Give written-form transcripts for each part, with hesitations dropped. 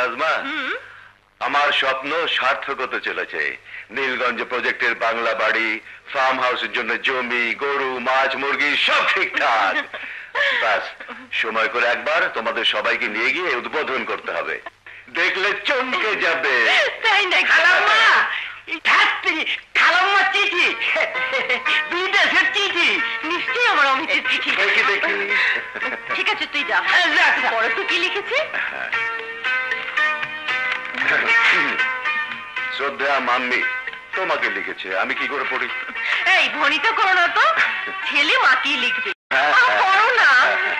নাজমা, আমার স্বপ্ন সার্থক হতে চলেছে। নীলগঞ্জ প্রজেক্টের বাংলা বাড়ি, ফার্ম হাউসের জন্য জমি, গরু, মাছ, মুরগি সব ঠিকঠাক। ব্যাস সময় করে একবার তোমাদের সবাইকে নিয়ে গিয়ে উদ্বোধন করতে হবে, দেখলে চমকে যাবে। তাই না খালাম্মা? খালাম্মা চিঠি, বিদেশের চিঠি, নিশ্চয়ই আমার অমিতের চিঠি। দেখি দেখি। ঠিক আছে তুই যা। পরে তো কি লিখেছে? শ্রদ্ধা মাম্মি তোমাকে লিখেছে, আমি কি করে পড়ি? এই ভনিতা করো না তো, ছেলে মাকেই লিখবে। করো না।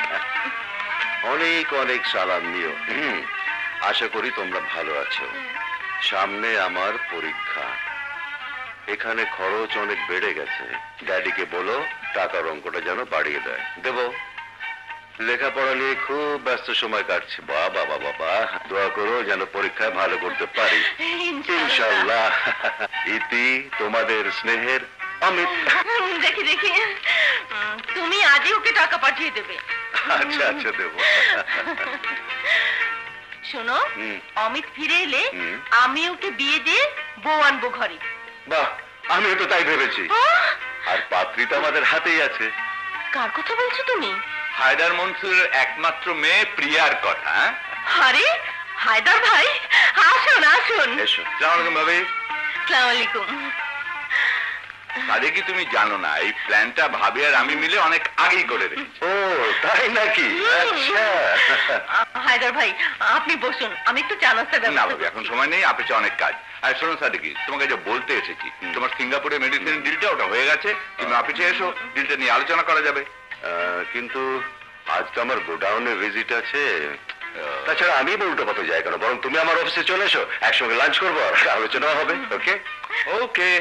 অনেক অনেক সালাম নিও। আশা করি তোমরা ভালো আছো। সামনে আমার পরীক্ষা, এখানে খরচ অনেক বেড়ে গেছে। ড্যাডিকে বলো টাকার অঙ্কটা যেন বাড়িয়ে দেয়। দেবো। লেখাপড়া নিয়ে খুব ব্যস্ত সময় কাটছে। বাবা বাবা, দোয়া করো যেন পরীক্ষায় ভালো করতে পারি ইনশাআল্লাহ। ইতি তোমাদের স্নেহের অমিত। দেখি দেখি, তুমি আজই ওকে টাকা পাঠিয়ে দেবে। আচ্ছা আচ্ছা দেবো। শোনো, অমিত ফিরে এলে আমি ওকে বিয়ে দিয়ে বউ আনবো ঘরে। বাহ, আমিও তো তাই ভেবেছি। আর পাত্রী তো আমাদের হাতেই আছে। কার কথা বলছো তুমি? হায়দার মনসুরের একমাত্র মেয়ে প্রিয়ার কথা। আরে হায়দার ভাই, আসুন আসুন। এসো। আসসালামু আলাইকুম ভাবি। আসসালামু আলাইকুম। আরে কি তুমি জানো না, এই প্ল্যানটা ভাবি আর আমি মিলে অনেক আগেই করে রেখেছি। ও তাই নাকি? আচ্ছা। হায়দার ভাই আপনি বসুন, আমি একটু চা নাস্তা না ব্যবস্থা ভাবি, এখন করছি। সময় নেই, অফিসে অনেক কাজ। আর শোনো সাদিকি, তোমাকে যে বলতে এসেছি, তোমার সিঙ্গাপুরে মেডিসিন ডিলটা ওটা হয়ে গেছে, তুমি অফিসে এসো, ডিলটা নিয়ে আলোচনা করা যাবে। কিন্তু আজ তো আমার গোডাউনে ভিজিট আছে। তাছাড়া আমি উল্টো পথে যাই কেন, বরং তুমি আমার অফিসে চলে এসো, একসঙ্গে লাঞ্চ করবো আর আলোচনা হবে। ওকে ওকে।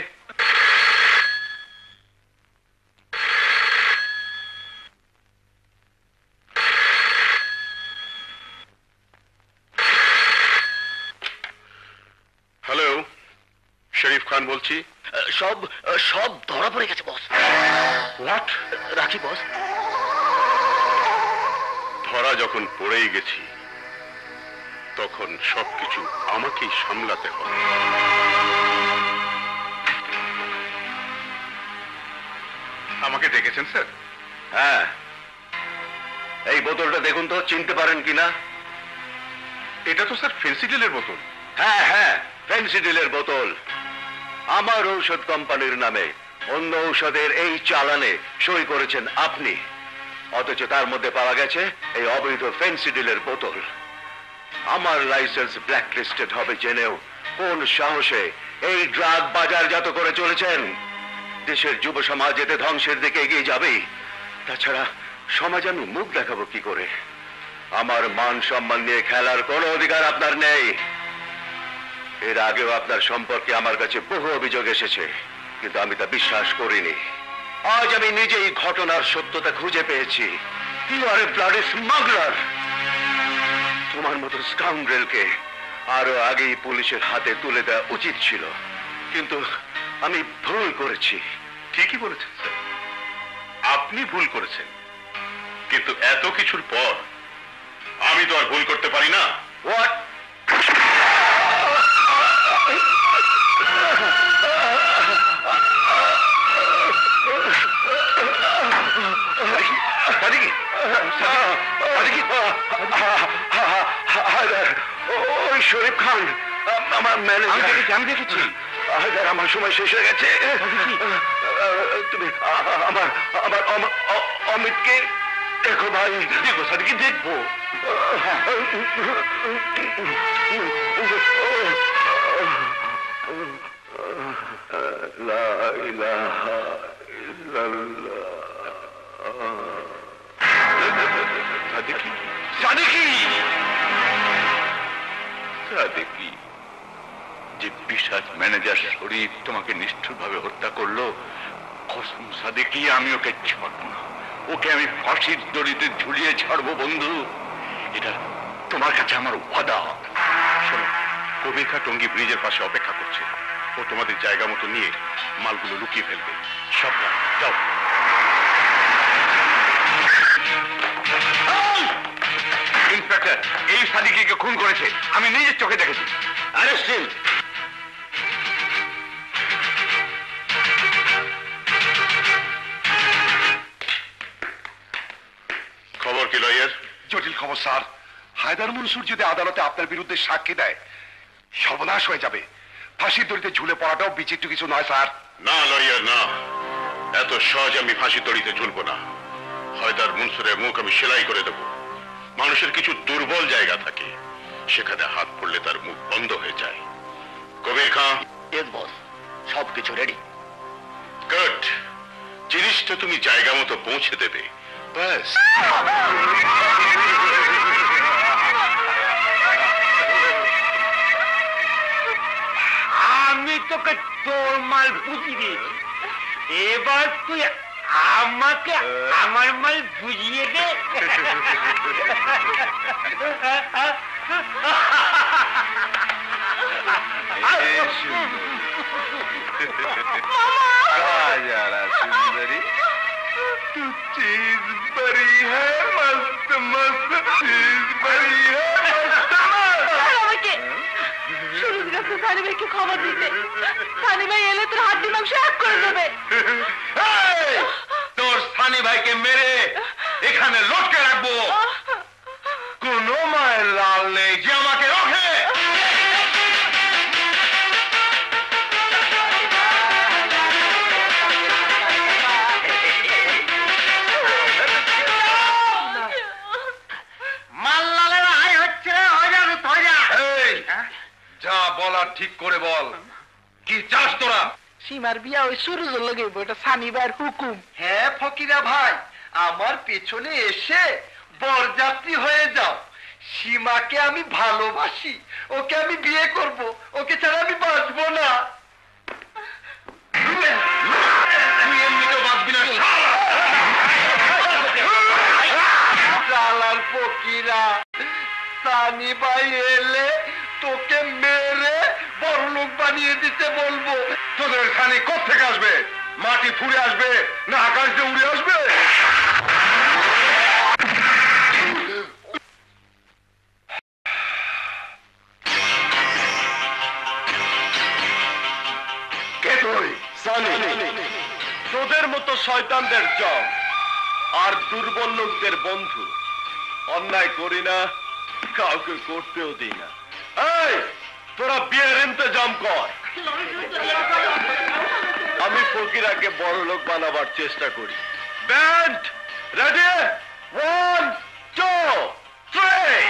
হ্যালো, শরীফ খান বলছি। সব সব ধরা পড়ে গেছে বস। হোয়াট? রাখি বস। ধরা যখন পড়েই গেছি, তখন সবকিছু আমাকেই সামলাতে হবে। আমাকে ডেকেছেন স্যার? হ্যাঁ, এই বোতলটা দেখুন তো, চিনতে পারেন কিনা? এটা তো স্যার ফেন্সিডিলের বোতল। হ্যাঁ হ্যাঁ, ফেন্সিডিলের বোতল। আমার ঔষধ কোম্পানির নামে অন্য ঔষধের এই চালানে সই করেছেন আপনি, অথচ তার মধ্যে পাওয়া গেছে এই অবৈধ ফেন্সিডিলের বোতল। আমার লাইসেন্স ব্ল্যাকলিস্টেড হবে জেনেও কোন সাহসে এই ড্রাগ বাজারজাত করে চলেছেন? দেশের যুব সমাজ এতে ধ্বংসের দিকে এগিয়ে যাবে। তাছাড়া সমাজ আমি মুখ দেখাবো কি করে? আমার মান সম্মান নিয়ে খেলার কোনো অধিকার আপনার নেই। এর আগেও আপনার সম্পর্কে আমার কাছে বহু অভিযোগ এসেছে, কিন্তু আমি তা বিশ্বাস করিনি। আজ আমি নিজেই ঘটনার সত্যতা খুঁজে পেয়েছি। You are a bloody smuggler. তোমার মতো স্কাউন্ড্রেলকে আরো আগেই পুলিশের হাতে তুলে দেওয়া উচিত ছিল, কিন্তু আমি ভুল করেছি। ঠিকই বলেছেন স্যার, আপনি ভুল করেছেন, কিন্তু এত কিছুর পর আমি তো আর ভুল করতে পারি না। হোয়াট? ওই শরীফ খান আমার ম্যানেজার। আমি দেখেছি। আমার সময় শেষ হয়ে গেছে। তুমি আমার আমার অমিতকে দেখো ভাই। দেখবো সাদিকি, দেখবো। লা ইলাহা ইল্লাল্লাহ। সাদিকি, সাদিকি, সাদিকি, যে পিশাচ ম্যানেজার শরীফ তোমাকে নিষ্ঠুরভাবে হত্যা করলো, কসম সাদিকি আমি ওকে ছাড়বো না। ওকে আমি ফাঁসির দড়িতে ঝুলিয়ে ছাড়বো বন্ধু। এটা তোমার কাছে আমার ওয়াদা। শোনো, কবিরখা টঙ্গী ব্রিজের পাশে অপেক্ষা করছে। ও তোমাদের জায়গা মতো নিয়ে মালগুলো লুকিয়ে ফেলবে। সাবধান, যাও। ইন্সপেক্টর ইন্সপেক্টর, এই সাদিকে খুন করেছে, আমি নিজের চোখে দেখেছি। Arrest him. খবর কি লয়ার? জটিল খবর স্যার। হায়দার মনসুর যদি আদালতে আপনার বিরুদ্ধে সাক্ষী দেয়, সর্বনাশ হয়ে যাবে। ফাঁসির দড়িতে ঝুলে পড়াটাও বিচিত্র কিছু নয় স্যার। না লয়ার, না, এত সহজ আমি ফাঁসির দড়িতে ঝুলবো না। হায়দার মনসুরের মুখ আমি সেলাই করে দেব। মানুষের কিছু দুর্বল জায়গা থাকে, সেখানে হাত পড়লে তার মুখ বন্ধ হয়ে যায়। কবির খাঁ। ইয়েস বস, সবকিছু রেডি। গুড, জিনিসটা তুমি জায়গা মতো পৌঁছে দেবে, ব্যাস। আমি তোকে তোর মাল বুঝিয়ে দিয়েছি, এবার তুই আমাকে আমার মাল বুঝিয়ে দে। सुंदरी तू चीज बड़ी है, मस्त मस्त चीज बड़ी है, मस्त আমাকে শুরু দিকে সানি ভাইকে খবর দিতে। সানি ভাই এলে তোর হাড্ডি মাংস এক করে দেবে। তোর সানি ভাইকে মেরে এখানে লটকে রাখবো। কোনো মায়ের লাল নেই যে আমাকে রোখে। যা বলার ঠিক করে বল, কি চাস তোরা? সীমার বিয়া ওই সুরজ লগে, এটা সানি ভাইয়ের হুকুম। হ্যাঁ ফকিরা ভাই, আমার পেছনে এসে বরযাত্রী হয়ে যাও। সীমাকে আমি ভালোবাসি, ওকে আমি বিয়ে করব, ওকে ছাড়া আমি বাঁচবো না। তুই এমনিতেও বাঁচবি না শালার ফকিরা। সানি ভাই এলে তোকে মেরে বড়লোক বানিয়ে দিতে বলবো। তোদের সানি কোত্থেকে আসবে? মাটি ফুঁড়ে আসবে না আকাশ দিয়ে উড়ে আসবে? কে তুই? সানি। তোদের মতো শয়তানদের জম আর দুর্বল লোকদের বন্ধু। অন্যায় করি না, কাউকে করতেও দিই না। এই তোরা বিয়ের ইন্তজাম কর, আমি ফকিরাকে বড় লোক বানাবার চেষ্টা করি। Band ready, 1 2 3।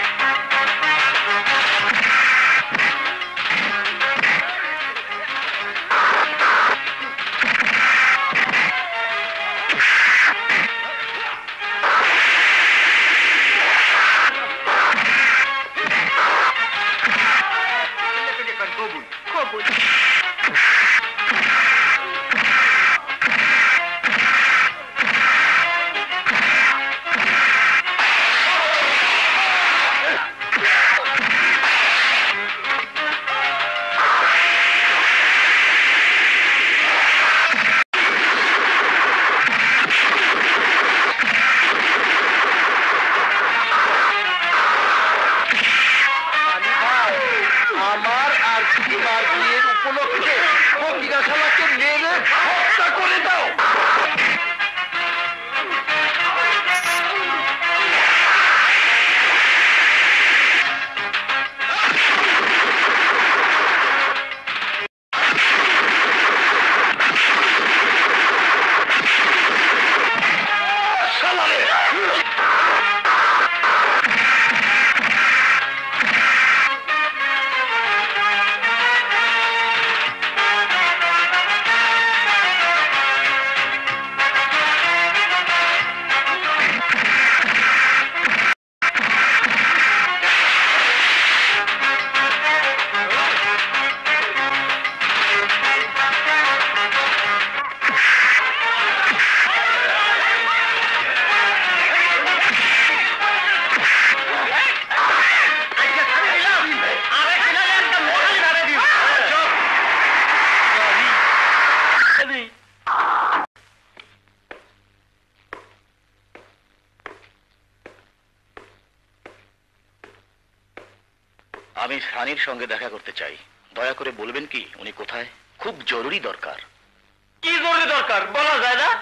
আমি সানির সঙ্গে দেখা করতে চাই, দয়া করে বলবেন কি উনি কোথায়? খুব জরুরি দরকার। কি জরুরি দরকার বলা যায় না?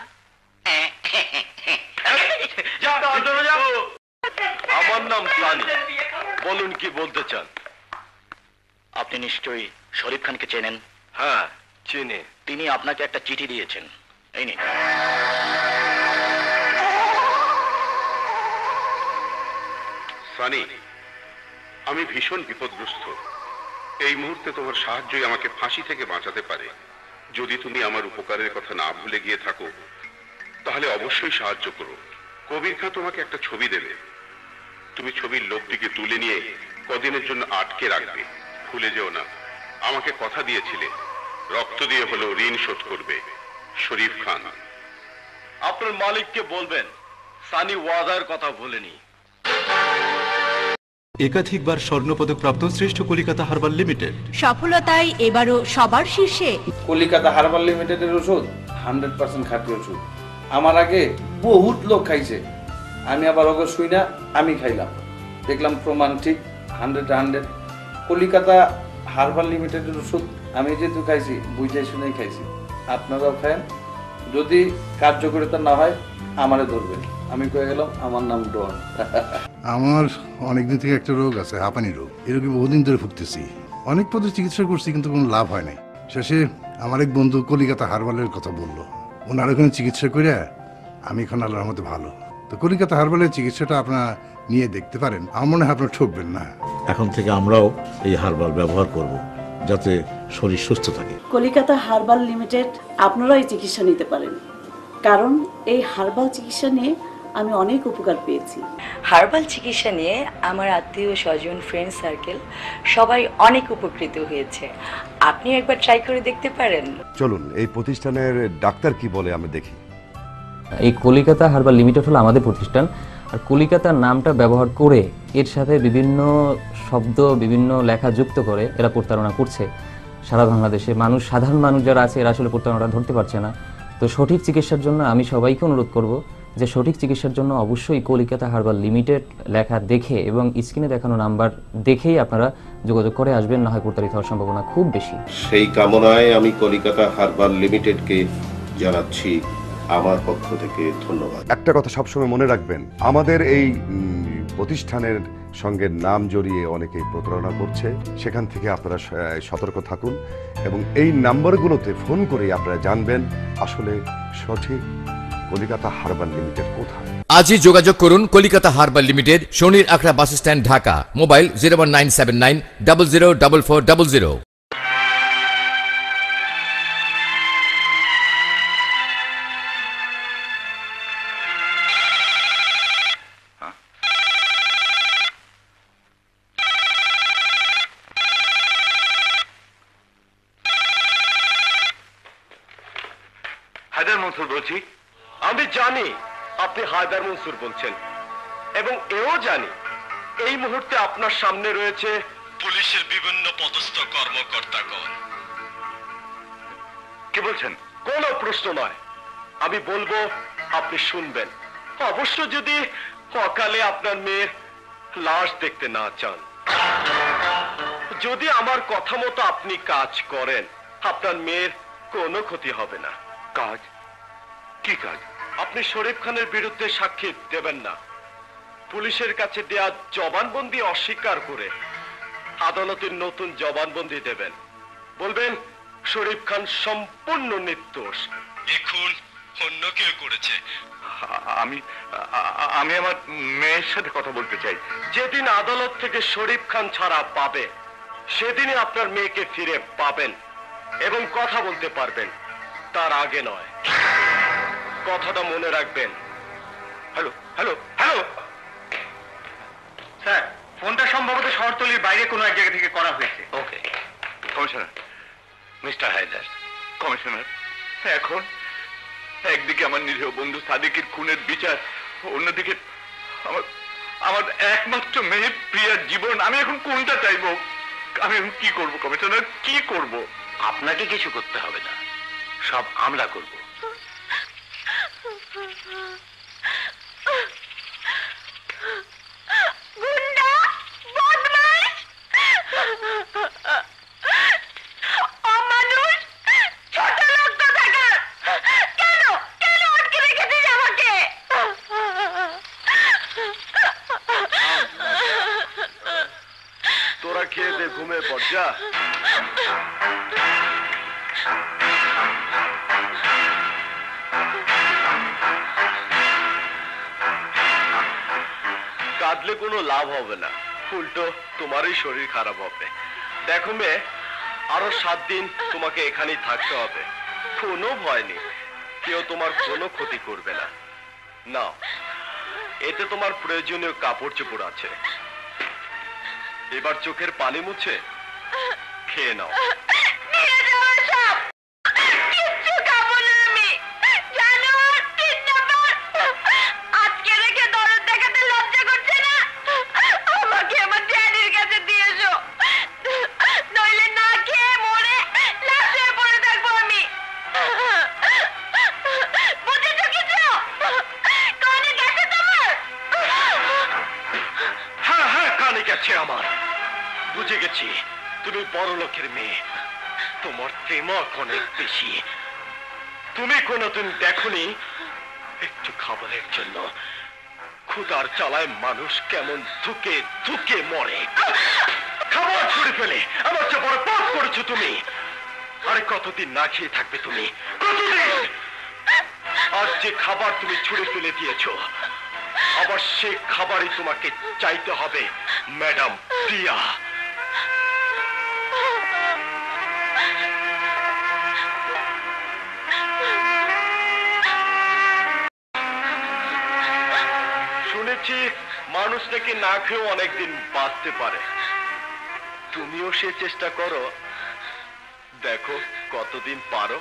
আমার নাম সানি, বলুন কি বলতে চান? আপনি নিশ্চয়ই শরীফ খানকে চেনেন? হ্যাঁ চিনি। তিনি আপনাকে একটা চিঠি দিয়েছেন, এই নিন। সানি, আমি ভীষণ বিপদগ্রস্ত। এই মুহূর্তে তোমার সাহায্যই আমাকে ফাঁসি থেকে বাঁচাতে পারে। যদি তুমি আমার উপকারের কথা না ভুলে গিয়ে থাকো তাহলে অবশ্যই সাহায্য করো। কবির খাঁ তোমাকে একটা ছবি দেবে, তুমি ছবির লোকটিকে তুলে নিয়ে কদিনের জন্য আটকে রাখবে। ভুলে যেও না, আমাকে কথা দিয়েছিলে রক্ত দিয়ে হলেও ঋণ শোধ করবে। শরীফ খান। আপনার মালিককে বলবেন সানি ওয়াদার কথা ভুলেনি। একাধিকবার স্বর্ণপদক প্রাপ্ত শ্রেষ্ঠ কলিকাতা হার্বাল লিমিটেড সফলতায় এবারও সবার শীর্ষে। কলিকাতা হার্বাল লিমিটেডের ওষুধ 100% খাঁটি ওষুধ। আমার আগে বহুত লোক খাইছে, আমি আবার ওকে শুই না, আমি খাইলাম, দেখলাম প্রমাণ ঠিক 100 কলিকাতা হার্বাল লিমিটেডের ওষুধ আমি যেহেতু খাইছি বুঝে শুনেই খাইছি। আপনারাও খায়েন, যদি কার্যকারিতা না হয় আমারে ধরবেন। আমি কয়ে গেলাম, আমার নাম ডন। আমার অনেকদিন থেকে একটা রোগ আছে, হাঁপানি রোগ। এই রোগে বহুদিন ধরে ভুগতেছি, অনেক পদে চিকিৎসা করছি কিন্তু কোনো লাভ হয় নাই। শেষে আমার এক বন্ধু কলিকাতা হার্বালের কথা বললো, ওনার ওখানে চিকিৎসা করে আমি এখন আল্লাহর মতো ভালো। তো কলিকাতা হার্বালের চিকিৎসাটা আপনারা নিয়ে দেখতে পারেন, আমার মনে হয় আপনারা ঠকবেন না। এখন থেকে আমরাও এই হার্বাল ব্যবহার করব যাতে শরীর সুস্থ থাকে। কলিকাতা হার্বাল লিমিটেড, আপনারা এই চিকিৎসা নিতে পারেন, কারণ এই হার্বাল চিকিৎসা নিয়ে আমি অনেক উপকার পেয়েছি। হার্বাল চিকিৎসা নিয়ে আমার আত্মীয় স্বজন, ফ্রেন্ড সার্কেল সবাই অনেক উপকৃত হয়েছে। আপনি একবার ট্রাই করে দেখতে পারেন। চলুন এই প্রতিষ্ঠানের ডাক্তার কি বলে আমি দেখি। এই কলিকাতা হার্বাল লিমিটেড হলো আমাদের প্রতিষ্ঠান, আর কলিকাতার নামটা ব্যবহার করে এর সাথে বিভিন্ন শব্দ, বিভিন্ন লেখা যুক্ত করে এরা প্রতারণা করছে সারা বাংলাদেশে। মানুষ, সাধারণ মানুষ যারা আছে এরা আসলে প্রতারণাটা ধরতে পারছে না। তো সঠিক চিকিৎসার জন্য আমি সবাইকে অনুরোধ করব যে সঠিক চিকিৎসার জন্য অবশ্যই কলিকাতা হার্বাল লিমিটেড লেখা দেখে এবং স্ক্রিনে দেখানো নাম্বার দেখেই আপনারা যোগাযোগ করে আসবেন, না হয় প্রতারিত হওয়ার সম্ভাবনা খুব বেশি। সেই কামনায় আমি কলিকাতা হার্বাল লিমিটেডকে জানাচ্ছি আমার পক্ষ থেকে ধন্যবাদ। একটা কথা সবসময় মনে রাখবেন, আমাদের এই প্রতিষ্ঠানের সঙ্গে নাম জড়িয়ে অনেকেই প্রতারণা করছে, সেখান থেকে আপনারা সতর্ক থাকুন এবং এই নাম্বারগুলোতে ফোন করে আপনারা জানবেন আসলে সঠিক কলিকাতা হার্বাল লিমিটেড কোথায়। আজই যোগাযোগ করুন কলিকাতা হার্বাল লিমিটেড, শনির আখড়া bus stand, Dhaka. Mobile 01979 004400। Haider Mansur বলছি। আমি জানি আপনি হায়দার মনসুর বলছেন এবং এও জানি এই মুহূর্তে আপনার সামনে রয়েছে পুলিশের বিভিন্ন পদস্থ কর্মকর্তাগণ। কি বলছেন? কোনো প্রশ্ন নয়, আমি বলবো আপনি শুনবেন। অবশ্য যদি অকালে আপনার মেয়ের লাশ দেখতে না চান। যদি আমার কথা মতো আপনি কাজ করেন আপনার মেয়ের কোনো ক্ষতি হবে না। কাজ? কি কাজ? আপনি শরীফ খানের বিরুদ্ধে সাক্ষী দেবেন না, পুলিশের কাছে দেয়া জবানবন্দি অস্বীকার করে আদালতের নতুন জবানবন্দি দেবেন। বলবেন শরীফ খান সম্পূর্ণ নির্দোষ, খুন অন্য কেউ করেছে। আমি আমার মেয়ের সাথে কথা বলতে চাই। যেদিন আদালত থেকে শরীফ খান ছাড়া পাবে সেদিনই আপনার মেয়েকে ফিরে পাবেন এবং কথা বলতে পারবেন, তার আগে নয়। কথাটা মনে রাখবেন। হ্যালো হ্যালো হ্যালো স্যার, ফোনটা সম্ভবত শহরতলির বাইরে কোনো এক জায়গা থেকে করা হয়েছে। Okay commissioner. Mister Haider. Commissioner, এখন একদিকে আমার নিরীহ বন্ধু সাদিকের খুনের বিচার, অন্যদিকে আমার একমাত্র মেয়ে প্রিয়ার জীবন। আমি এখন কোনটা চাইবো? আমি এখন কি করব কমিশনার, কি করব? আপনাকে কিছু করতে হবে না, সব আমরা করব। গুন্ডা, বদমাশ, অমানুষ, ছোট লোক কোথাকার। কেন কেন আটকে রেখেছিস আমাকে? তোরা খেয়ে দে, ঘুমে পড় যা। কাঁদলে কোনো লাভ হবে না, উল্টো তোমারই শরীর খারাপ হবে। দেখো মেয়ে, আরো 7 দিন তোমাকে এখানেই থাকতে হবে। কোনো ভয় নেই, কেউ তোমার কোনো ক্ষতি করবে না। নাও, এতে তোমার প্রয়োজনীয় কাপড় চোপড় আছে। এবার চোখের পানি মুছে খেয়ে নাও। নিয়ে যাও সব, কিচ্ছু খাবো না আমি। জানোয়ার, কিডন্যাপার, আজকে রেখে দরদ দেখাতে লজ্জা করছে না? আমাকে আমার ড্যাডির কাছে দিয়ে এসো, নইলে না খেয়ে মরে লাশ হয়ে পড়ে থাকবো আমি। বুঝেছো কিছু? কানে গেছে তোমার? হ্যাঁ হ্যাঁ, কানে গেছে আমার। বুঝে গেছি, তুমি বড় লোকের মেয়ে, তোমার দিমাগ অনেক বেশি। তুমি কোনোদিন দেখোনি একটু খাবারের জন্য ক্ষুধার জ্বালায় মানুষ কেমন ধুকে ধুকে মরে। খাবার ছুড়ে ফেলে আমার চেয়ে বড় পাপ করেছো তুমি। আরে কতদিন না খেয়ে থাকবে তুমি? কতদিন? আজ যে খাবার তুমি ছুড়ে ফেলে দিয়েছো, আবার সে খাবারই তোমাকে চাইতে হবে ম্যাডাম প্রিয়া। শুনেছি মানুষ নাকি না খেয়েও অনেকদিন বাঁচতে পারে। তুমিও সে চেষ্টা করো, দেখো কতদিন পারো।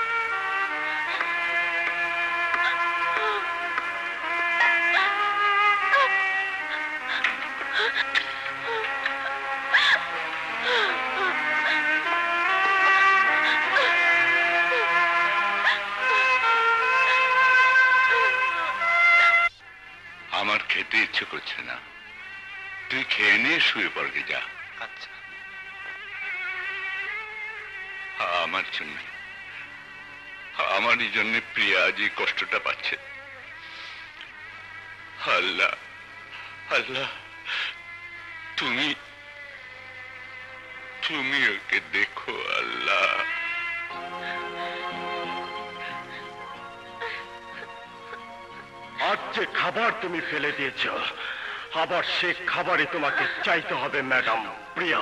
আমার খেতে ইচ্ছে করছে না, তুই খেয়ে নিয়ে শুয়ে পড়বে যা। আচ্ছা। আমার জন্য, আমারই জন্য প্রিয়া আজ এই কষ্টটা পাচ্ছে। আল্লাহ আল্লাহ, তুমি তুমি ওকে দেখো আল্লাহ। আজ যে খাবার তুমি ফেলে দিয়েছ, আবার সে খাবারই তোমাকে চাইতে হবে ম্যাডাম প্রিয়া।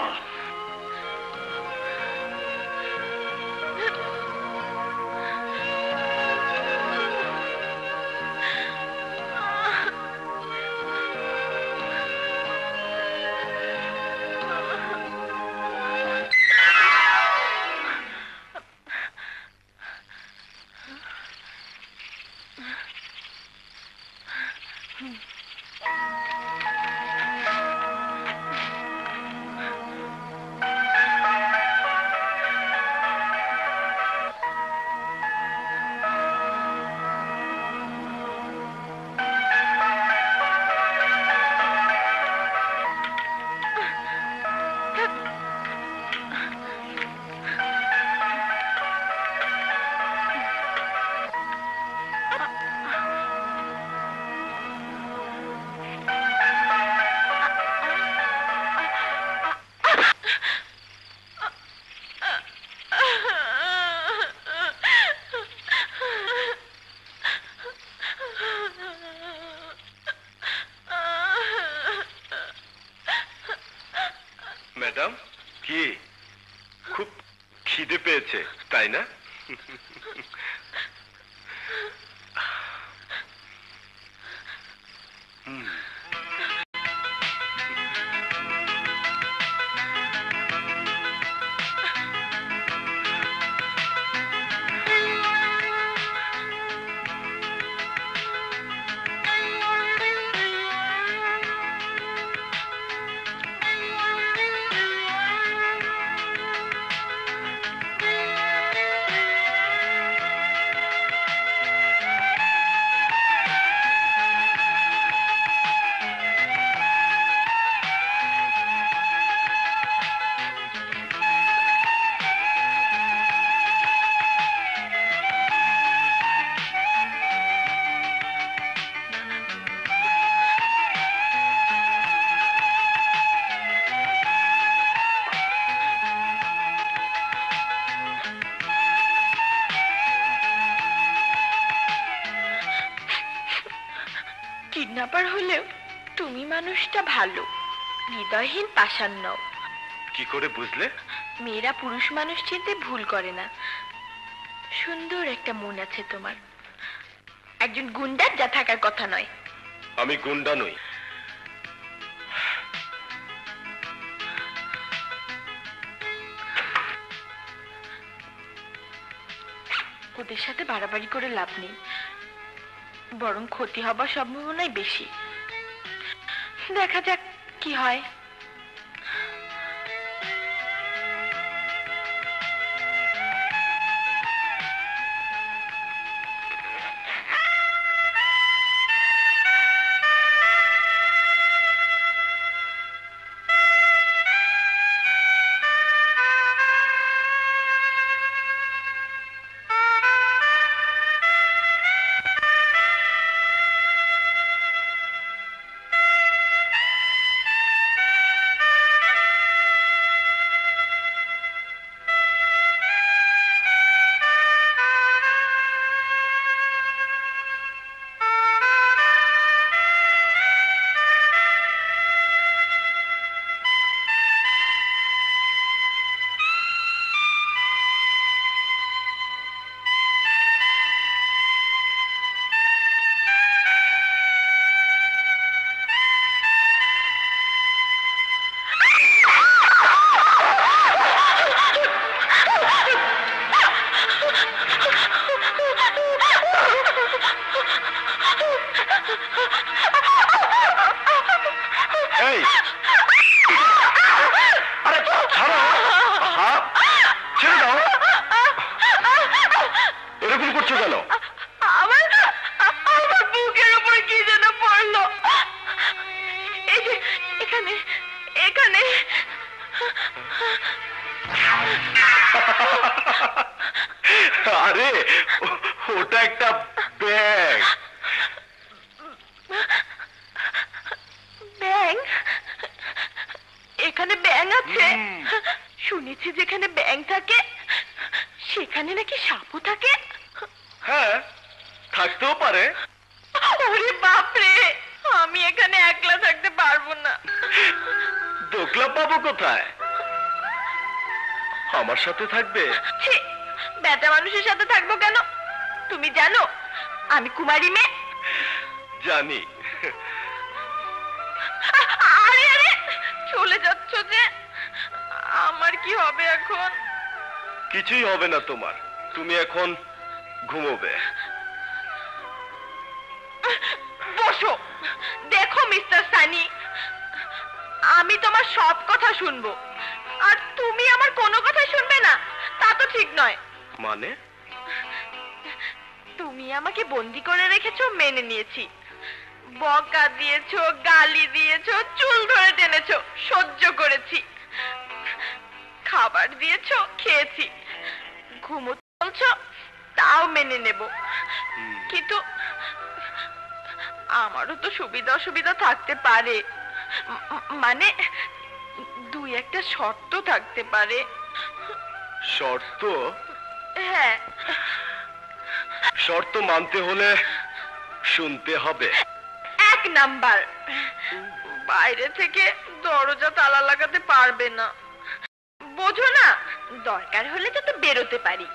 ম্যাডাম, কি খুব খিদে পেয়েছে তাই না? কিডন্যাপার হলেও তুমি মানুষটা ভালো, হৃদয়হীন পাষাণ নও। কি করে বুঝলে? মেয়েরা পুরুষ মানুষ চিনতে ভুল করে না। সুন্দর একটা মন আছে তোমার, একজন গুন্ডার যা থাকার কথা নয়। আমি গুন্ডা নই। ওদের সাথে বাড়াবাড়ি করে লাভ নেই, বরং ক্ষতি হবার সম্ভাবনাই বেশি। দেখা যাক কি হয়। আরে ওটা একটা ব্যাগ। ব্যাং? এখানে ব্যাং আছে? শুনেছি যেখানে ব্যাং থাকে সেখানে নাকি সাপও থাকে। হ্যাঁ, থাকতেও পারে। ওরে বাপরে, আমি এখানে একলা থাকতে পারবো না। দোকলা পাবো কোথায়? আমার সাথে থাকবে? বেটা মানুষের সাথে থাকবো কেন? তুমি জানো আমি কুমারী মেয়ে? জানি। আরে আরে, চলে যাচ্ছ যে, আমার কি হবে এখন? কিছুই হবে না তোমার, তুমি এখন ঘুমোবে। বসো, দেখো মিস্টার সানি, আমি তোমার সব কথা শুনবো, আর তুমি আমার কোনো কথা শুনবে না, তা তো ঠিক নয়। মানে? তুমি আমাকে বন্দি করে রেখেছো, মেনে নিয়েছি। বকা দিয়েছো, গালি দিয়েছো, চুল ধরে টেনেছো, সহ্য করেছি। খাবার দিয়েছো, খেয়েছি। ঘুমোতে বলছো, তাও মেনে নেব। কিন্তু আমারও তো সুবিধা অসুবিধা থাকতে পারে, মানে দুই একটা শর্ত থাকতে পারে। শর্ত? হ্যাঁ। শর্ত মানতে হলে শুনতে হবে। 1 নাম্বার, বাইরে থেকে দরজা তালা লাগাতে পারবে না, বোঝো না? দরকার হলে তো বেরোতে পারি।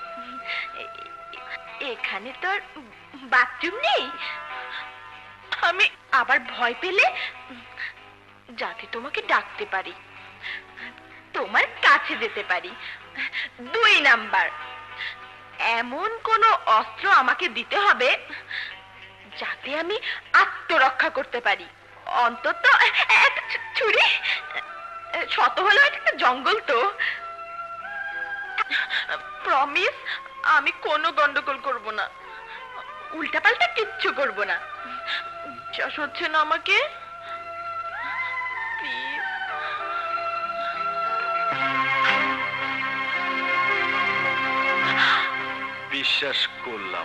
এখানে তো আর বাথরুম নেই, আমি আবার ভয় পেলে যাতে তোমাকে ডাকতে পারি, তোমার কাছে যেতে পারি। 2 নাম্বার, এমন কোন অস্ত্র আমাকে দিতে হবে যাতে আমি আত্মরক্ষা করতে পারি। অন্তত একটা ছুরি, শত হলেও একটা জঙ্গল তো। প্রমিস, আমি কোনো গন্ডগোল করব না, উল্টাপাল্টা কিচ্ছু করব না। বিশ্বাস হচ্ছে না আমাকে? প্লিজ। বিশ্বাস করলাম।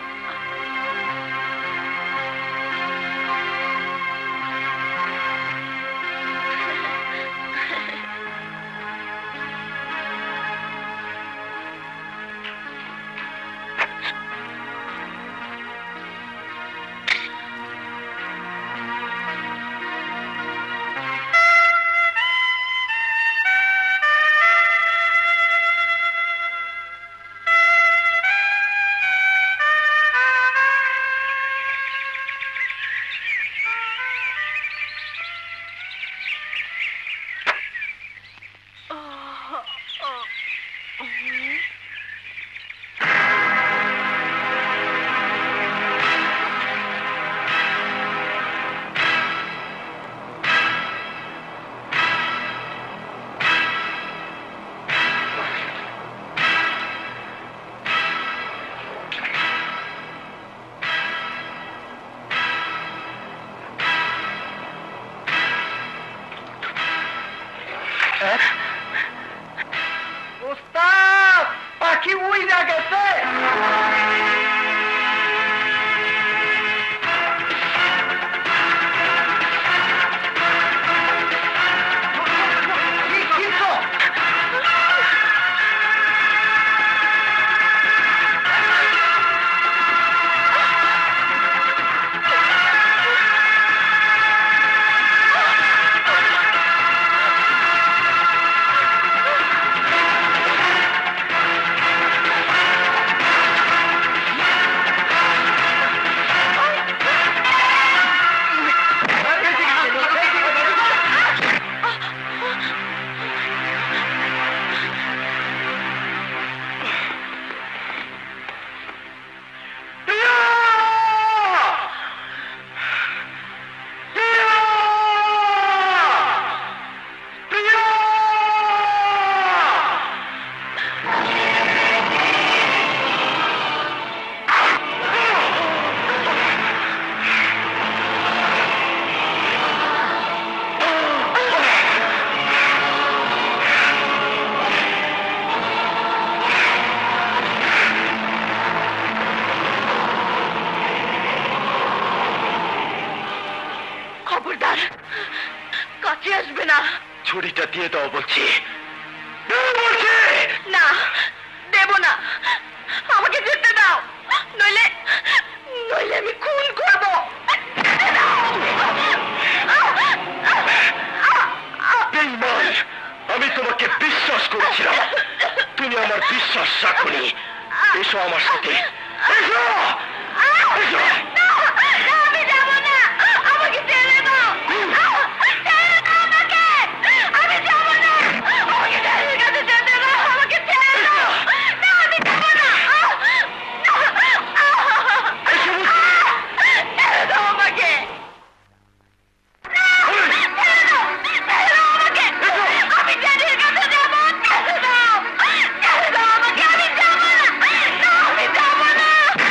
নাকি উইরা গেছে? ছুরিটা দিয়ে দাও বলছি। না, দেব না, আমাকে যেতে দাও, নইলে নইলে আমি খুন করব। আমি তোমাকে বিশ্বাস করেছিলাম, তুমি আমার বিশ্বাস রাখোনি। এসো আমার সাথে, এসো। আমি যাব না, আমাকে ছেড়ে দাও, ছেড়ে দাও আমাকে, আমি যাব না, আমাকে ড্যাডির কাছে যেতে দাও, আমাকে ছেড়ে দাও, না আমি যাব না, ছেড়ে দাও আমাকে, আমি ড্যাডির কাছে যাব, ছেড়ে দাও, ছেড়ে দাও আমাকে, আমি যাব না, আমি যাব না।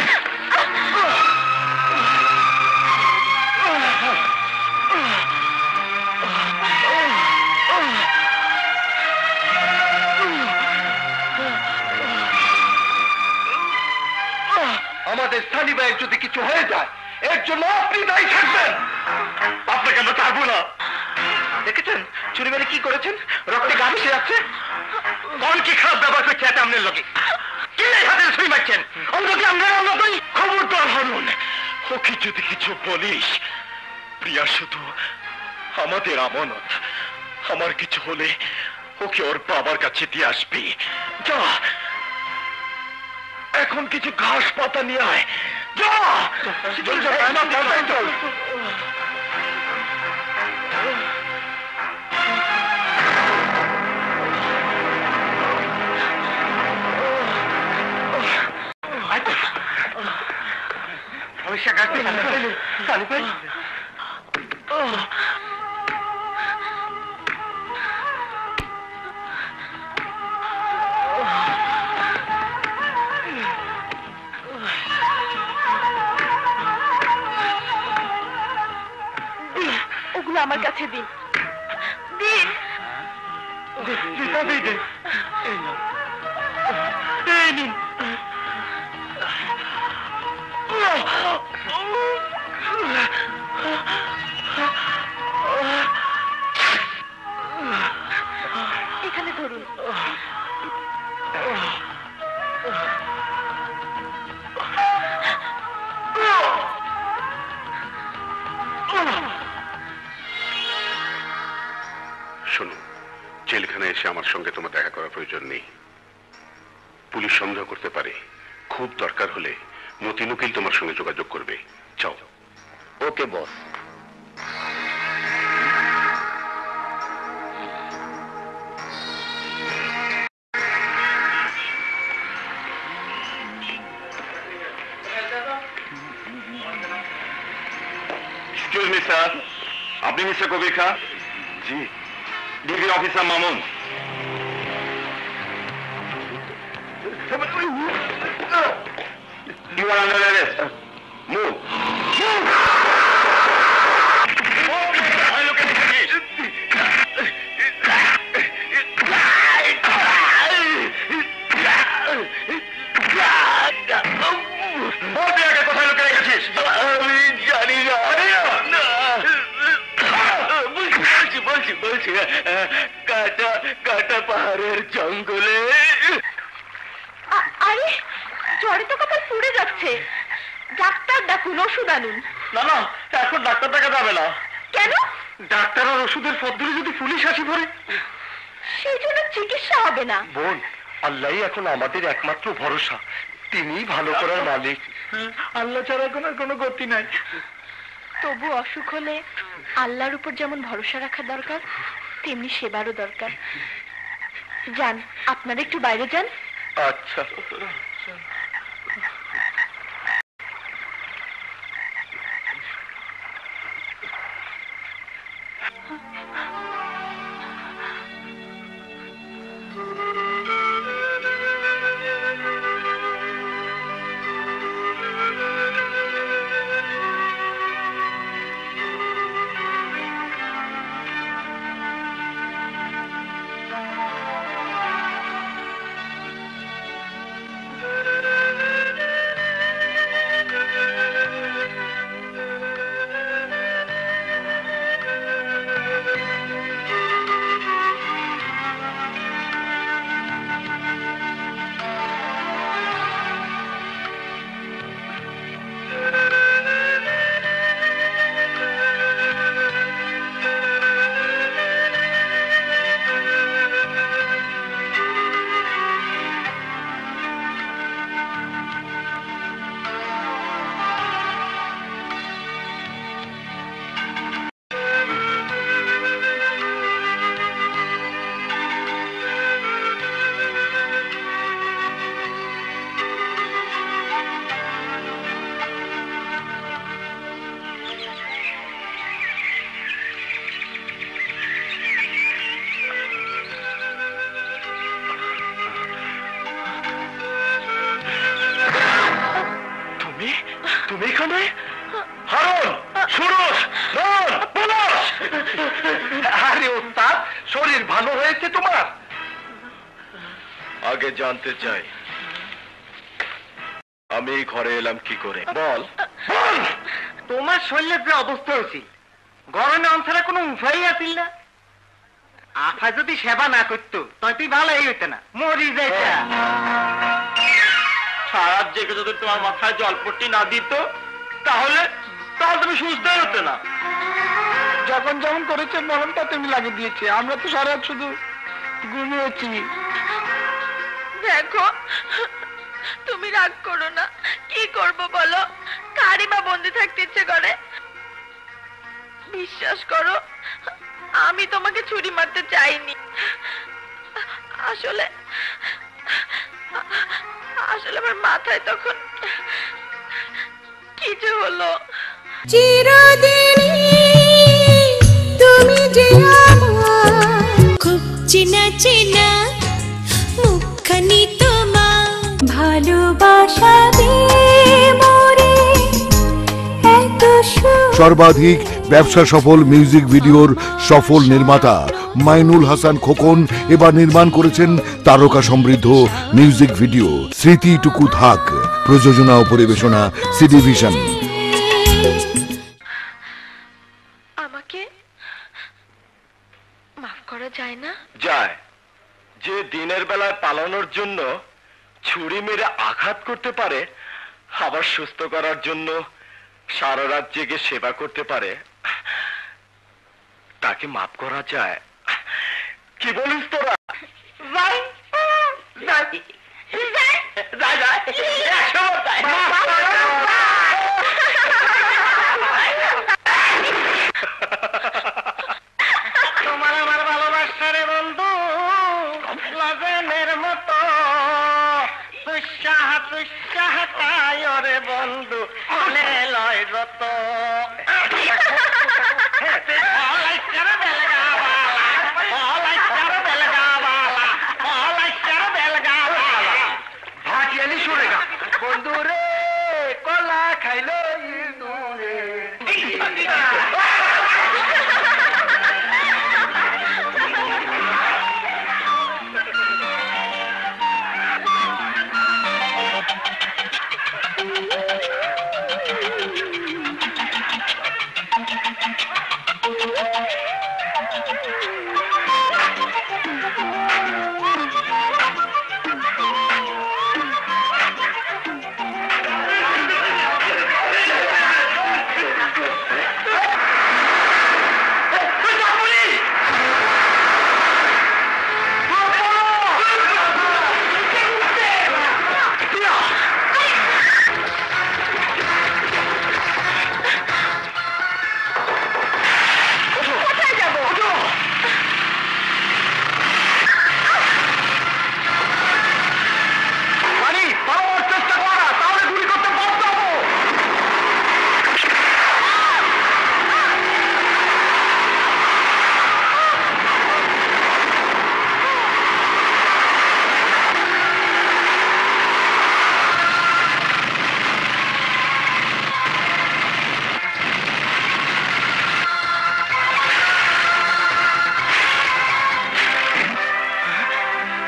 আমাদের সানি ভাইয়ের যদি কিছু হয়ে যায়, এর জন্য আপনি দায়ী থাকবেন। আপনাকে আমরা ছাড়বো না। দেখেছেন চুরি মেরে কি করেছেন? রক্তে গা মিশে যাচ্ছে। কোন কি খারাপ ব্যবহার করছে এটা আপনার লোকে? কি হাতে ছুরি মারছেন? অন্তত আমরা মতোই খবরদার হরুন। ওকে যদি কিছু বলিস, প্রিয়া শুধু আমাদের আমানত। আমার কিছু হলে ওকে ওর বাবার কাছে দিয়ে আসবি। যা, এখন কিছু ঘাস পাতা নিয়ে আয়। যা, চল। আমি শেখাচ্ছি সানি ভাই। ওগুলো আমার কাছে দিন, দিন। এই নিন। এখানে ধরুন। শোনো, জেলখানায় এসে আমার সঙ্গে তোমার দেখা করার প্রয়োজন নেই। পুলিশ সন্দেহ করতে পারে। খুব দরকার হলে মতিন উকিল তোমার সঙ্গে যোগাযোগ করবে। যাও। Okay boss. Excuse me sir, আপনি মিস্টার কবির খান? জি। Degree officer Mamun. You are under arrest. Move. পাহাড়ের জঙ্গলে। আরে জ্বরে তো কপাল পুড়ে যাচ্ছে, ডাক্তার ডাকুন, ওষুধ আনুন। না না, এখন ডাক্তার দেখা যাবে না। কেন? ডাক্তার আর ওষুধের পদ্ধতি যদি পুলিশ আসি পড়ে, সেই জন্য চিকিৎসা হবে না। বোন, আল্লাহই এখন আমাদের একমাত্র ভরসা, তিনিই ভালো করার মালিক। আল্লাহ ছাড়া এখন আর কোনো গতি নাই। তবু অসুখ হলে আল্লাহর উপর যেমন ভরসা রাখা দরকার, তেমনি সেবারও দরকার। যান, আপনারা একটু বাইরে যান। আচ্ছা। তুমি এখানে? হারুন, সুরজ, নন, পলাশ! আরে ওস্তাদ, শরীর ভালো হয়েছে তোমার? আগে জানতে চাই আমি ঘরে এলাম কি করে, বল। তোমার শরীরের যে অবস্থা হয়েছিল, গরমে অঞ্চলে কোনো উপায় আছিল না। আফা যদি সেবা না করতো তাই তুই ভালোই হইতে না, মরি যাইতা। সারা জেগে যদি তোমার মাথায় জলপট্টি না দিত তাহলে তুমি সুস্থ হতে না। যখন যেমন করেছে মরণটা তুমি লাগিয়ে দিয়েছে, আমরা তো সারা শুধু ঘুমিয়েছি। দেখো, তুমি রাগ করো না, কি করব বলো, কারি বা বন্দি থাকতে ইচ্ছে করে। বিশ্বাস করো, আমি তোমাকে ছুরি মারতে চাইনি। আসলে আমার মাথায় তখন কি যে হলো। চিরদিনই তুমি যে আমার খুব চেনা চেনা মুখখানি তোমার, ভালোবাসা দিয়ে মরে এত সর্বাধিক ব্যবসা সফল মিউজিক ভিডিওর সফল নির্মাতা মাইনুল হাসান খোকন এবার নির্মাণ করেছেন তারকা সমৃদ্ধ মিউজিক ভিডিও স্মৃতিটুকু থাক। প্রযোজনা ও পরিবেশনা সিডি ভিশন। আমাকে মাফ করা যায় না? যায়। যে দিনের বেলায় পালানোর জন্য ছুরি মেরে আঘাত করতে পারে, আবার সুস্থ করার জন্য সারা রাত জেগে সেবা করতে পারে, তাকে মাফ করা যায়। কি বলিস তোরা? তোমার আমার ভালোবাসা রে বন্ধু, লাজেনের মতো তুষাহ তুষাহ তাই রে বন্ধু, লয় যত বন্ধু রে কলা খাইল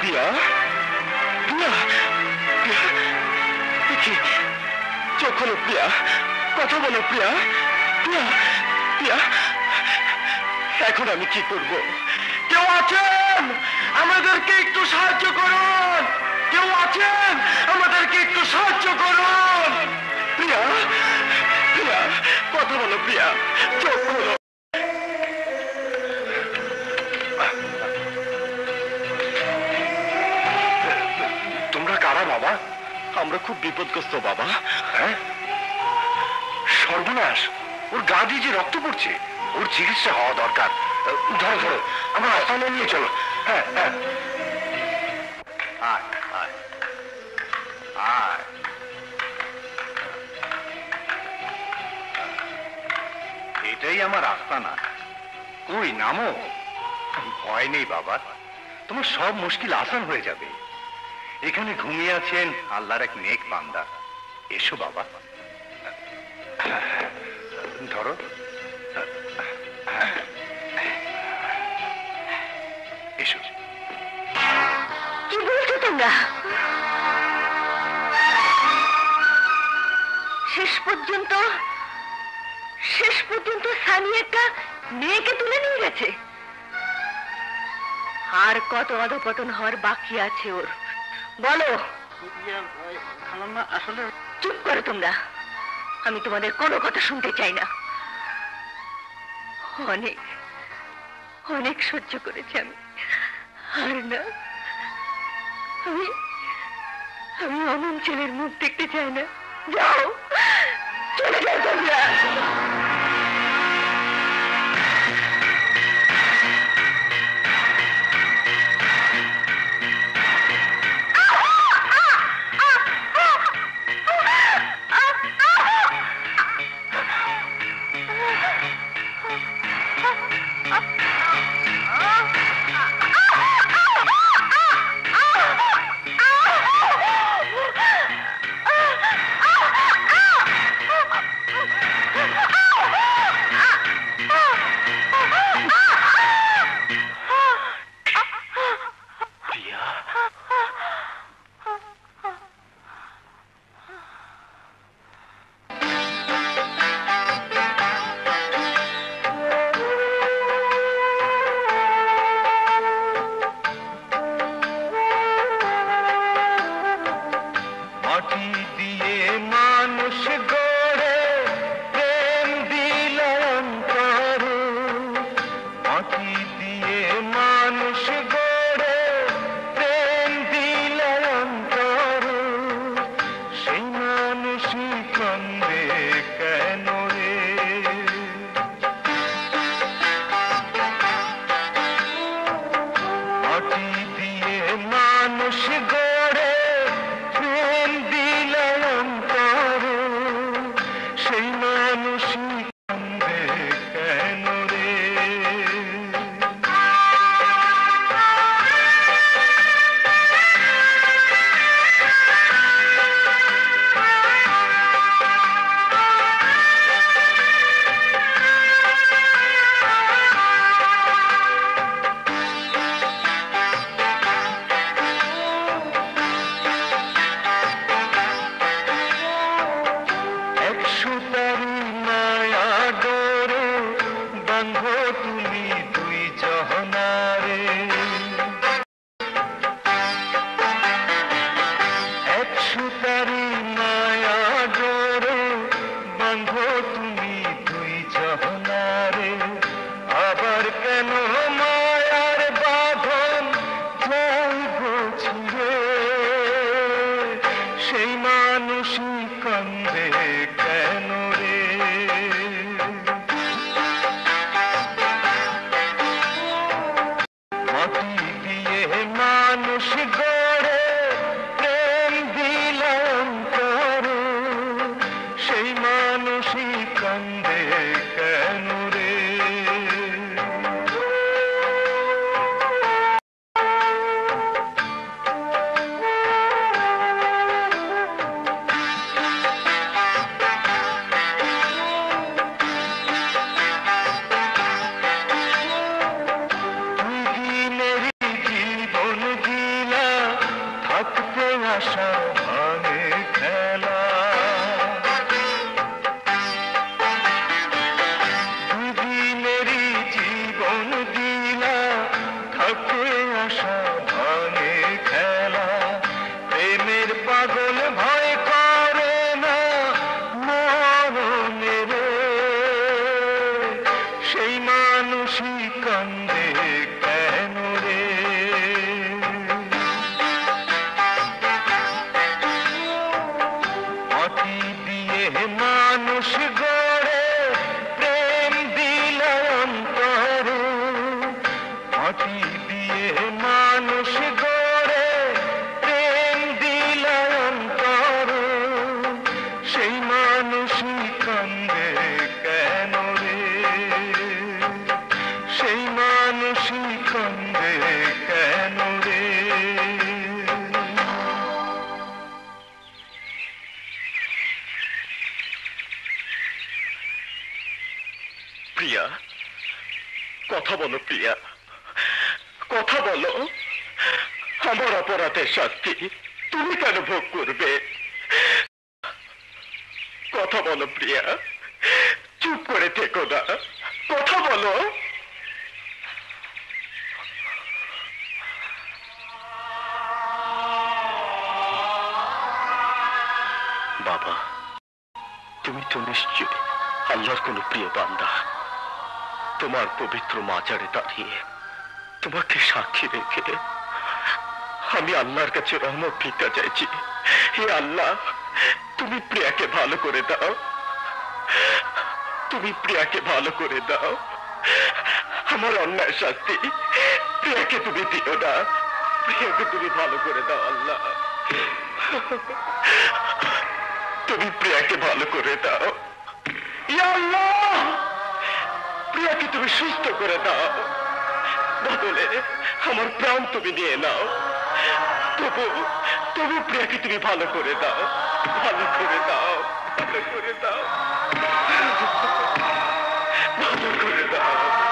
প্রিয়া প্রিয়া দেখি চোখ হলো প্রিয়া, কথা বলো প্রিয়া, প্রিয়া প্রিয়া। এখন আমি কি করব? কেউ আছেন? আমাদেরকে একটু সাহায্য করুন। কেউ আছেন? আমাদেরকে একটু সাহায্য করুন। প্রিয়া প্রিয়া, কথা বলো প্রিয়া, চোখ হলো। তোমরা কারা বাবা? আমরা খুব বিপদগ্রস্ত বাবা। হ্যাঁ, সর্বনাশ, ওর গা দিয়ে যে রক্ত পড়ছে, ওর চিকিৎসা হওয়া দরকার। ধরো ধরো, আমরা হাসপাতালে নিয়ে চলো। হ্যাঁ হ্যাঁ, আয় আয় আয়। এটাই আমার আস্তানা। কই নামো। ভয় নেই বাবা, তোমার সব মুশকিল আসান হয়ে যাবে। এখানে ঘুমিয়ে আছেন আল্লাহর এক নেক বান্দা। এসো বাবা, ধরো। এসো। কি বলছো তোমরা? শেষ পর্যন্ত সানি একটা মেয়েকে তুলে নিয়ে গেছে। আর কত অধপতন হওয়ার বাকি আছে ওর, বলো। আসলে চুপ করো তোমরা, আমি তোমাদের কোনো কথা শুনতে চাই না। অনেক অনেক সহ্য করেছি আমি, আর না, আমি অমন ছেলের মুখ দেখতে চাই না। যাও, চলে যাও তোমরা। আশা ভাঙে খেলা দুদিনেরই জীবন দিলা থাকে আশা ভাঙে খেলা প্রেমের পাগল ভয় করে না মরণের সেই মানুষই কান্দে কেন রে মাটি দিয়ে মানুষ গড়ে প্রেম দিলা অন্তরে মাটি দিয়ে মানুষ গড়ে প্রেম দিলা অন্তরে সেই মানুষই কান্দে কেন রে সেই মানুষই কান্দে কেন রে প্রিয়া কথা বলো প্রিয়া কথা বলো আমার অপরাধের শাস্তি তুমি কেন ভোগ করবে কথা বলো প্রিয়া চুপ করে থেকো না কথা বলো বাবা তুমি তো নিশ্চয় আল্লাহর কোন প্রিয় বান্দা তোমার পবিত্র মাজারে দাঁড়িয়ে তোমাকে সাক্ষী রেখে আমি আল্লাহর কাছে রহমত ভিক্ষা চাইছি হে আল্লাহ তুমি প্রিয়াকে ভালো করে দাও তুমি প্রিয়াকে ভালো করে দাও আমার অন্যায় শাস্তি প্রিয়াকে তুমি দিও না প্রিয়াকে তুমি ভালো করে দাও আল্লাহ তুমি প্রিয়াকে ভালো করে দাও ইয়া আল্লাহ প্রিয়াকে তুমি সুস্থ করে দাও বদলে আমার প্রাণ তুমি নিয়ে নাও তবু প্রিয়াকে তুমি ভালো করে দাও ভালো করে দাও ভালো করে দাও ভালো করে দাও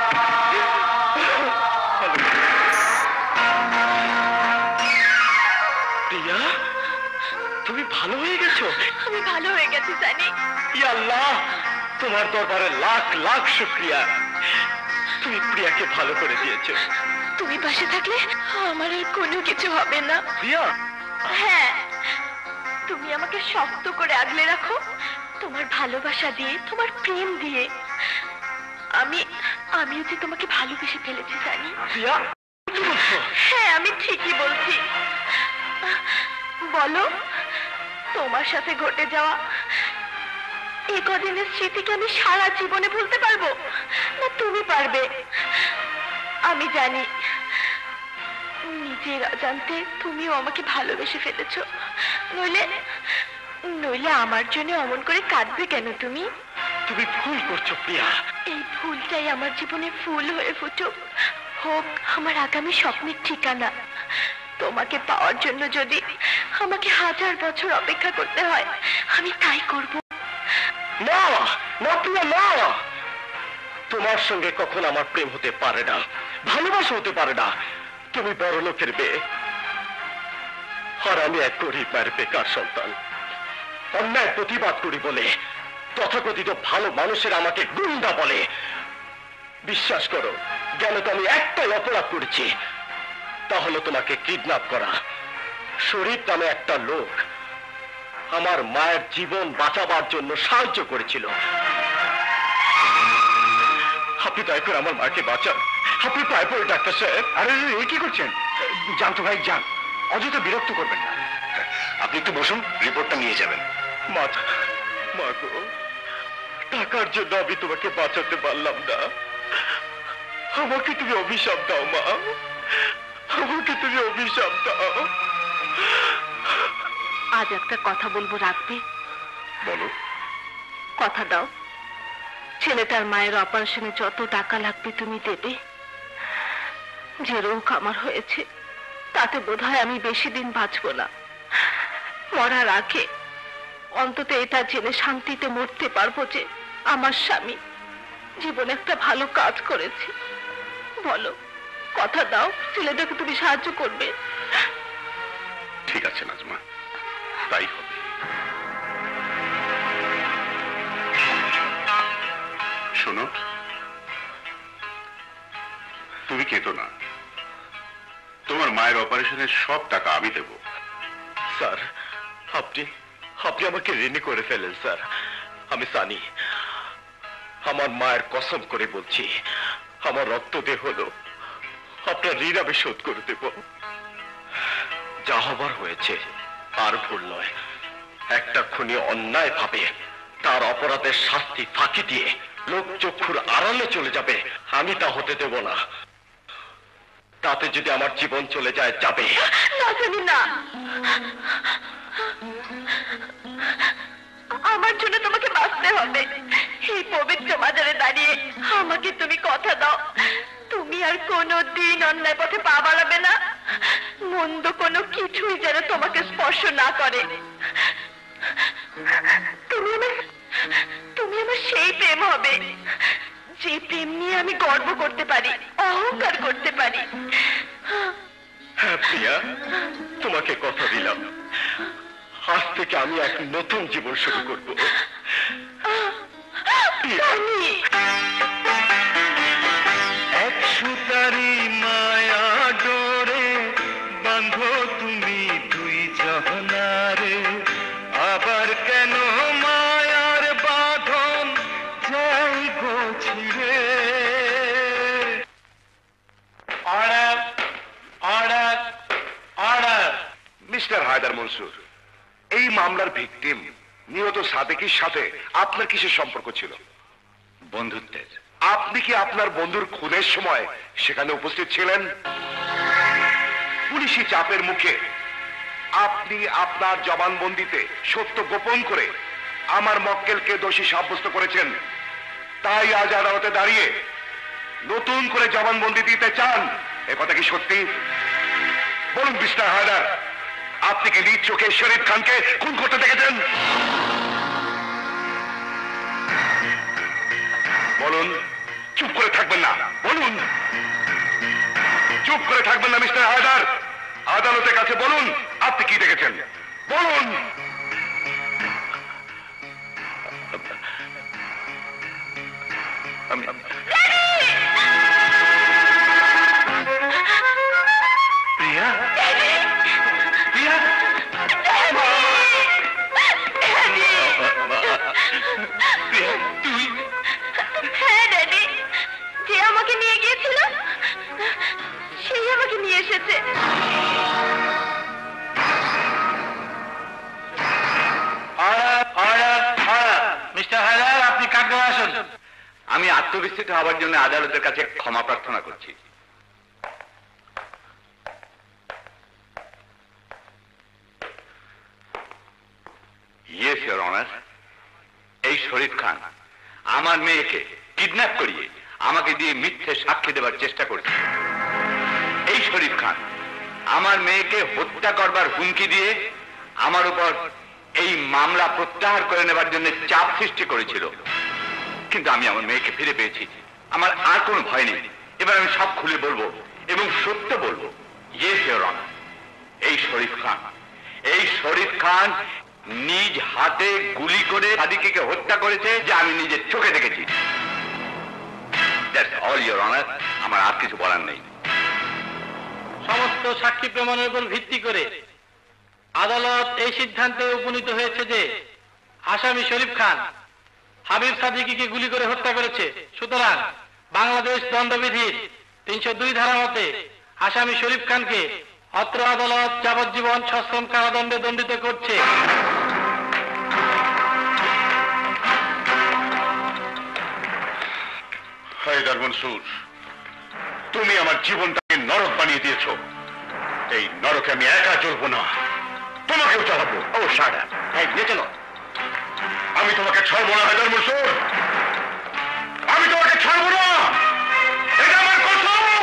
প্রিয়া তুমি ভালো হয়ে গেছো আমি ভালো হয়ে গেছি জানি ইয়া আল্লাহ তোমার দরবারে লাখ লাখ শুকরিয়া তুমি প্রিয়াকে ভালো করে দিয়েছো তুমি পাশে থাকলে আমার আর কোনো কিছু হবে না প্রিয়া হ্যাঁ তুমি আমাকে শক্ত করে আগলে রাখো তোমার ভালোবাসা দিয়ে তোমার প্রেম দিয়ে আমিও যে তোমাকে ভালোবেসে ফেলেছি জানি প্রিয়া কি বলছো হ্যাঁ আমি ঠিকই বলছি বলো তোমার সাথে ঘটে যাওয়া এই কদিনের স্মৃতিকে আমি সারা জীবনে ভুলতে পারবো না তুমি পারবে আমি জানি নিজের অজান্তে তুমিও আমাকে ভালোবেসে ফেলেছো নইলে আমার জন্য অমন করে কাঁদবে কেন তুমি তুমি ভুল করছো প্রিয়া এই ভুলটাই আমার জীবনে ফুল হয়ে ফুটুক হোক আমার আগামী স্বপ্নের ঠিকানা তোমাকে পাওয়ার জন্য যদি আমাকে 1000 বছর অপেক্ষা করতে হয় আমি তাই করব না না প্রিয়া না তোমার সঙ্গে কখন আমার প্রেম হতে পারে না ভালোবাসা হতে পারে না তুমি বড় লোকের মেয়ে আর আমি এক গরিব মায়ের বেকার সন্তান অন্যায় প্রতিবাদ করি বলে তথাকথিত ভালো মানুষের আমাকে গুন্ডা বলে বিশ্বাস করো জানো তো আমি একটাই অপরাধ করেছি তা হলো তোমাকে কিডন্যাপ করা শরীফ নামে একটা লোক আমার মায়ের জীবন বাঁচাবার জন্য সাহায্য করেছিল আপনি দয়া করে আমার মাকে বাঁচান আপনি পায়ে পড়ে ডাক্তার সাহেব আরে এই কি করছেন যান তো ভাই যান অযথা বিরক্ত করবেন না আপনি একটু বসুন রিপোর্টটা নিয়ে যাবেন মা গো টাকার জন্য আমি তোমাকে বাঁচাতে পারলাম না আমাকে তুমি অভিশাপ দাও মা আমাকে তুমি অভিশাপ দাও আজ একটা কথা বলবো রাখবে বলো কথা দাও ছেলেটার মায়ের অপারেশনে যত টাকা লাগবে তুমি দেবে যে রোগ আমার হয়েছে তাতে বোধহয় আমি বেশি দিন বাঁচবো না মরার আগে অন্তত এটা জেনে শান্তিতে মরতে পারবো যে আমার স্বামী জীবনে একটা ভালো কাজ করেছে বলো কথা দাও ছেলেটাকে তুমি সাহায্য করবে ঠিক আছে নাজমা অপারেশনের সব টাকা আমি দেব। স্যার, আপনি আপনি আমাকে ঋণী করে ফেলেন স্যার। আমি সানি, আমার মায়ের কসম করে বলছি, আমার রক্ত দেহ হলো আপনার ঋণ আমি শোধ করে দেব। যা হবার হয়েছে, আর ভুল নয়। একটা খুনি অন্যায় ভাবে তার অপরাধের শাস্তি ফাঁকি দিয়ে লোক চক্ষুর আড়ালে চলে যাবে, আমি তা হতে দেব না। তাতে যদি আমার জীবন চলে যায়, যাবে না জানি না। আমার জন্য তোমাকে বাঁচতে হবে। এই পবিত্র বাজারে দাঁড়িয়ে আমাকে তুমি কথা দাও, তুমি আর কোনোদিন অন্যায় পথে পা বাড়াবে না। মন্দ কোনো কিছুই যেন তোমাকে স্পর্শ না করে। তুমি আমার সেই প্রেম হবে যে প্রেম নিয়ে আমি গর্ব করতে পারি, অহংকার করতে পারি। হ্যাঁ প্রিয়া, তোমাকে কথা দিলাম, আজ থেকে আমি এক নতুন জীবন শুরু করব। এক সুতারি মায়া ডোরে বাঁধো তুমি দুই জহনারে, আবার কেন মায়ার বাঁধন যাই গো ছিড়ে। Order, order, order. Mister Haider Mansur, এই মামলার ভিকটিম নিহত সাদেকের সাথে আপনার কিসের সম্পর্ক ছিল? বন্ধুত্বের। আপনি কি আপনার বন্ধুর খুনের সময় সেখানে উপস্থিত ছিলেন? পুলিশি চাপের মুখে আপনি আপনার জবানবন্দিতে সত্য গোপন করে আমার মক্কেলকে দোষী সাব্যস্ত করেছেন। তাই আজ আদালতে দাঁড়িয়ে নতুন করে জবানবন্দি দিতে চান, এ কথা কি সত্যি? বলুন মিস্টার হায়দার, আপনি কি নিজ চোখে শরীফ খানকে খুন করতে দেখেছেন? বলুন, চুপ করে থাকবেন না, বলুন। চুপ করে থাকবেন না মিস্টার হায়দার, আদালতের কাছে বলুন আপনি কি দেখেছেন, বলুন। প্রিয়া, প্রিয়া, তুই? হ্যাঁ ড্যাডি, যে আমাকে নিয়ে গিয়েছিল সেই আমাকে নিয়ে এসেছে। মিস্টার হায়দার, আপনি কাঠগড়ায় আসুন। আমি আত্মবিস্মৃত হওয়ার জন্য আদালতের কাছে ক্ষমা প্রার্থনা করছি। ইয়েস ইওর অনার, এই শরীফ খান আমার মেয়েকে কিডন্যাপ করিয়ে আমাকে দিয়ে মিথ্যে সাক্ষী দেবার চেষ্টা করছে। এই শরীফ খান আমার মেয়েকে হত্যা করবার হুমকি দিয়ে আমার উপর এই মামলা প্রত্যাহার করে নেবার জন্য চাপ সৃষ্টি করেছিল। কিন্তু আমি আমার মেয়েকে ফিরে পেয়েছি, আমার আর কোনো ভয় নেই। এবার আমি সব খুলে বলবো এবং সত্য বলবো। ইয়েস ইওর অনার, এই শরীফ খান নিজ হাতে গুলি করে সাদিকে হত্যা করেছে, যা আমি নিজের চোখে দেখেছি। দ্যাটস অল ইওর অনার, আমার আর কিছু বলার নেই। সমস্ত সাক্ষী প্রমাণের উপর ভিত্তি করে আদালত এই সিদ্ধান্তে উপনীত হয়েছে যে আসামি শরীফ খান হাবিব সাদিকীকে গুলি করে হত্যা করেছে। সুতরাং বাংলাদেশ দণ্ডবিধির 302 ধারা মতে আসামি শরীফ খানকে অত্র আদালত যাবজ্জীবন সশ্রম কারাদণ্ডে দণ্ডিত করছে। হায়দার মনসুর, তুমি আমার জীবনটাকে নরক বানিয়ে দিয়েছো। এই নরকে আমি একা চলবো না, তোমাকেও চালাবো। ও সারা, চলো। আমি তোমাকে ছাড়বো না হায়দার মনসুর, আমি তোমাকে ছাড়বো না, এটা আমার কসম।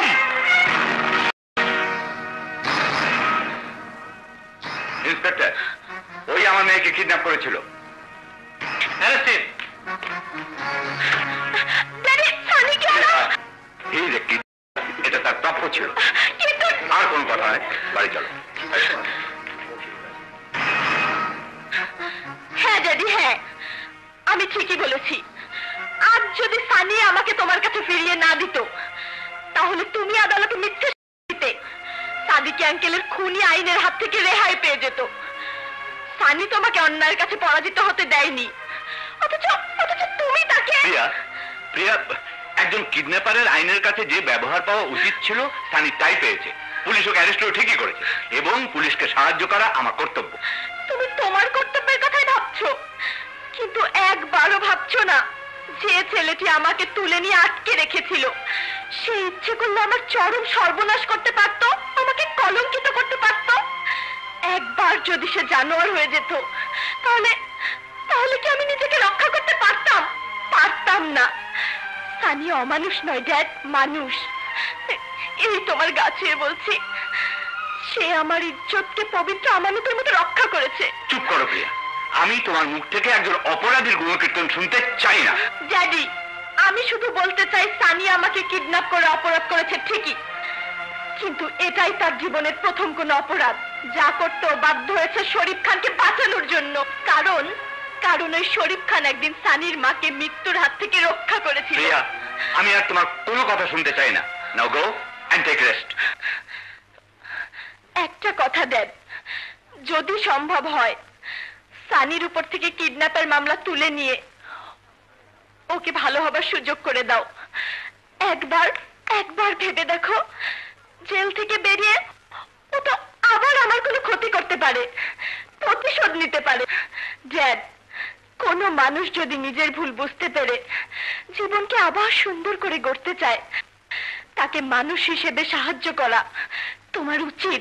ইন্সপেক্টর, ওই আমার মেয়েকে কিডন্যাপ করেছিল। এটা তার প্রাপ্য ছিল। আর কোন কথা নয়, বাড়ি চলো। হ্যাঁ ড্যাডি, হ্যাঁ আমি ঠিকই বলেছি। আজ যদি সানি আমাকে তোমার কাছে ফিরিয়ে না দিত, তাহলে তুমি আদালতে মিথ্যে দিতে। সাদিকি আঙ্কেলের খুনি আইনের হাত থেকে রেহাই পেয়ে যেত। সানি তোমাকে অন্যায়ের কাছে পরাজিত হতে দেয়নি, অথচ তুমি তাকে। প্রিয়া, প্রিয়া, একজন কিডন্যাপারের আইনের কাছে যে ব্যবহার পাওয়া উচিত ছিল সানি তাই পেয়েছে। পুলিশ ওকে অ্যারেস্ট ঠিক করেছে এবং পুলিশকে সাহায্য করা আমার কর্তব্য। তুমি তোমার কর্তব্যের কথাই ভাবছো, কিন্তু একবারও ভাবছো না যে ছেলেটি আমাকে তুলে নিয়ে আটকে রেখেছিল সে ইচ্ছে করলে আমার চরম সর্বনাশ করতে পারতো, আমাকে কলঙ্কিত করতে পারতো। একবার যদি সে জানোয়ার হয়ে যেত তাহলে তাহলে কি আমি নিজেকে রক্ষা করতে পারতাম? পারতাম না। সানি অমানুষ নয় ড্যাড, মানুষ। এই তোমার গাছে বলছি, সে আমার ইজ্জতকে পবিত্র আমানতের মতো রক্ষা করেছে। চুপ করো প্রিয়া, আমি তোমার মুখ থেকে একজন অপরাধীর গুণকীর্তন শুনতে চাই না। ড্যাডি, আমি শুধু বলতে চাই সানি আমাকে কিডন্যাপ করে অপরাধ করেছে ঠিকই, কিন্তু এটাই তার জীবনের প্রথম কোন অপরাধ যা করতে বাধ্য হয়েছে শরীফ খানকে বাঁচানোর জন্য। কারণ ওই শরীফ খান একদিন সানির মাকে মৃত্যুর হাত থেকে রক্ষা করেছিল। প্রিয়া, আমি আর তোমার কোনো কথা শুনতে চাই না। Now go and take rest. একটা কথা দেন, যদি সম্ভব হয় সানির উপর থেকে কিডন্যাপের মামলা তুলে নিয়ে ওকে ভালো হবার সুযোগ করে দাও। একবার ভেবে দেখো, জেল থেকে বেরিয়ে ও তো আবার আমার কোনো ক্ষতি করতে পারে, প্রতিশোধ নিতে পারে। ড্যাড, কোনো মানুষ যদি নিজের ভুল বুঝতে পেরে জীবনকে আবার সুন্দর করে গড়তে চায়, তাকে মানুষ হিসেবে সাহায্য করা তোমার উচিত।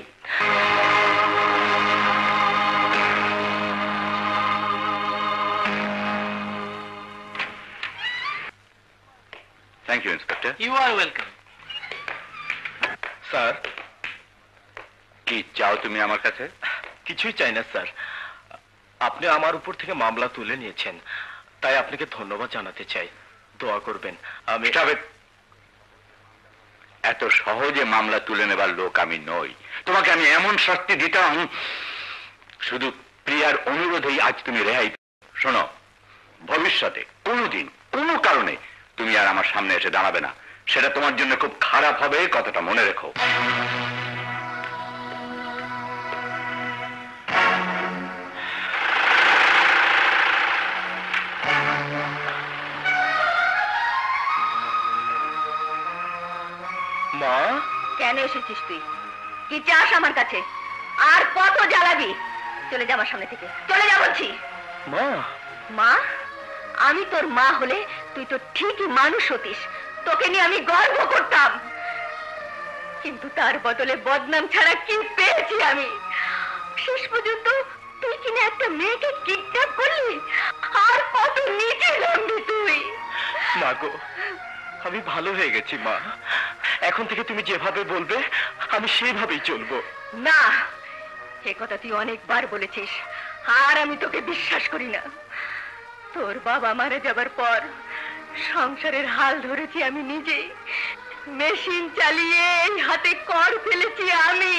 Thank you inspector. You are welcome. Sir, কি চাও তুমি আমার কাছে? কিছুই চাই না স্যার, আপনি আমার উপর থেকে মামলা তুলে নিয়েছেন, তাই আপনাকে ধন্যবাদ জানাতে চাই। দোয়া করবেন। আমি এত সহজে মামলা তুলে নেবার লোক আমি নই। তোমাকে আমি এমন শাস্তি দিতাম, শুধু প্রিয়ার অনুরোধেই আজ তুমি রেহাই। শোনো, ভবিষ্যতে কোনোদিন কোনো কারণে তুমি আর আমার সামনে এসে দাঁড়াবে না, সেটা তোমার জন্য খুব খারাপ হবে, কথাটা মনে রেখো। মা, কেন এসেছিস তুই? কি চাস আমার কাছে? আর কত জ্বালাবি? চলে যা আমার সামনে থেকে, চলে যা বলছি। মা, মা? আমি তোর মা হলে তুই তো ঠিকই মানুষ হতিস, তোকে নিয়ে আমি গর্ব করতাম, কিন্তু তার বদলে বদনাম ছাড়া কি পেয়েছি আমি? শেষ পর্যন্ত তুই কিনা একটা মেয়েকে কিডন্যাপ করলি, আর কত নিচে নামবি তুই। মা গো, আমি ভালো হয়ে গেছি মা। এখন থেকে তুমি যেভাবে বলবে আমি সেইভাবেই চলবো। না, এ কথা তুই অনেকবার বলেছিস, আর আমি তোকে বিশ্বাস করি না। তোর বাবা মারা যাবার পর সংসারের হাল ধরেছি আমি নিজে, মেশিন চালিয়ে এই হাতে কর ফেলেছি আমি।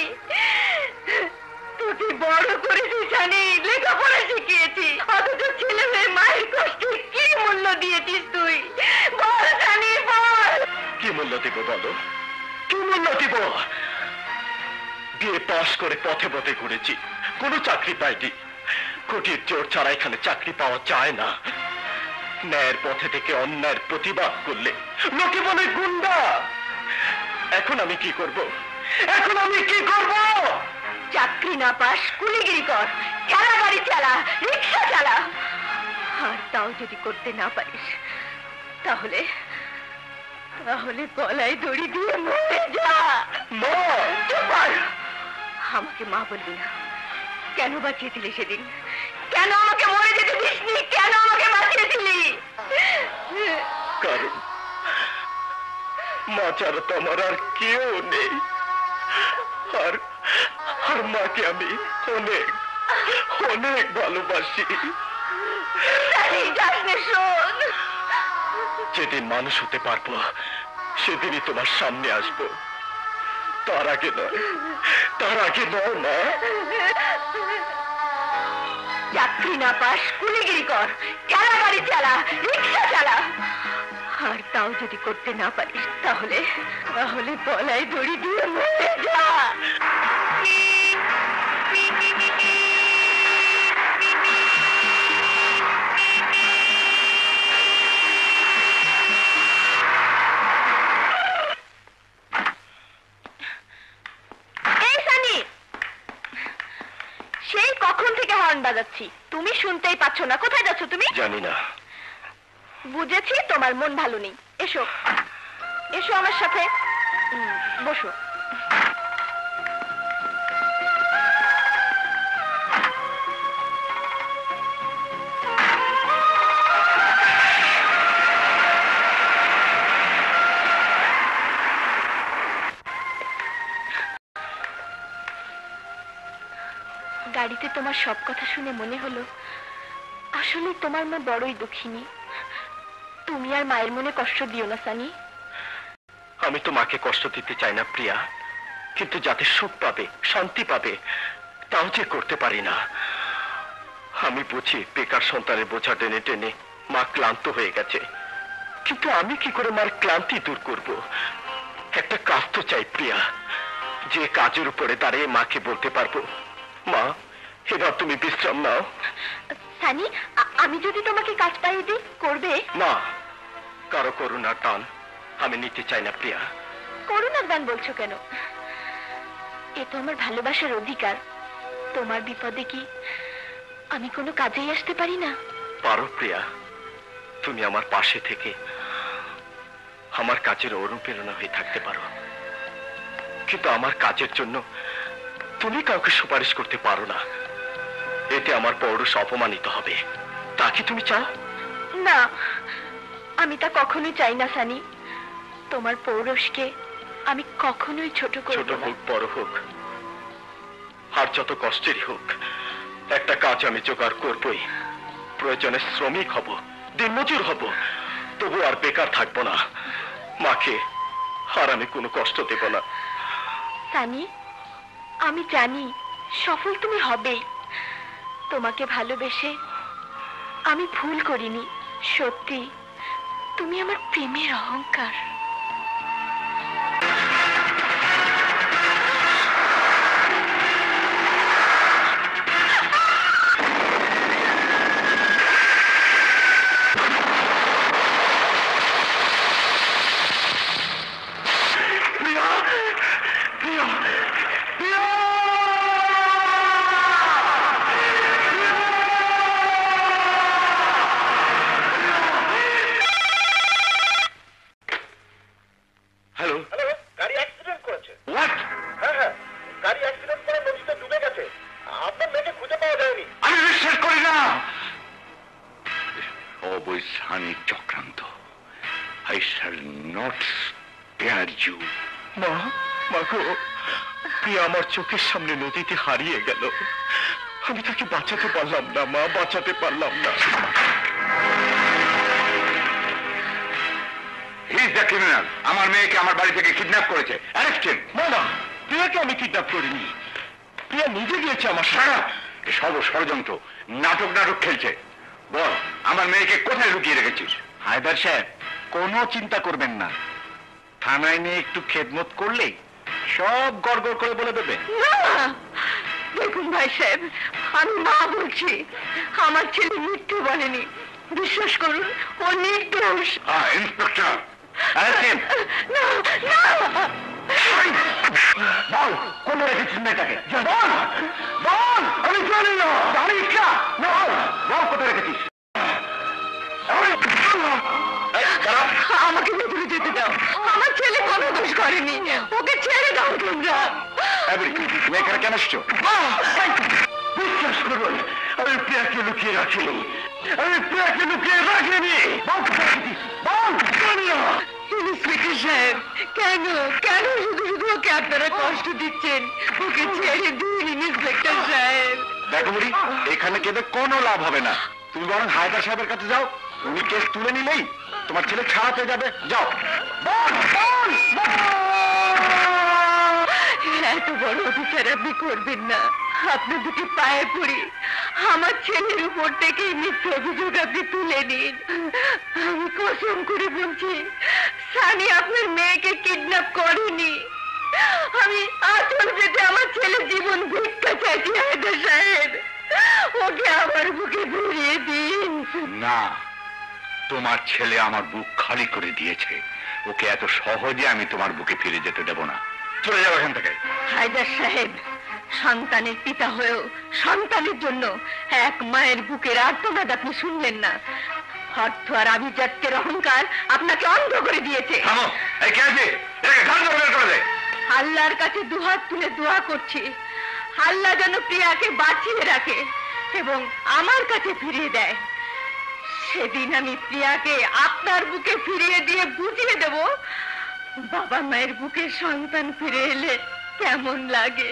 তোকে বড় করেছি জানি, লেখাপড়া শিখিয়েছি, অথচ ছেলে মেয়ে মায়ের কষ্টে কি মূল্য দিয়েছিস তুই? বল জানি, বল। কি মূল্য দেব বলো, কি মূল্য দেব? বিয়ে পাশ করে পথে পথে ঘুরেছি, কোনো চাকরি পাইনি। কোটির জোর ছাড়া এখানে চাকরি পাওয়া যায় না। ন্যায়ের পথে থেকে অন্যায়ের প্রতিবাদ করলে লোকে বলে গুন্ডা। এখন আমি কি করব? এখন আমি কি করব? চাকরি না পাস কুলিগিরি কর, ঠেলা গাড়ি চালা, রিক্সা চালা, আর তাও যদি করতে না পারিস তাহলে তাহলে গলায় দড়ি দিয়ে মরে যা। মা, চুপ কর। আমাকে মা বলবি না। কেন বাঁচিয়েছিলি সেদিন? কেন আমাকে মরে যেতে দিসনি? কেন আমাকে বাঁচিয়েছিলি? কারণ মা ছাড়া তো আমার আর কেউ নেই, আর আর মাকে আমি অনেক অনেক ভালোবাসি। শোন, যেদিন মানুষ হতে পারবো সেদিনই তোমার সামনে আসবো, তার আগে নয়, তার আগে নয় মা। চাকরি না পাস কুলিগিরি কর, ঠেলা গাড়ি চালা, রিক্সা চালা, আর তাও যদি করতে না পারিস তাহলে তাহলে গলায় দড়ি দিয়ে মরে যা। কখন থেকে হর্ন বাজাচ্ছি, তুমি শুনতেই পাচ্ছ না। কোথায় যাচ্ছ তুমি? জানি না। বুঝেছি তোমার মন ভালো নেই। এসো এসো আমার সাথে, বসো। গাড়িতে তোমার সব কথা শুনে মনে হলো আসলে তোমার মা বড়ই দুঃখিনী। তুমি আর মায়ের মনে কষ্ট দিও না সানি। আমি তো মাকে কষ্ট দিতে চাই না প্রিয়া, কিন্তু যাতে সুখ পাবে, শান্তি পাবে, তাও যে করতে পারি না। আমি বুঝি বেকার সন্তানের বোঝা টেনে টেনে মা ক্লান্ত হয়ে গেছে, কিন্তু আমি কি করে মার ক্লান্তি দূর করব? একটা কাজ তো চাই প্রিয়া, যে কাজের উপরে দাঁড়িয়ে মাকে বলতে পারবো, মা এবার তুমি বিশ্রাম নাও। সানি, আমি যদি তোমাকে কাজ পাইয়ে দিই, করবে? না, কারো করুণার টান আমি নিতে চাই না প্রিয়া। করুণার দান বলছো কেন? এ তো আমার ভালোবাসার অধিকার। তোমার বিপদে কি আমি কোনো কাজেই আসতে পারি না? পারো প্রিয়া, তুমি আমার পাশে থেকে আমার কাজের অনুপ্রেরণা হয়ে থাকতে পারো, কিন্তু আমার কাজের জন্য তুমি কাউকে সুপারিশ করতে পারো না। এতে আমার পৌরুষ অপমানিত হবে, তা কি তুমি চাও? না, আমি তা কখনোই চাই না সানি। তোমার পৌরুষকে আমি কখনোই ছোট করব না। হোক বড় হোক আর যত কষ্টেরই হোক, একটা কাজ আমি জোগাড় করবই। প্রয়োজনে শ্রমিক হব, দিনমজুর হব, তবু আর বেকার থাকবো না। মাকে আর আমি কোনো কষ্ট দেব না। সানি, আমি জানি সফল তুমি হবেই। তোমাকে ভালোবেসে আমি ভুল করিনি। সত্যি তুমি আমার প্রেমের অহংকার। অবৈধানিক চক্রান্ত। I shall not spare you. মা, মাগো, প্রিয়া আমার চোখের সামনে নদীতে হারিয়ে গেল। আমি তাকে বাঁচাতে পারলাম না মা, বাঁচাতে পারলাম না। He is the criminal. আমার মেয়েকে আমার বাড়ি থেকে কিডন্যাপ করেছে। Arrest him. না না, প্রিয়াকে আমি কিডন্যাপ করিনি। প্রিয়া নিজে গিয়েছে আমার সারা। সর্ব ষড়যন্ত্র, নাটক খেলছে। বল, আমার মেয়েকে কোথায় লুকিয়ে রেখেছিস? হায়দার সাহেব, কোনো চিন্তা করবেন না। থানায় নিয়ে একটু খেদমত করলেই সব গড়গড় করে বলে দেবে। দেখুন ভাই সাহেব, আমি মা বলছি, আমার ছেলে মিথ্যে বলেনি। বিশ্বাস করুন, ও নির্দোষ। ইন্সপেক্টর, বল, কোন রেখেছিস মেয়েটাকে? বল বল, আমি জানি না। জানিস না? বল কোথায় রেখেছিস? আমাকে ভেতরে যেতে দাও। আমার ছেলে কোনো দোষ করেনি, ওকে ছেড়ে দাও তোমরা। তুমি এখানে কেন এসছো? বিশ্বাস করুন, আমি প্রিয়াকে লুকিয়ে রাখিনি। আমি প্রিয়াকে লুকিয়ে রাখিনি। ইন্সপেক্টর সাহেব, কেন কেন শুধু শুধু ওকে আপনারা কষ্ট দিচ্ছেন? ওকে ছেড়ে দিন ইন্সপেক্টর সাহেব। দেখো বুড়ি, এখানে কেঁদে কোনো লাভ হবে না। তুমি বরং হায়দার সাহেবের কাছে যাও, উনি কেস তুলে নিলেই তোমার ছেলে ছাড়া পেয়ে যাবে। যাও। এত বড় অফিসার আপনি করবেন না। আপনার দুটি পায়ে পড়ি, আমার ছেলের উপর থেকে মিথ্যে অভিযোগ আপনি তুলে নিন। আমি কসম করে বলছি, সানি আপনার মেয়েকে কিডন্যাপ করেনি। আমি আচল পেতে আমার ছেলে জীবন ভিক্ষা চাইছি হায়দার সাহেব। ওকে আমার বুকে ভরিয়ে দিন। না, তোমার ছেলে আমার বুক খালি করে দিয়েছে। ওকে এত সহজে আমি তোমার বুকে ফিরে যেতে দেব না। চলে যাও এখান থেকে। হায়দার সাহেব, সন্তানের পিতা হয়েও সন্তানের জন্য এক মায়ের বুকের আর্তনাদ আপনি শুনলেন না। অর্থ আর আভিজাত্যের অহংকার আপনাকে অন্ধ করে দিয়েছে। আল্লাহর কাছে দুহাত তুলে দোয়া করছি, আল্লাহ যেন প্রিয়াকে বাঁচিয়ে রাখে এবং আমার কাছে ফিরিয়ে দেয়। সেদিন আমি প্রিয়াকে আপনার বুকে ফিরিয়ে দিয়ে বুঝিয়ে দেব বাবা মায়ের বুকে সন্তান ফিরে এলে কেমন লাগে।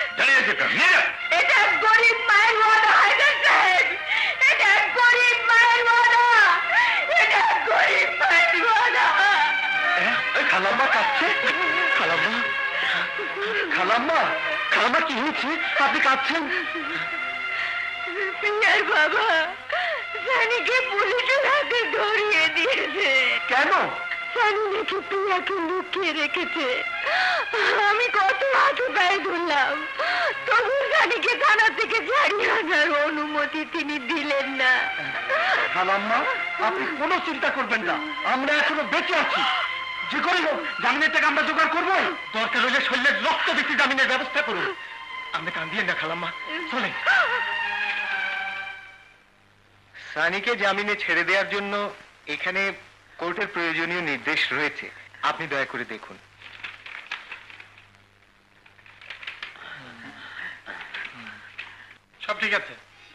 এটা গরিব মায়ের ওয়াদা হায়দার সাহেব, এটা গরিব মায়ের ওয়াদা, এটা গরিব মায়ের ওয়াদা। খালাম্মা কাঁদছে? খালাম্মা, খালাম্মা, খালাম্মা কি হয়েছে? আপনি কাঁদছেন? প্রিয়ার বাবা সানিকে পুলিশের হাতে ধরিয়ে দিয়েছে। কেন? সানি নাকি প্রিয়াকে লুকিয়ে রেখেছে। আমি কত হাতে পায়ে ধরলাম, তবু সানিকে থানা থেকে ছাড়িয়ে আনার অনুমতি তিনি দিলেন না। খালাম্মা, আপনি কোনো চিন্তা করবেন না, আমরা এখনো বেঁচে আছি। যে করে হোক জামিনের টাকা আমরা জোগাড় করবো। দরকার হলে শরীরের রক্ত দিতে জামিনের ব্যবস্থা করুন। আপনি কান্দিয়েন না খালাম্মা, চলেন। সানিকে জামিনে ছেড়ে দেওয়ার জন্য এখানে কোর্টের প্রয়োজনীয় নির্দেশ রয়েছে, আপনি দয়া করে দেখুন। সব ঠিক আছে।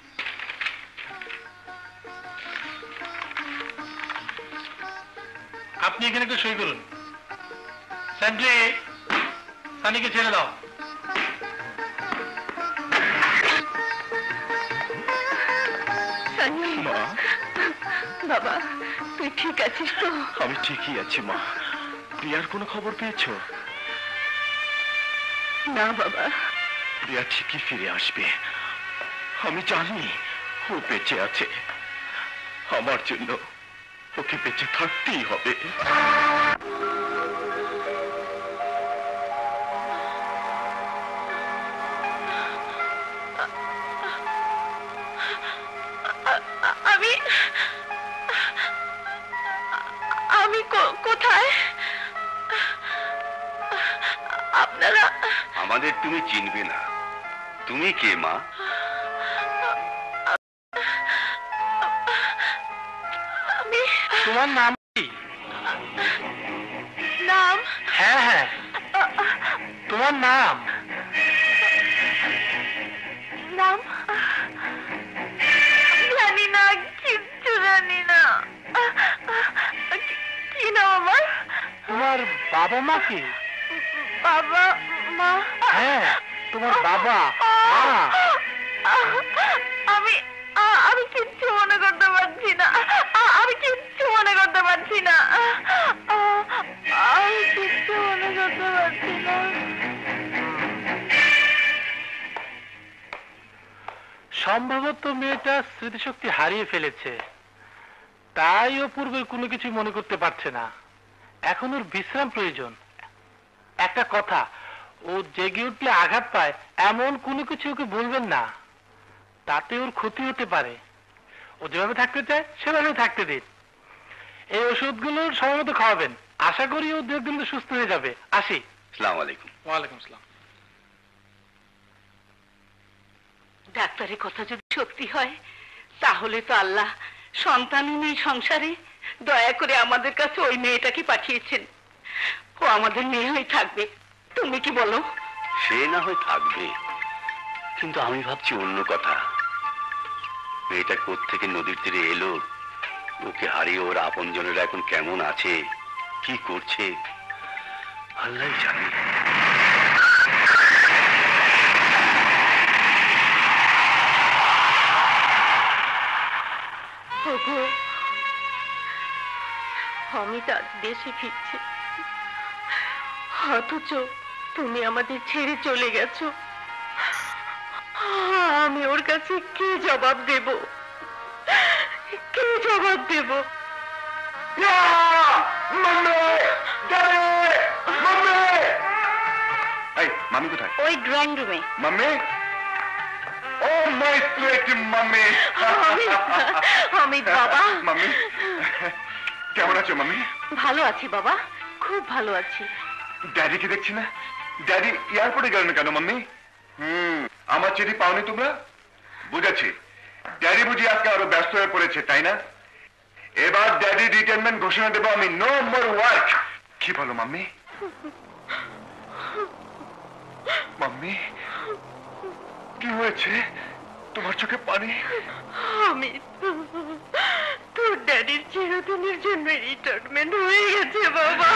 আপনি এখানে একটু সই করুন। স্যান্ড্রি, সানিকে ছেড়ে দাও। মা, বাবা তুই ঠিক আছিস তো? আমি ঠিকই আছি মা। প্রিয়ার কোনো খবর পেয়েছো? না বাবা। প্রিয়া ঠিকই ফিরে আসবে, আমি জানি ও বেঁচে আছে। আমার জন্য ওকে বেঁচে থাকতেই হবে। আমি আমি কোথায়? আপনারা আমাদের তুমি চিনবে না। তুমি কে মা? আমি তোমার নাম কি? নাম? হ্যাঁ হ্যাঁ, তোমার নাম? নাম জানি না, কিচ্ছু জানি না। কি নাম আমার? তোমার বাবা মা কি? বাবা মা? হ্যাঁ, তোমার বাবা মা। আমি আমি কিচ্ছু মনে করতে পারছি না, আমি কিচ্ছু মনে করতে পারছি না, আমি কিচ্ছু মনে করতে পারছি না। সম্ভবত মেয়েটা স্মৃতিশক্তি হারিয়ে ফেলেছে, তাই ও পূর্বের কোনো কিছু মনে করতে পারছে না। এখন ওর বিশ্রাম প্রয়োজন। একটা কথা, ও জেগে উঠলে আঘাত পায় এমন কোনো কিছু ওকে বলবেন না, তাতে ওর ক্ষতি হতে পারে। ও যেভাবে থাকতে চায় সেভাবে থাকতে দিন। এই ওষুধগুলো সময় মতো খাওয়াবেন, আশা করি ও দু একদিন সুস্থ হয়ে যাবে। আসি। আসসালামু আলাইকুম। ওয়ালাইকুম আসসালাম। ডাক্তারের কথা যদি সত্যি হয় তাহলে তো আল্লাহ সন্তানহীন সংসারে দয়া করে আমাদের কাছে ওই মেয়েটাকে পাঠিয়েছেন। ও আমাদের মেয়ে হয়ে থাকবে, তুমি কি বলো? সে না হয় থাকবে, কিন্তু আমি ভাবছি অন্য কথা। মেয়েটা কোত্থেকে নদীর তীরে এলো, ওকে হারিয়ে ওর আপনজনেরা এখন কেমন আছে, কি করছে, আল্লাহ জানে। আমি তো আজ দেশে ফিরছি, অথচ তুমি আমাদের ছেড়ে চলে গেছো। আমি ওর কাছে কি জবাব দেব, কি জবাব দেব? মামি কোথায়? ওই ড্রয়িং রুমে। Mummy, oh my sweet mummy. আমি বাবা। মাম্মি কেমন আছো মাম্মি? ভালো আছি বাবা, খুব ভালো আছি। ড্যাডিকে দেখছি না, ড্যাডি এয়ারপোর্টে গেলেন কেন মাম্মি? আমার চিঠি পাওনি তোমরা? বুঝেছি, ড্যাডি বুঝি আজকে আরো ব্যস্ত হয়ে পড়েছে, তাই না? এবার ড্যাডি রিটায়ারমেন্ট ঘোষণা দেবো আমি, নো মোর ওয়ার্ক। কি বলো মাম্মি? মাম্মি কি হয়েছে? তোমার চোখে পানি? আমি তোর ড্যাডির চিরদিনের জন্য রিটায়ারমেন্ট হয়ে গেছে বাবা।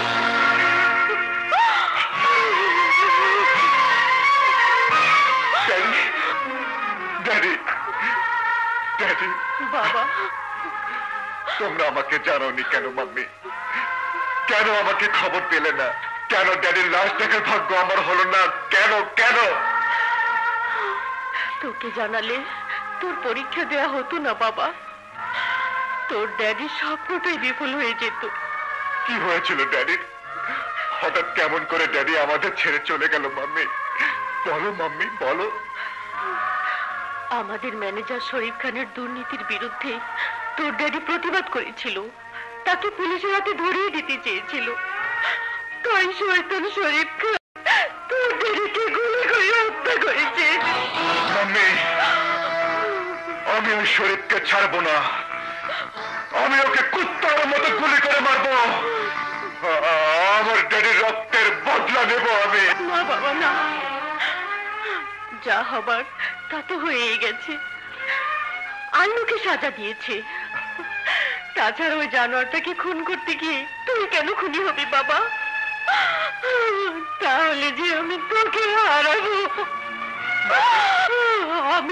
Daddy, daddy, daddy. বাবা, তোমরা আমাকে জানোনি কেন মাম্মি? কেন আমাকে খবর পেলে না? কেন ড্যাডির লাশ দেখার ভাগ্য আমার হলো না? কেন কেন? তোকে জানালে তোর পরীক্ষা দেয়া হতো না বাবা, তোর ড্যাডির স্বপ্নটাই বিফল হয়ে যেত। কি হয়েছিল ড্যাডির? হঠাৎ কেমন করে ড্যাডি আমাদের ছেড়ে চলে গেল মাম্মি? বলো মাম্মি, বলো। আমাদের ম্যানেজার শরীফ খানের দুর্নীতির বিরুদ্ধে তোর ড্যাডি প্রতিবাদ করেছিল, তাকে পুলিশের হাতে ধরিয়ে দিতে চেয়েছিল। তাই শয়তান শরীফ খান তোর ড্যাডিকে গুলি করে হত্যা করেছে। মাম্মি, আমি ওই শরীফকে ছাড়বো না, আমি ওকে কুত্তার মতো গুলি করে মারবো। আমার ড্যাডির রক্তের বদলা নেব আমি। না বাবা না, যা হবার তা তো হয়েই গেছে। আন্নুকে সাজা দিয়েছে, তাছাড়া ওই জানোয়ারটাকে খুন করতে গিয়ে তুই কেন খুনি হবি বাবা? তাহলে যে আমি তোকে হারাবো। আমি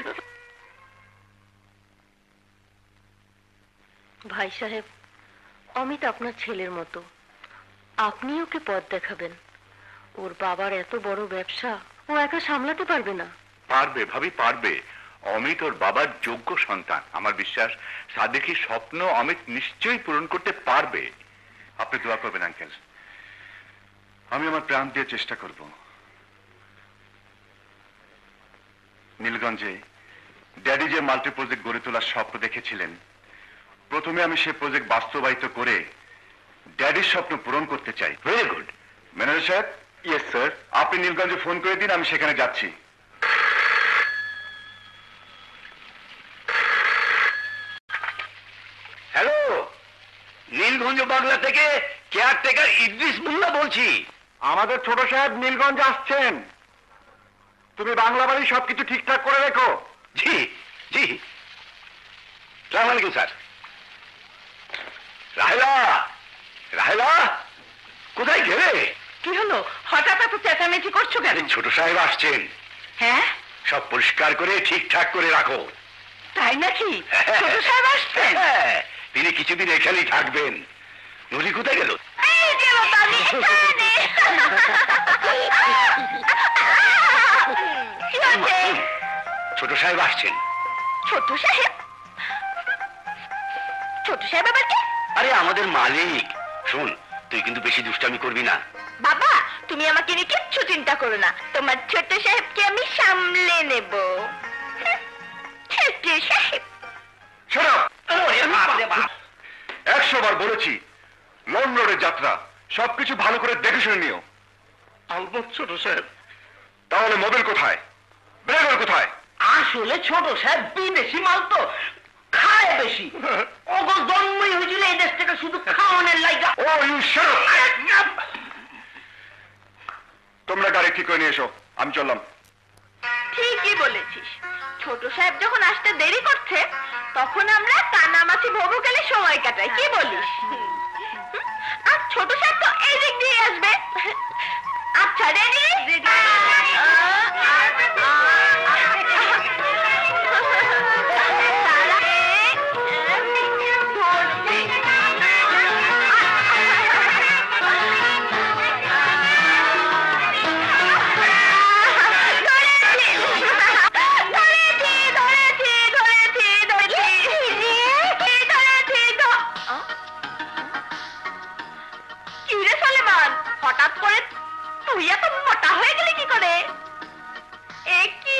ভাই সাহেব, অমিত আপনার ছেলের মতো, আপনি ওকে পথ দেখাবেন। ওর বাবার এত বড় ব্যবসা ও একা সামলাতে পারবে না। পারবে ভাবি, পারবে। অমিত ওর বাবার যোগ্য সন্তান। আমার বিশ্বাস সাদেকের স্বপ্ন অমিত নিশ্চয়ই পূরণ করতে পারবে। আপনি দোয়া করবেন আঙ্কেল, আমি আমার প্রাণ দিয়ে চেষ্টা করব। নীলগঞ্জে ড্যাডি যে মাল্টি প্রজেক্ট গড়ে তোলার স্বপ্ন দেখেছিলেন, প্রথমে আমি সে প্রজেক্ট বাস্তবায়িত করে ড্যাডির স্বপ্ন পূরণ করতে চাই। ভেরি গুড ম্যানেজার সাহেব। Yes sir. আপনি নীলগঞ্জে ফোন করে দিন, আমি সেখানে যাচ্ছি। হ্যালো, নীলগঞ্জ বাংলা থেকে কেয়ারটেকার ইদ্রিস মোল্লা বলছি। আমাদের ছোট সাহেব নীলগঞ্জ আসছেন, তুমি বাংলা বাড়ি সবকিছু ঠিকঠাক করে রেখো। জি জি। সালাম আলাইকুম স্যার। রাহেলা, রাহেলা কোথায় গেলে? কি হলো, হঠাৎ এত চেঁচামেচি করছো কেন? ছোট সাহেব আসছেন। হ্যাঁ, সব পরিষ্কার করে ঠিকঠাক করে রাখো। তাই নাকি? ছোট সাহেব আসছেন? হ্যাঁ, তিনি কিছুদিন এখানেই থাকবেন। নুরি কোথায় গেল? ছোট সাহেব আসছেন। ছোট সাহেব? ছোট সাহেব আবার কে? আরে আমাদের মালিক। শোন, তুই কিন্তু বেশি দুষ্টামি করবি না। বাবা, তুমি আমাকে নিয়ে কিচ্ছু চিন্তা করো না, তোমার ছোট সাহেবকে আমি সামলে নেব। ছোট সাহেব। শোনো, 100 বার বলেছি, লন্ডনের যাত্রা সবকিছু ভালো করে দেখে শুনে নিও। আলবৎ ছোট সাহেব। তাহলে মোবাইল কোথায়, ব্রেগর কোথায়? আসলে ছোট সাহেব বিদেশি মাল তো, খায় বেশি। ওগো জন্মই হয়েছিল এই দেশ থেকে শুধু খাওয়ানোর লাইগা। Oh you shut up. তোমরা গাড়ি ঠিক করে নিয়ে এসো, আমি চললাম। ঠিকই বলেছিস, ছোট সাহেব যখন আসতে দেরি করছে তখন আমরা কানামাছি ভবু গেলে সময় কাটাই, কি বলিস? আর ছোট সাহেব তো এই দিক দিয়ে আসবে। আচ্ছা, রেডি? হঠাৎ করে তুই এত মোটা হয়ে গেলি কি করে? এ কি,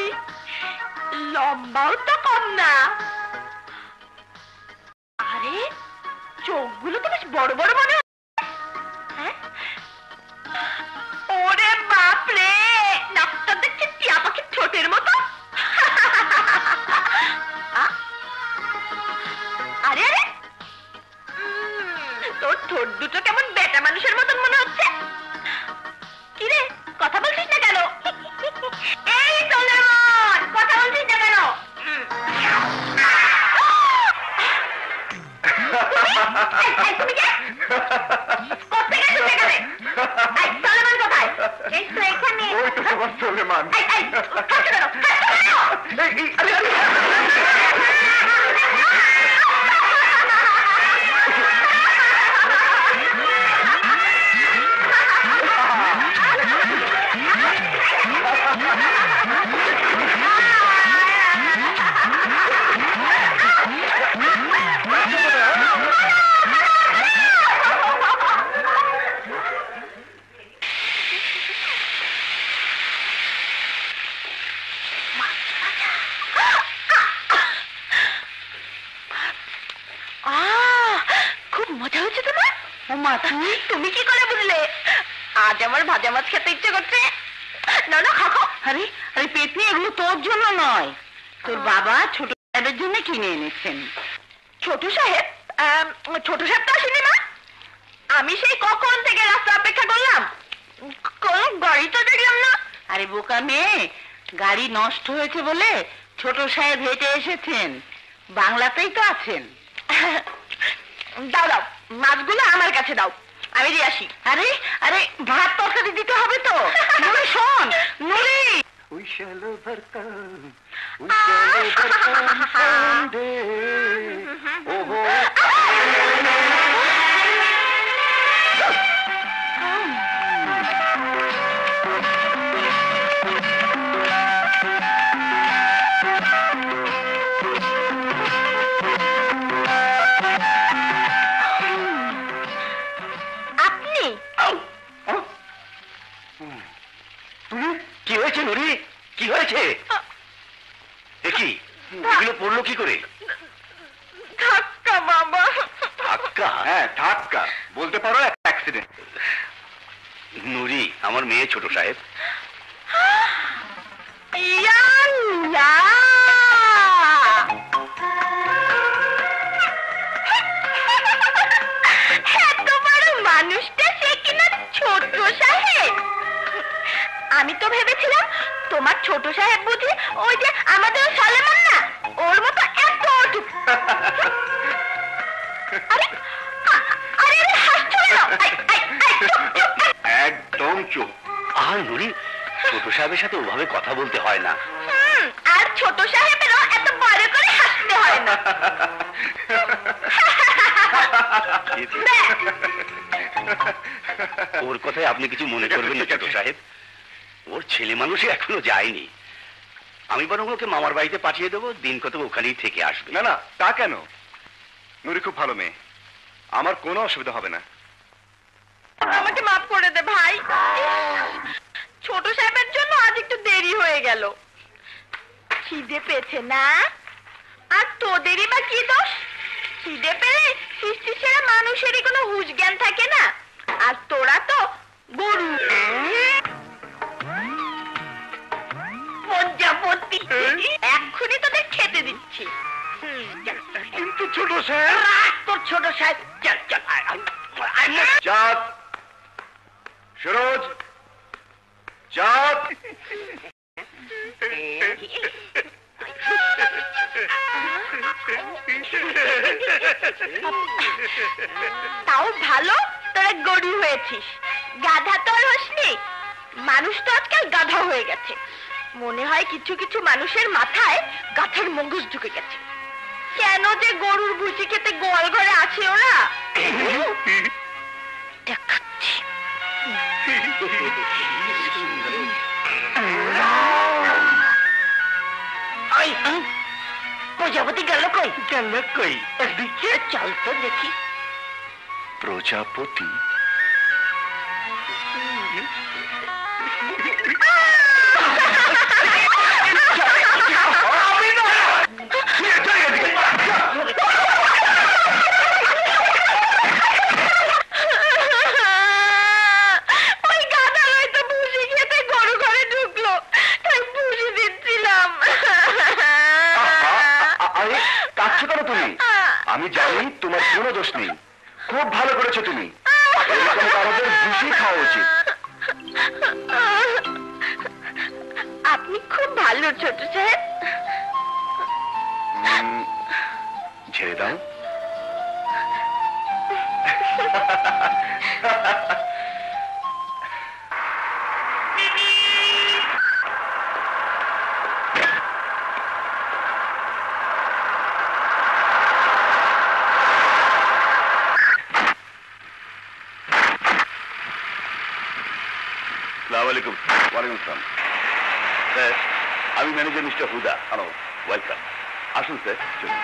লম্বাও তো কম না। আরে চোখগুলো তো বেশ বড় বড় মনে হচ্ছে। হ্যাঁ, ওরে বাপ রে, নাকটা অপমান খুব মজা হচ্ছে তোমার। মা তুমি কি করে বুঝলে? আজ আমার ভাজা মাছ খেতে ইচ্ছে করছে। না না খাও। আরে আরে পেটনি, এগুলো তোর জন্য নয়, তোর বাবা ছোট সাহেবের জন্য কিনে এনেছেন। ছোট সাহেব? ছোট সাহেব তো আসেনি মা। আমি সেই কখন থেকে রাস্তা অপেক্ষা করলাম, কোন গাড়ি তো দেখলাম না। আরে বোকা মেয়ে, গাড়ি নষ্ট হয়েছে বলে ছোট সাহেব হেঁটে এসেছেন, বাংলাতেই তো আছেন। দাও দাও, মাছগুলো আমার কাছে দাও, আমি দিয়ে আসি। আরে আরে ভাত তরকারি দিতে হবে তো। নুরি শোন, নুরি কি হয়েছে নুরি, কি হয়েছে? দেখি এগুলো পড়লো কি করে? ধাক্কা বাবা। ধাক্কা? হ্যাঁ ধাক্কা বলতে পারো, অ্যাক্সিডেন্ট। নুরি আমার মেয়ে ছোট সাহেব। এত বড় মানুষটা সে কিনা ছোট সাহেব। আমি তো ভেবেছিলাম তোমার ছোট সাহেব বুঝি ওই যে আমাদের সালেমান না, ওর মতো এত একদম চুপ। আর নুরি, ছোট সাহেবের সাথে ওভাবে কথা বলতে হয় না। আর ছোট সাহেবেরও এত বড় করে হাসতে হয় না। ওর কথায় আপনি কিছু মনে করবেন না ছোট সাহেব, ওর ছেলে মানুষই এখনো যায়নি। আমি বরং ওকে মামার বাড়িতে পাঠিয়ে দেবো, দিন কত ওখানেই থেকে আসবে। না না, তা কেন? নুরি খুব ভালো মেয়ে, আমার কোনো অসুবিধা হবে না। আমাকে মাফ করে দে ভাই, ছোট সাহেবের জন্য আজ একটু দেরি হয়ে গেল। খিদে পেয়েছে না? আর তোদেরই বা কি দোষ? খিদে পেলে সৃষ্টি সেরা মানুষেরই কোনো হুঁশ জ্ঞান থাকে না। আর তোরা তো গরু। প্রজাপতি, এক্ষুনি তোদের খেতে দিচ্ছি। কিন্তু ছোট সাহেব, তোর ছোট সাহেব। চল চল চাঁদ, সরোজ, চাঁদ। তাও ভালো তোরা গরু হয়েছিস, গাধা তো আর হসনি। মানুষ তো আজকাল গাধা হয়ে গেছে। মনে হয় কিছু কিছু মানুষের মাথায় গাধার মগজ ঢুকে গেছে। কেন যে গরুর ভুসি খেতে গোয়াল ঘরে আছে ওরা, দেখাচ্ছি। প্রজাপতি গেল কই? গেল কই? এদিকে চল তো দেখি। প্রজাপতি? ওই গাধা হয়তো ভুসি খেতে গরু ঘরে ঢুকলো, তাই ভুসি দিচ্ছিলাম। আরে কাঁদছো কেন তুমি? আমি জানি তোমার কোনো দোষ নেই, খুব ভালো করেছো তুমি। এরকম কারোদের ভুসি খাওয়া উচিত। আপনি খুব ভালো ছোট সাহেব। ছেড়ে দাও। আলাইকুম। ওয়ালাইকুম আসসালাম। স্যার, আমি manager mister Huda. Hello, welcome. আসুন স্যার, চলুন।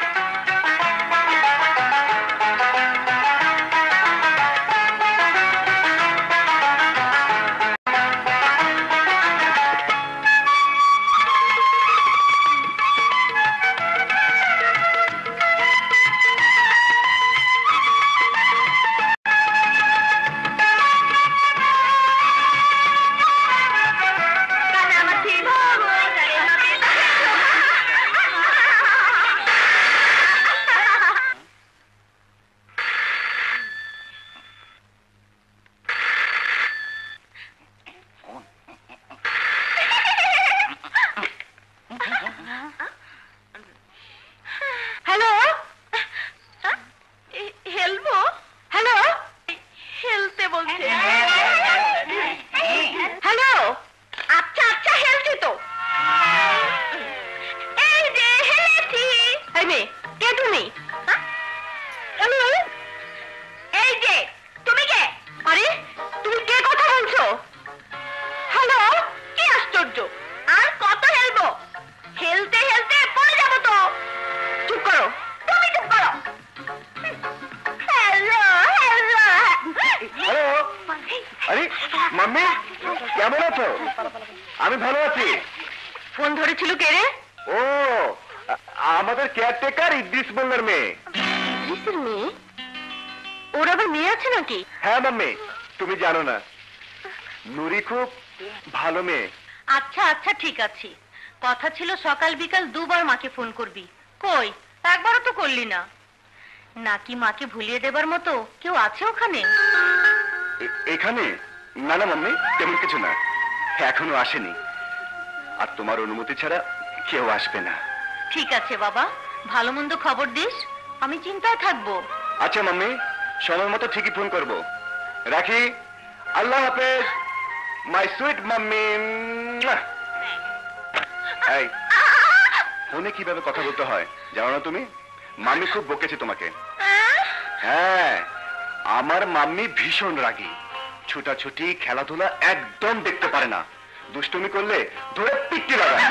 হ্যালো, হেলবো? হ্যালো, হেলতে বলছে। হ্যালো, আচ্ছা আচ্ছা, হেলছি তো। এই যে হেলেছি। এই মেয়ে, কে তুমি? হ্যালো, এই যে তুমি কে? আরে তুমি কে কথা বলছো? হ্যালো, কি আশ্চর্য! আর কত হেলবো? হেলতে হেলতে পড়ে যাবো তো। চুপ করো, তুমি চুপ করো। Hello hello. হ্যালো, আরে মাম্মি কেমন আছো? আমি ভালো আছি। ফোন ধরেছিল কে রে? ও, আমাদের কেয়ারটেকার ইদ্রিস মোল্লার মেয়ে। ইদ্রিসের মেয়ে? ওর আবার মেয়ে আছে নাকি? হ্যাঁ মাম্মি, তুমি জানো না, নুরি খুব ভালো মেয়ে। আচ্ছা আচ্ছা, ঠিক আছে। কথা ছিল সকাল বিকাল দুবার মাকে ফোন করবি। কই, একবারও তো করলি না। নাকি মাকে ভুলিয়ে দেবার মতো কেউ আছে ওখানে? এখানে? না না মাম্মি, তেমন কিছু না, এখনো আসেনি। আর তোমার অনুমতি ছাড়া কেউ আসবে না। ঠিক আছে বাবা, ভালো মন্দ খবর দিস, আমি চিন্তায় থাকবো। আচ্ছা মাম্মি, সময় মতো ঠিকই ফোন করবো। রাখি, আল্লাহ হাফেজ মাই সুইট মাম্মি। এই, ফোনে কিভাবে কথা বলতে হয় জানো না তুমি? মাম্মি খুব বকেছে তোমাকে। হ্যাঁ, আমার মাম্মি ভীষণ রাগী, ছুটাছুটি খেলাধুলা একদম দেখতে পারে না, দুষ্টুমি করলে ধরে পিটতে লাগায়।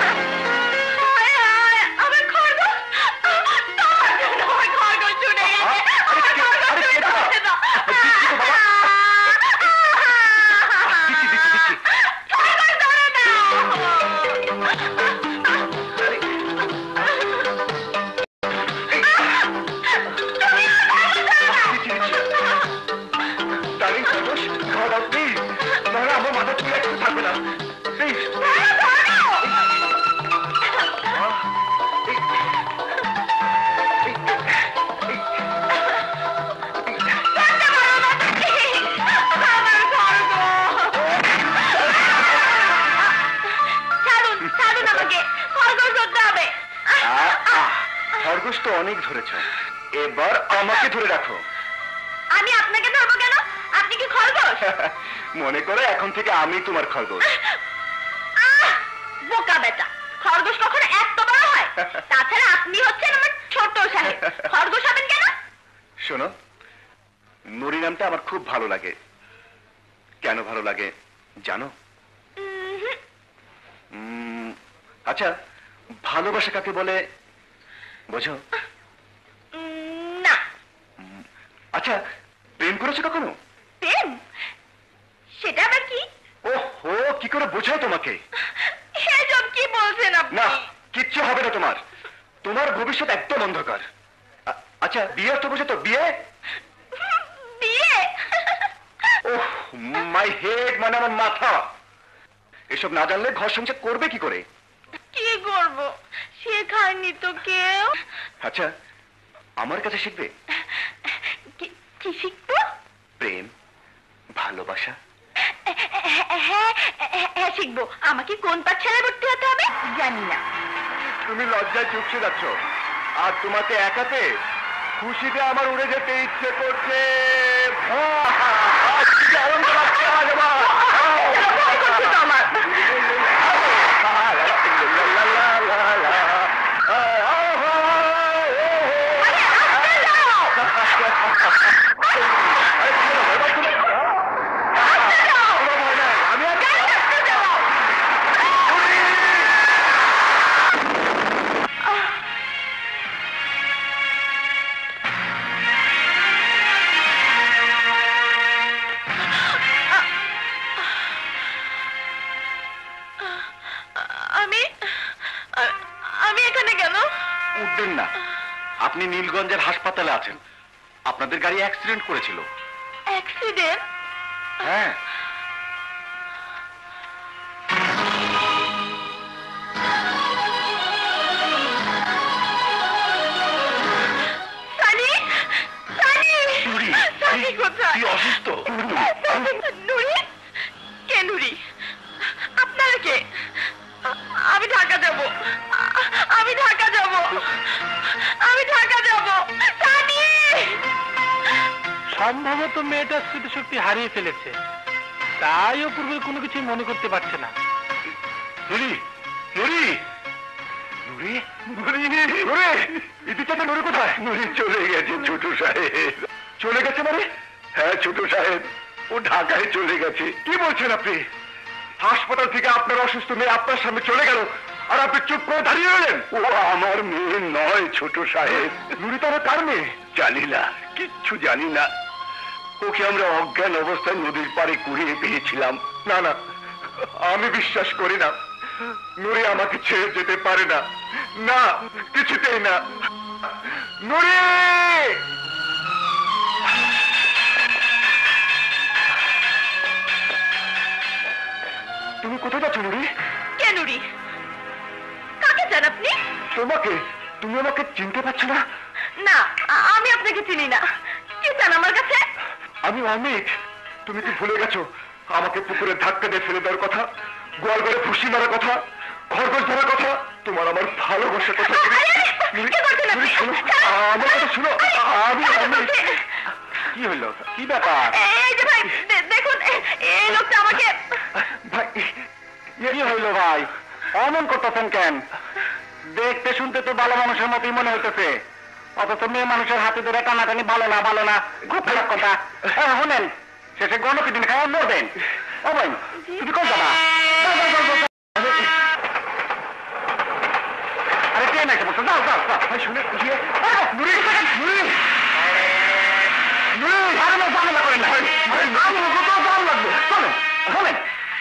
আমার মাথা চুলে একটু থাকবে না, প্লিজ। খরগোশ তো অনেক ধরেছ, এবার আমাকে ধরে রাখো। আমি আপনাকে ধরবো কেন? আপনি কি খরগোশ? মনে করো এখন থেকে আমি তোমার খরগোশ। বোকা বেটা, খরগোশ কখনো এত বড় হয়? তাছাড়া আপনি হচ্ছেন আমার ছোট সাহেব, খরগোশ হবেন কেন? শোনো, নুরি নামটা আমার খুব ভালো লাগে। কেন ভালো লাগে জানো? আচ্ছা, ভালোবাসা কাকে বলে বোঝো? না। আচ্ছা, প্রেম করেছো কখনো? প্রেম? সেটা আবার কি? ওহো, কি করে বোঝাও তোমাকে? এসব কি বলছেন আপনি? না, কিচ্ছু হবে না তোমার, তোমার ভবিষ্যৎ একদম অন্ধকার। আচ্ছা, বিয়ে তো বোঝো তো? বিয়ে? বিয়ে? ওহ মাই হেড, মানে আমার মাথা। এসব না জানলে ঘর সংসার করবে কি করে? কি করব, শেখায়নি তো কেউ। আচ্ছা, আমার কাছে শিখবে। কি শিখবো? প্রেম, ভালোবাসা। হ্যাঁ শিখবো। আমাকে কোন পাঠশালায় ভর্তি হতে হবে জানি না। তুমি লজ্জায় চুপসে যাচ্ছ, আর তোমাকে একাতে খুশিতে আমার উড়ে যেতে ইচ্ছে করছে। উঠবেন না, আপনি নীলগঞ্জের হাসপাতালে আছেন। আপনাদের গাড়ি অ্যাক্সিডেন্ট করেছিল। অ্যাক্সিডেন্ট? হ্যাঁ। সানি, সানি, সানি কোথায়? তুই অসুস্থ? নুরি? কে নুরি? আপনারা কে? আমি ঢাকা যাব, আমি ঢাকা যাব, আমি ঢাকা যাব। সানি! সম্ভবত মেয়েটা স্মৃতিশক্তি হারিয়ে ফেলেছে, তাই ও পূর্বে কোনো কিছু মনে করতে পারছে না। নুরি, নুরি, নুরি, নুরি, নুরি, ইতিচাতে নুরি কোথায়? নুরি চলে গেছে ছোট সাহেব। চলে গেছে মানে? হ্যাঁ ছোট সাহেব, ও ঢাকায় চলে গেছে। কি বলছেন আপনি? হাসপাতাল থেকে আপনার অসুস্থ মেয়ে আপনার সামনে চলে গেল, আর আপনি চুপ করে দাঁড়িয়ে রইলেন? ও আমার মেয়ে নয় ছোট সাহেব। নুরি তো আমার কার মেয়ে? জানি না, কিচ্ছু জানি না। ওকে আমরা অজ্ঞান অবস্থায় নদীর পাড়ে কুড়িয়ে পেয়েছিলাম। না না, আমি বিশ্বাস করি না। নুরি আমাকে ছেড়ে যেতে পারে না, না কিছুতেই না। নুরি! তুমি কোথায় যাচ্ছ নুরি? কে নুরি? কাকে চান আপনি? তোমাকে। তুমি আমাকে চিনতে পারছো না? না, আমি আপনাকে চিনি না। কি চান আমার কাছে? আমি অমিত। তুমি কি ভুলে গেছো আমাকে পুকুরে ধাক্কা দিয়ে ফেলে দেওয়ার কথা, গোয়াল ঘরে ফুসি মারার কথা, খরগোশ ধরার কথা, তোমার আমার ভালোবাসার কথা? নুরি, শোনো, আমার কথা শোনো। আমি অমিত। কি হইল? কি ব্যাপার? এই যে ভাই, দেখুন এই লোকটা আমাকে। ভাই কি হইল ভাই? অমন করতেছেন কেন? দেখতে শুনতে তো ভালো মানুষের মতোই মনে হইতেছে, অথচ মেয়ে মানুষের হাতে ধরে টানাটানি ভালো না, ভালো না, খুব খারাপ কথা। শুনেন, শেষে গণপিদিন খাওয়া মরবেন। ও ভাই তুমি কোন যাবা? আরে ট্রেন এসে বলছো, যাও যাও যাও। ভাই শুনে নুরি, নুরি, নুরি, আরে না ঝামেলা করেন না, দাম লাগবে। চলেন চলেন।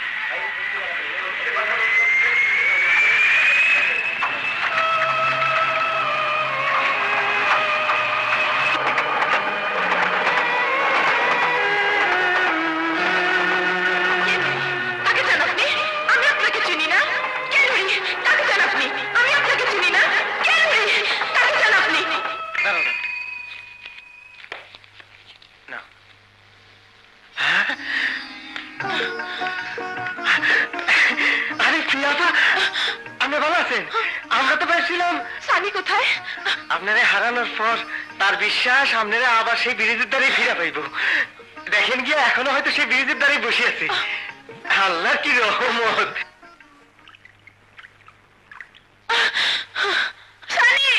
কাকে চান আপনি? আমি আপনাকে চিনি না। কে নুরি? কাকে চান আপনি? আমি আপনাকে চিনি না। কে নুরি? কাকে চান আপনি? আরে প্রিয়াটা, আপনি ভালো আছেন? আমরা তো পাইছিলাম। সানি কোথায়? আপনারে হারানোর পর তার বিশ্বাস আপনারা আবার সেই ব্রিজের দ্বারাই ফিরে পাইব। দেখেন গিয়া এখনো হয়তো সেই ব্রিজের দ্বারাই বসে আছে। আল্লাহ কি রহমত। সানি!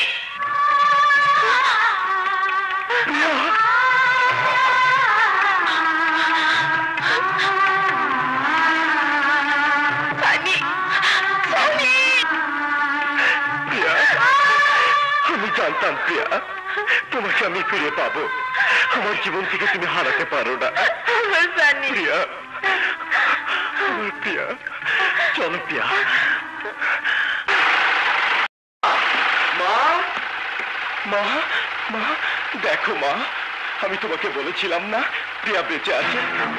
সানি! সানি! প্রিয়া, আমি জানতাম প্রিয়া তোমাকে আমি ফিরে পাবো। আমার জীবন থেকে তুমি হারাতে পারো না। সানি! প্রিয়া, আমার প্রিয়া, চলো প্রিয়া। মা, মা, মা, দেখো মা, আমি তোমাকে বলেছিলাম না প্রিয়া বেঁচে আছে।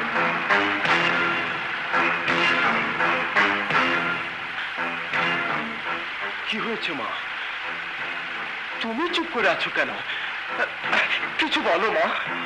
কি হয়েছে মা? তুমি চুপ করে আছো কেন? কিছু বলো মা।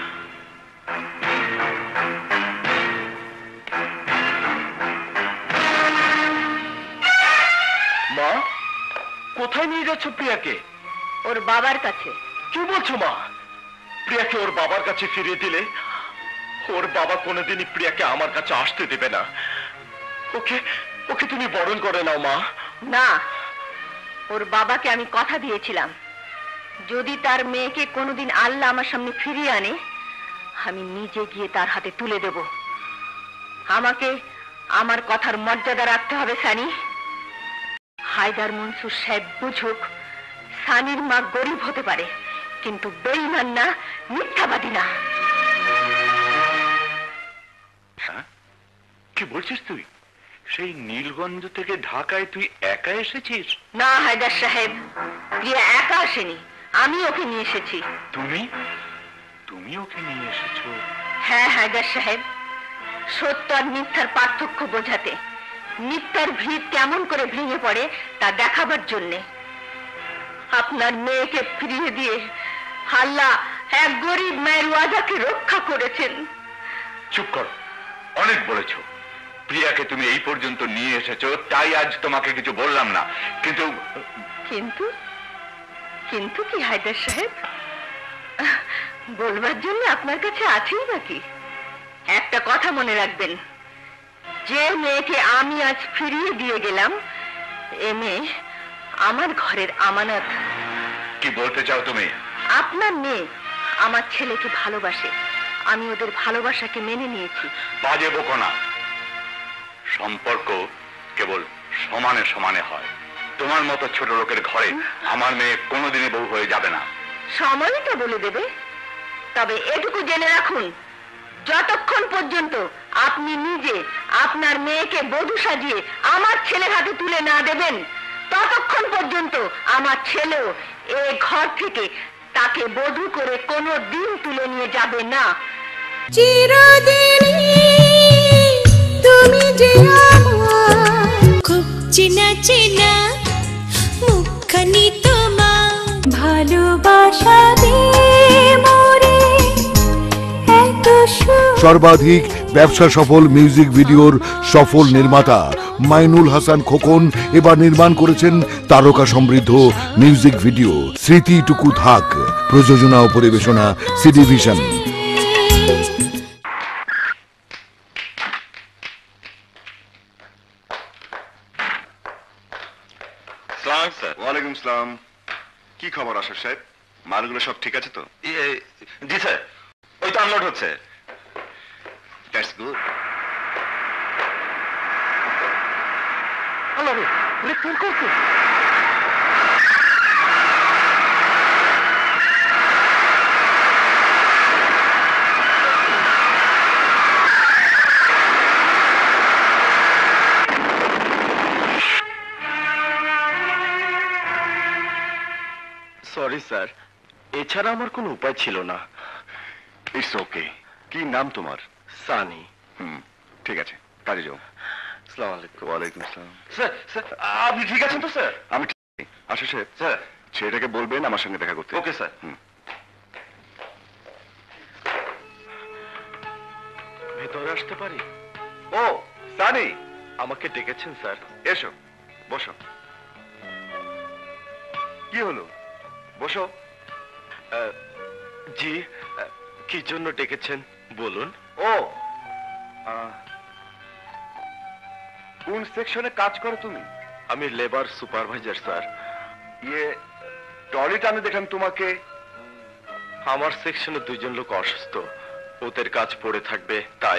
মা, কোথায় নিয়ে যাচ্ছ প্রিয়াকে? ওর বাবার কাছে। কি বলছো মা? প্রিয়াকে ওর বাবার কাছে ফিরিয়ে দিলে ওর বাবা কোনোদিনই প্রিয়াকে আমার কাছে আসতে দেবে না। ওকে ওকে তুমি বরণ করে নাও মা। না, ওর বাবাকে আমি কথা দিয়েছিলাম, যদি তার মেয়েকে কোনোদিন আল্লাহ আমার সামনে ফিরিয়ে আনে আমি নিজে গিয়ে তার হাতে তুলে দেব। আমাকে আমার কথার মর্যাদা রাখতে হবে সানি। হায়দার মনসুর সাহেব বুঝুক, সানির মা গরিব হতে পারে কিন্তু বেঈমান না, মিথ্যাবাদী না। কি বলছিস তুই? সেই নীলগঞ্জ থেকে ঢাকায় তুই একা এসেছিস? না হায়দার সাহেব, প্রিয়া একা আসেনি, আমি ওকে নিয়ে এসেছি। তুমি তুমি ওকে নিয়ে এসেছো? হ্যাঁ হায়দার সাহেব, সত্য আর মিথ্যার পার্থক্য বোঝাতে, মিথ্যার ভিত কেমন করে ভেঙে পড়ে তা দেখাবার জন্যে। আপনার মেয়েকে ফিরিয়ে দিয়ে আল্লাহ এক গরিব মায়ের ওয়াদাকে রক্ষা করেছেন। চুপ কর, অনেক বলেছো। প্রিয়াকে তুমি এই পর্যন্ত নিয়ে এসেছো, তাই আজ তোমাকে কিছু বললাম না। কিন্তু কিন্তু কিন্তু কি হায়দার সাহেব? বলবার জন্য আপনার কাছে আছেই নাকি? একটা কথা মনে রাখবেন, যে মেয়েকে আমি আজ ফিরিয়ে দিয়ে গেলাম, এ মেয়ে আমার ঘরের আমানত। কি বলতে চাও তুমি? আপনার মেয়ে আমার ছেলেকে ভালোবাসে, আমি ওদের ভালোবাসাকে মেনে নিয়েছি। বাজে বকো না, সম্পর্ক কেবল সমানে সমানে হয়। তোমার মতো ছোট লোকের ঘরে আমার মেয়ে কোনোদিনই বউ হয়ে যাবে না। সময়টা বলে দেবে। তবে এটুকু জেনে রাখুন, যতক্ষণ পর্যন্ত আপনি নিজে আপনার মেয়েকে বধূ সাজিয়ে আমার ছেলের হাতে তুলে না দেবেন, ততক্ষণ পর্যন্ত আমার ছেলেও এ ঘর থেকে তাকে বধূ করে কোনো দিন তুলে নিয়ে যাবে না। চিরদিনই তুমি যে আমার খুব চেনা চেনা মুখখানি তোমার ভালোবাসা দিয়ে মোরে এত সর্বাধিক ব্যবসা সফল মিউজিক ভিডিওর সফল নির্মাতা মাইনুল হাসান খোকন এবার নির্মাণ করেছেন তারকা সমৃদ্ধ মিউজিক ভিডিও স্মৃতিটুকু থাক। প্রযোজনা ও পরিবেশনা সিডি ভিশন। ওয়ালাইকুম আসসালাম। কি খবর আশার সাহেব? মালগুলো সব ঠিক আছে তো? জি স্যার, ওই তো আনলোড হচ্ছে। That's good. আল্লাহ রে, ফোন করছে। সরি স্যার, এছাড়া আমার কোনো উপায় ছিল না। It's okay. কি নাম তোমার? সানি। ঠিক আছে, কাজে যাও। আসসালামু আলাইকুম। ওয়ালাইকুম আসসালাম। স্যার স্যার, আপনি ঠিক আছেন তো স্যার? আমি ঠিক আশা সাহেব। স্যার, ছেলেটাকে বলবেন আমার সঙ্গে দেখা করতে। Okay sir. ভেতরে আসতে পারি? ও সানি, আমাকে ডেকেছেন স্যার? এসো, বসো। কি হলো? বসো। জি, কি জন্য ডেকেছেন বলুন। ও, কোন সেকশনে কাজ করো তুমি? আমি লেবার সুপারভাইজার স্যার। টয়লেট আমি দেখলাম তোমাকে। আমার সেকশনে দুইজন লোক অসুস্থ, ওদের কাজ পড়ে থাকবে তাই।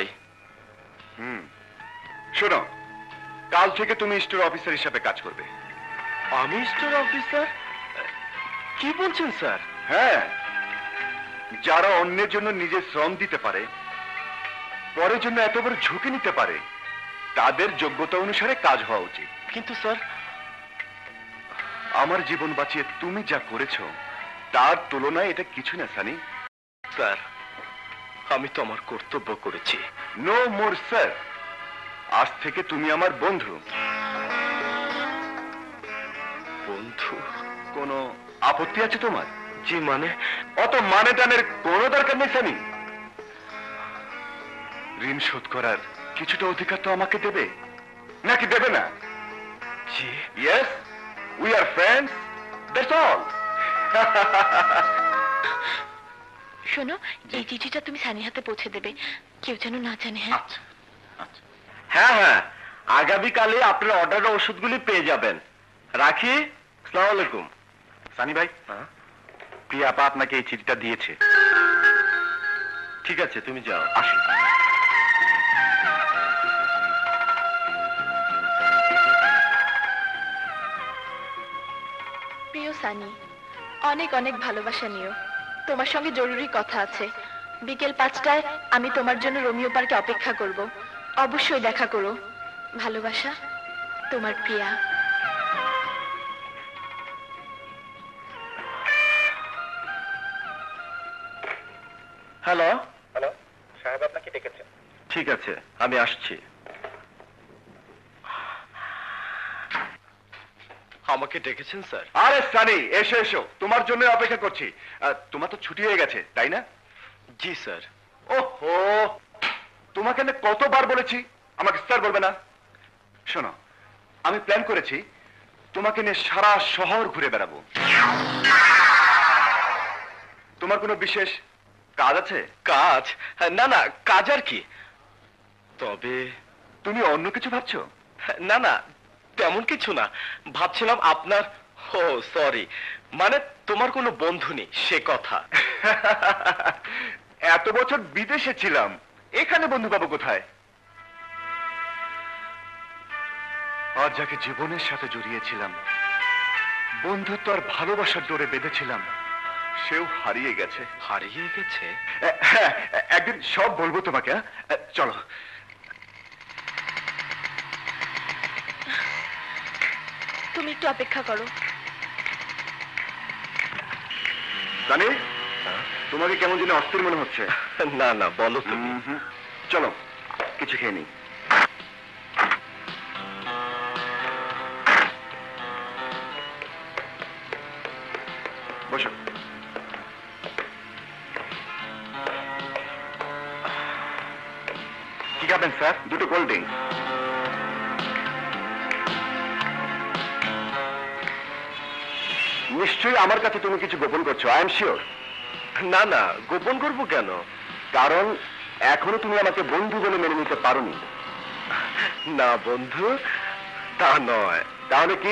শোনো, কাল থেকে তুমি স্টোর অফিসার হিসাবে কাজ করবে। আমি স্টোর অফিসার? কি বলছেন স্যার? হ্যাঁ, যারা অন্যের জন্য নিজের শ্রম দিতে পারে, পরের জন্য এত বড় ঝুঁকি নিতে পারে, তাদের যোগ্যতা অনুসারে কাজ হওয়া উচিত। কিন্তু স্যার, আমার জীবন বাঁচিয়ে তুমি যা করেছো তার তুলনায় এটা কিছু না সানি। স্যার, আমি তো আমার কর্তব্য করেছি। নো মোর স্যার, আজ থেকে তুমি আমার বন্ধু। বন্ধু? কোনো আপত্তি আছে তোমার? জি মানে? অত মানে টানের কোনো দরকার নেই সানি। ঋণ শোধ করার কিছুটা অধিকার তো আমাকে দেবে, নাকি দেবে না? জি। Yes, we are friends, that's all. শোনো, এই চিঠিটা তুমি সানি হাতে পৌঁছে দেবে, কেউ যেন না জানে। হ্যাঁ হ্যাঁ হ্যাঁ, আগামীকালে আপনার অর্ডারের ওষুধগুলি পেয়ে যাবেন। রাখি। আসসালামু আলাইকুম। সানি ভাই, প্রিয়া আপা আপনাকে এই চিঠিটা দিয়েছে। ঠিক আছে, তুমি যাও। আসি। প্রিয় সানি, অনেক অনেক ভালোবাসা নিও। তোমার সঙ্গে জরুরি কথা আছে। বিকেল 5টায় আমি তোমার জন্য রোমিও পার্কে অপেক্ষা করব। অবশ্যই দেখা করো। ভালোবাসা, তোমার প্রিয়া। হ্যালো হ্যালো, সাহেব আপনাকে ডেকেছেন। ঠিক আছে, আমি আসছি। আমাকে ডেকেছেন স্যার? আরে সানি, এসো এসো, তোমার জন্য অপেক্ষা করছি। তোমার তো ছুটি হয়ে গেছে, তাই না? জি স্যার। ওহো, তোমাকে আমি কতবার বলেছি আমাকে স্যার বলবে না। শোনো, আমি প্ল্যান করেছি তোমাকে নিয়ে সারা শহর ঘুরে বেড়াবো। তোমার কোনো বিশেষ কাজ আছে? কাজ? না না, কাজ আর কি। তবে তুমি অন্য কিছু ভাবছো? না না, তেমন কিছু না। ভাবছিলাম আপনার, ও সরি, মানে তোমার কোনো বন্ধু নেই সে কথা। এত বছর বিদেশে ছিলাম, এখানে বন্ধু পাবো কোথায়? আর যাকে জীবনের সাথে জড়িয়েছিলাম, বন্ধুত্ব আর ভালোবাসার ডোরে বেঁধেছিলাম, সেও হারিয়ে গেছে। হারিয়ে গেছে? হ্যাঁ, একদিন সব বলবো তোমাকে। চলো। তুমি একটু অপেক্ষা করো। জানি তোমাকে কেমন যেন অস্থির মনে হচ্ছে। না না, বলো তুমি। চলো কিছু খেয়ে নিই। বসো। কি খাবেন স্যার? দুটো কোল্ড ড্রিঙ্ক। নিশ্চয়ই আমার কাছে তুমি কিছু গোপন করছো, আই এম শিওর। না না, গোপন করবো কেন? কারণ এখনো তুমি আমাকে বন্ধু বলে মেনে নিতে পারোনি। না বন্ধু, তা নয়। তাহলে কি?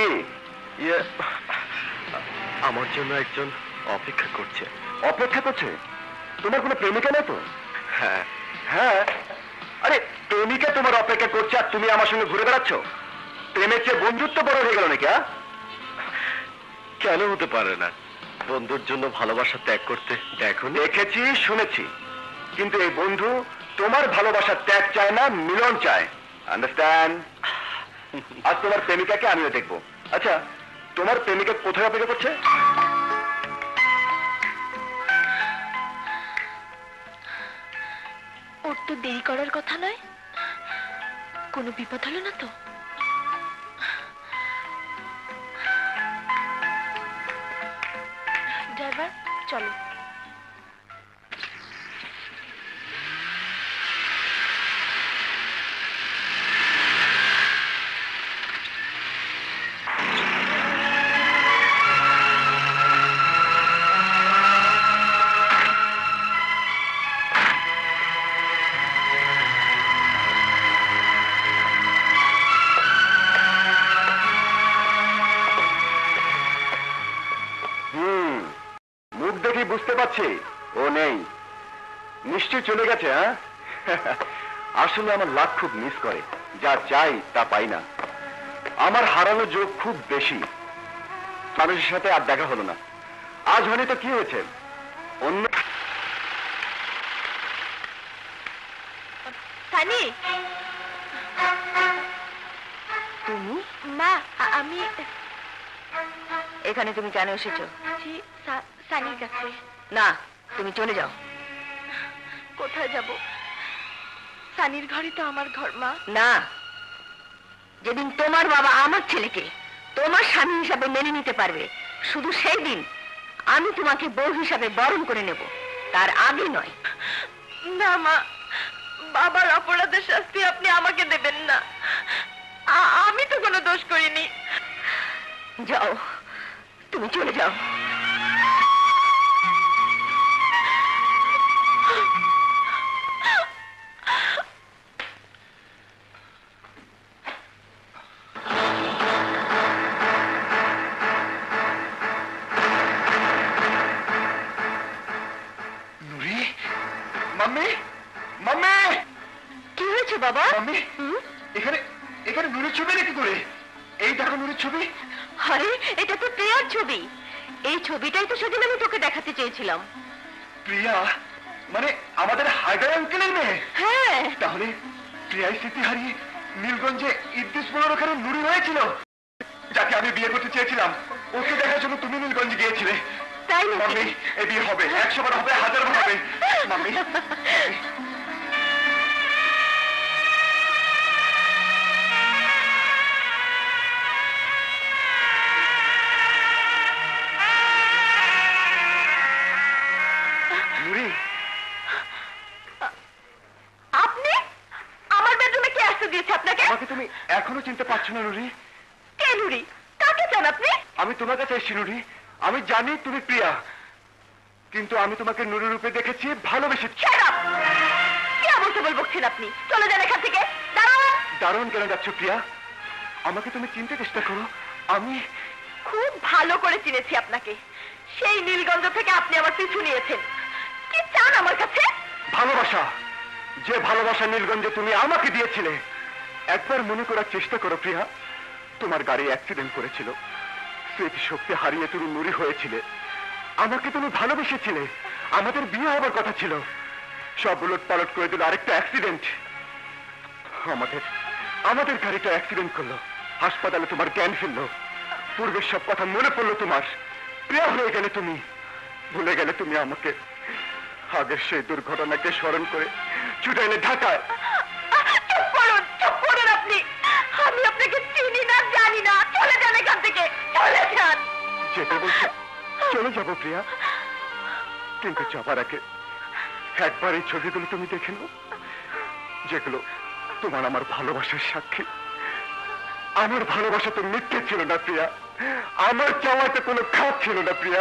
আমার জন্য একজন অপেক্ষা করছে। অপেক্ষা করছে? তোমার কোনো প্রেমিকা নেই তো? হ্যাঁ হ্যাঁ, আরে প্রেমিকা তোমার অপেক্ষা করছে আর তুমি আমার সঙ্গে ঘুরে বেড়াচ্ছ? প্রেমের চেয়ে বন্ধুত্ব বড় হয়ে গেল নাকি? কেন হতে পারে না? বন্ধুর জন্য ভালোবাসা ত্যাগ করতে দেখো। দেখেছি, শুনেছি, কিন্তু এই বন্ধু তোমার ভালোবাসার ত্যাগ চায় না, মিলন চায়। আন্ডারস্ট্যান্ড? আর তোমার প্রেমিকাকে আমিও দেখবো। আচ্ছা, তোমার প্রেমিকা কোথায় অপেক্ষা করছে? ওর তো দেরি করার কথা নয়। কোনো বিপদ হলো না তো? ড্রাইভার, চলো। মুখ দেখেই বুঝতে পারছি ও নেই। নিশ্চয় চলে গেছে। হ্যাঁ, আসলে আমার লাভ খুব মিস করে, যা চাই তা পাই না। আমার হারানো যোগ খুব বেশি। মানুষের সাথে আর দেখা হলো না। আজ হয়নি তো কি হয়েছে? অন্য সানি, তুমি? মা, আমি। এখানে তুমি কেন এসেছো? জি, সানির কাছে। না, তুমি চলে যাও। কোথায় যাব? সানির ঘরে তো আমার ঘর। মা না, যেদিন তোমার বাবা আমার ছেলেকে তোমার স্বামী হিসাবে মেনে নিতে পারবে, শুধু সেই দিন আমি তোমাকে বউ হিসাবে বরণ করে নেব, তার আগে নয়। না মা, বাবার অপরাধের শাস্তি আপনি আমাকে দেবেন না। আমি তো কোনো দোষ করিনি। যাও, তুমি চলে যাও। নুরি, মাম্মি, মাম্মি, কি হয়েছে বাবা? মাম্মি, এখানে এখানে নুরির ছবি রেখে করে। এই দেখো নুরির ছবি। আরে, এটা তো প্রিয়ার ছবি। এই ছবিটাই তো সেদিন আমি তোকে দেখাতে চেয়েছিলাম। প্রিয়া মানে আমাদের হায়দার আঙ্কেলের মেয়ে? হ্যাঁ। তাহলে প্রিয়াই স্মৃতি হারিয়ে নীলগঞ্জে ইদ্রিস মোড়ের ওখানে নুরি হয়েছিল, যাকে আমি বিয়ে করতে চেয়েছিলাম। ওকে দেখার জন্য তুমি নীলগঞ্জে গিয়েছিলে। তাই মাম্মি, এই বিয়ে হবে, 100 বার হবে, 1000 বার হবে। মাম্মি, নুরি, আপনি আমার বেডরুমে কে আসতে দিয়েছে আপনাকে? আমাকে তুমি এখনো চিনতে পারছো না নুরি? কে নুরি? কাকে চান আপনি? আমি তোমার কাছে এসেছি নুরি। আমি জানি তুমি প্রিয়া, কিন্তু আমি তোমাকে নুরি রূপে দেখেছি, ভালোবেসেছি। কি বলতে বলছেন আপনি? চলে যান এখান থেকে। দাঁড়ান। দারুণ কেন যাচ্ছ প্রিয়া? আমাকে তুমি চিনতে চেষ্টা করো। আমি খুব ভালো করে চিনেছি আপনাকে। সেই নীলগঞ্জ থেকে আপনি আমার পিছু নিয়েছেন। কি চান আমার কাছে? ভালোবাসা, যে ভালোবাসা নীলগঞ্জে তুমি আমাকে দিয়েছিলে। একবার মনে করার চেষ্টা করো প্রিয়া, তোমার গাড়ি অ্যাক্সিডেন্ট করেছিল, স্মৃতি শক্তি হারিয়ে তুমি নুরি হয়েছিলে। আমাকে তুমি ভালোবেসেছিলে, আমাদের বিয়ে হবার কথা ছিল। সব উলট পালট করে দিল আরেকটা অ্যাক্সিডেন্ট। আমাদের গাড়িটা অ্যাক্সিডেন্ট করলো, হাসপাতালে তোমার জ্ঞান ফিরলো। পূর্বের সব কথা মনে পড়লো তোমার। প্রিয়া হয়ে গেলে তুমি, ভুলে গেলে তুমি আমাকে। আগের সেই দুর্ঘটনাকে স্মরণ করে ছুটে এলে ঢাকায়। চুপ করুন আপনি। আমি আপনাকে চিনি না, জানি না। চলে যান এখান থেকে, চলে যান। যেতে বলছো? চলে যাবো প্রিয়া, কিন্তু যাবার আগে একবার এই ছবিগুলো তুমি দেখে নাও, যেগুলো তোমার আমার ভালোবাসার সাক্ষী। আমার ভালোবাসা তো মিথ্যে ছিল না প্রিয়া, আমার চাওয়াতে কোনো খাপ ছিল না প্রিয়া।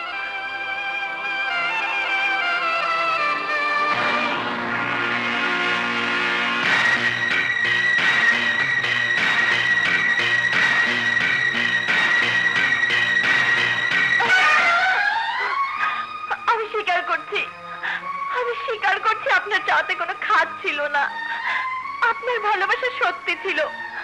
আমি স্বীকার করছি আপনার চাওয়াতে কোনো খাদ ছিল না। আপনার ভালোবাসা সত্যি ছিল,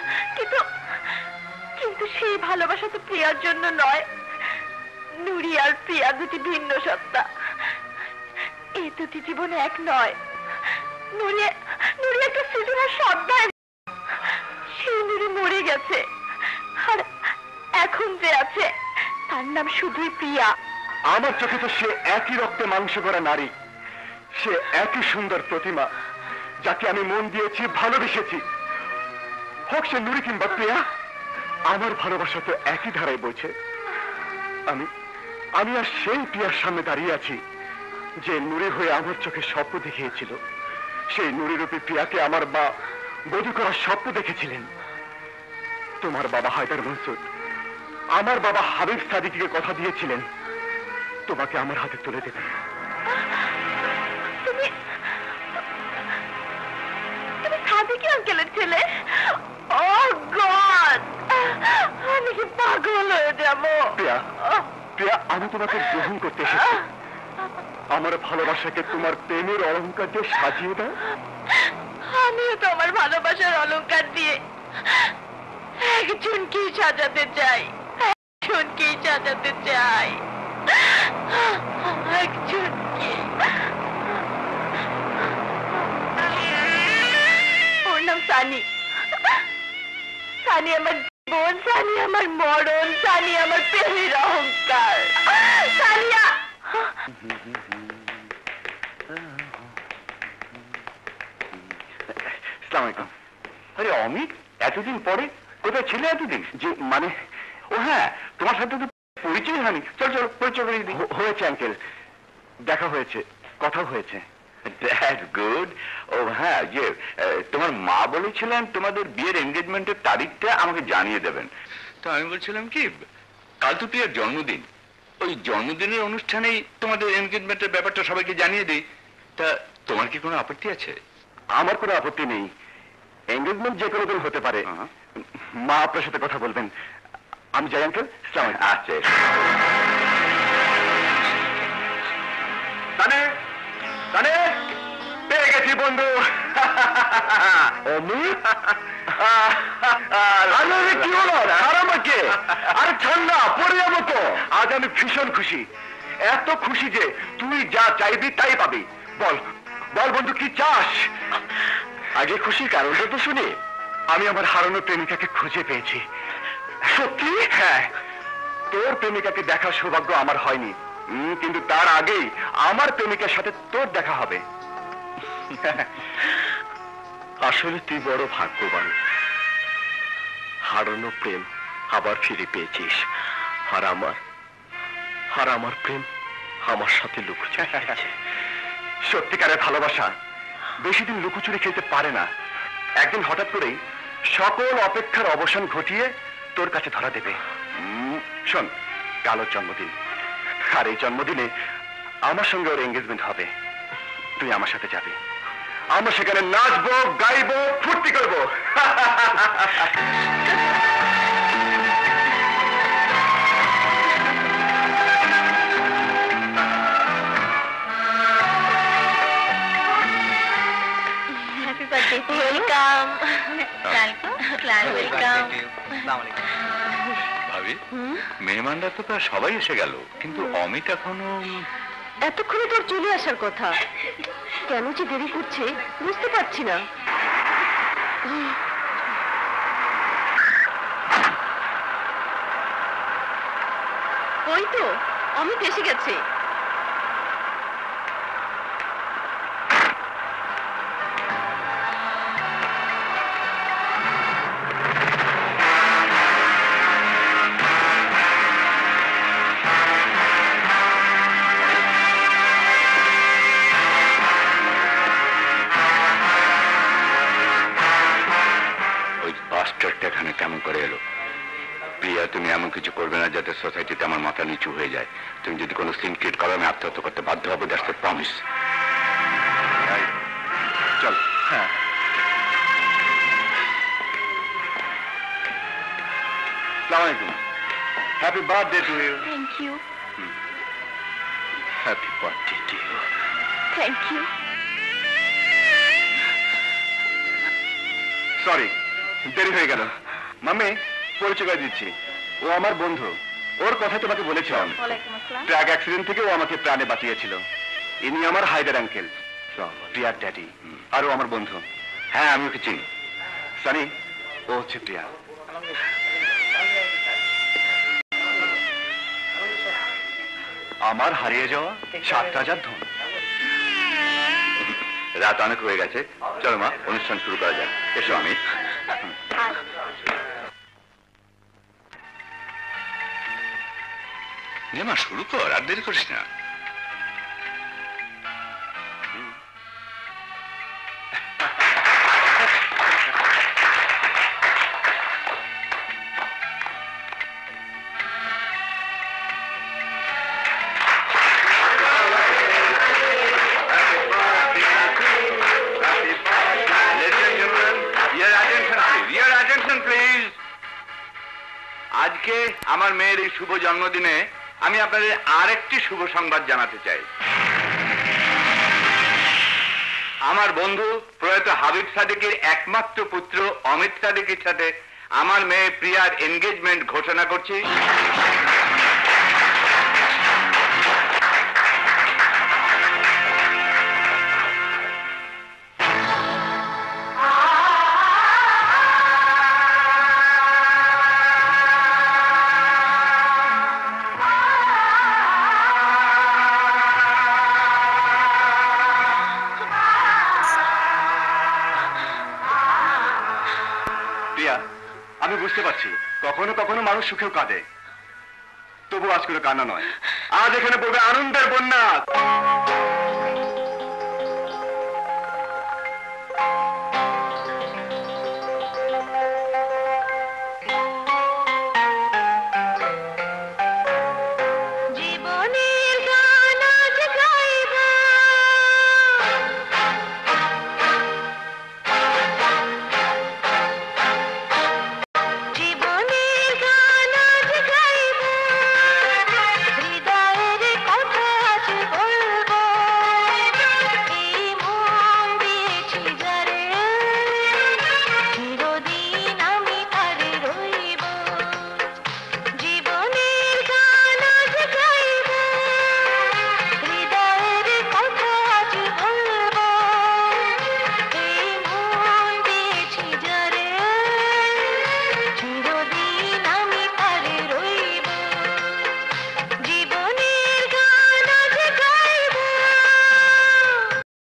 কিন্তু সেই ভালোবাসা তো প্রিয়ার জন্য নয়। নুরি আর প্রিয়া দুটি ভিন্ন সত্তা, এই দুটি জীবনে এক নয়। নুরি একটা সিনেমার সত্তায়, সেই নুরি মরে গেছে, আর এখন যে আছে তার নাম শুধুই প্রিয়া। আমার চোখে তো সে একই রক্তে মাংস করা নারী, সে একই সুন্দর প্রতিমা, যাকে আমি মন দিয়েছি, ভালোবেসেছি। হোক সে নুরি কিংবা প্রিয়া, আমার ভালোবাসা তো একই ধারায় বইছে। আমি আর সেই প্রিয়ার সামনে দাঁড়িয়ে আছি, যে নুরি হয়ে আমার চোখে স্বপ্ন দেখিয়েছিল। সেই নুরি রূপী প্রিয়াকে আমার মা বধূ করার স্বপ্ন দেখেছিলেন। তোমার বাবা হায়দার মনসুর আমার বাবা হাবিব সাদিককে কথা দিয়েছিলেন তোমাকে আমার হাতে তুলে দেবেন। তুমি সাদিকি আঙ্কেলের ছেলে? ও গড, আমি কি পাগল হয়ে যাব? প্রিয়া, আমি তোমাকে গ্রহণ করতে এসেছি। আমার ভালোবাসাকে তোমার প্রেমের অলংকার দিয়ে সাজিয়ে দাও। আমিও তো আমার ভালোবাসার অলংকার দিয়ে একজনকেই সাজাতে চাই, একজনকেই সাজাতে চাই, একজনকে। ওর নাম সানি। সানি আমার জীবন, সানি আমার মরণ, সানি আমার প্রেমের অহংকার। সানিয়া, আরে অমিত, এতদিন পরে কোথায় ছিলে এতদিন? যে মানে, ও হ্যাঁ, তোমার সাথে তো পরিচয় হয়নি। চল চল, পরিচয় করে দিই। হয়েছে আঙ্কেল, দেখা হয়েছে, কথা হয়েছে। That's good. ও হ্যাঁ, যে তোমার মা বলেছিলেন তোমাদের বিয়ের এনগেজমেন্টের তারিখটা আমাকে জানিয়ে দেবেন। তো আমি বলছিলাম কি, কাল তো প্রিয়ার জন্মদিন, ওই জন্মদিনের অনুষ্ঠানেই তোমাদের এনগেজমেন্টের ব্যাপারটা সবাইকে জানিয়ে দিই। তা তোমার কি কোনো আপত্তি আছে? আমার কোনো আপত্তি নেই। এনগেজমেন্ট যে কোনো দিন হতে পারে। মা আপনার সাথে কথা বলবেন। আমি যাই আঙ্কেল। আচ্ছা, পেয়ে গেছি বন্ধু। অমিত, কি হলো? আমাকে আরে ঠান্ডা পড়ে যাবো তো। আজ আমি ভীষণ খুশি, এত খুশি যে তুই যা চাইবি তাই পাবি। বল বল বন্ধু, কি চাস? আগে খুশির কারণটা তো শুনি। আমি আমার হারানো প্রেমিকাকে খুঁজে পেয়েছি। সত্যি? হ্যাঁ, তোর প্রেমিকাকে দেখার সৌভাগ্য আমার হয়নি, কিন্তু তার আগেই আমার প্রেমিকার সাথে তোর দেখা হবে। আসলে তুই বড় ভাগ্যবান, হারানো প্রেম আবার ফিরে পেয়েছিস। আর আমার প্রেম আমার সাথে লুকোচুরি খেলছে। সত্যিকারের ভালোবাসা বেশি দিন লুকোচুরি খেলতে পারে না। একদিন হঠাৎ করেই সকল অপেক্ষার অবসান ঘটিয়ে তোর কাছে ধরা দেবে। শোন, কাল ওর জন্মদিন, আর এই জন্মদিনে আমার সঙ্গে ওর এঙ্গেজমেন্ট হবে। তুই আমার সাথে যাবি, আমরা সেখানে নাচবো, গাইবো, ফুর্তি করবো। ভাবি, মেহমানরা তো প্রায় সবাই এসে গেল, কিন্তু অমিত এখনো। এতক্ষণে তোর চলে আসার কথা, কেন যে দেরি করছে বুঝতে পারছি না। ওই তো অমিত এসে গেছে। এখানে কেমন করে এলো? প্রিয়া, তুমি এমন কিছু করবে না যাতে সোসাইটিতে আমার মাথা নিচু হয়ে যায়। তুমি যদি কোনো সিন ক্রিয়েট করো, আমি আত্মহত্যা করতে বাধ্য হবো। That's the promise. চল। হ্যাঁ, আসসালামু আলাইকুম। Happy birthday to you. Thank you. Happy birthday to you. Thank you. Sorry, দেরি হয়ে গেল। মাম্মি, পরিচয় করে দিচ্ছি, ও আমার বন্ধু। ওর কথা তোমাকে বলেছিলাম। ট্রাক অ্যাক্সিডেন্ট থেকে ও আমাকে প্রাণে বাঁচিয়েছিল। ইনি আমার হায়দার আঙ্কেল, প্রিয়ার ড্যাডি, আর ও আমার বন্ধু। হ্যাঁ, আমি ওকে চিনি। সানি, ও হচ্ছে প্রিয়া। আমার হারিয়ে যাওয়া 7,000 ধন। রাত অনেক হয়ে গেছে, চলো মা, অনুষ্ঠান শুরু করা যাক। এসো আমি। মা, শুরু কর, আর দেরি করিস না। আজকে আমার মেয়ের এই শুভ জন্মদিনে আমি আপনাদের আরেকটি শুভ সংবাদ জানাতে চাই। আমার বন্ধু প্রয়াত হাবিব সাদিকের একমাত্র পুত্র অমিত সাদিকের সাথে আমার মেয়ে প্রিয়ার এনগেজমেন্ট ঘোষণা করছি। আমি বুঝতে পারছি কখনো কখনো মানুষ সুখেও কাঁদে, তবু আজ কোনো কান্না নয়, আজ এখানে পড়বে আনন্দের বন্যা। হৃদয়ের কথা আজ বলবো।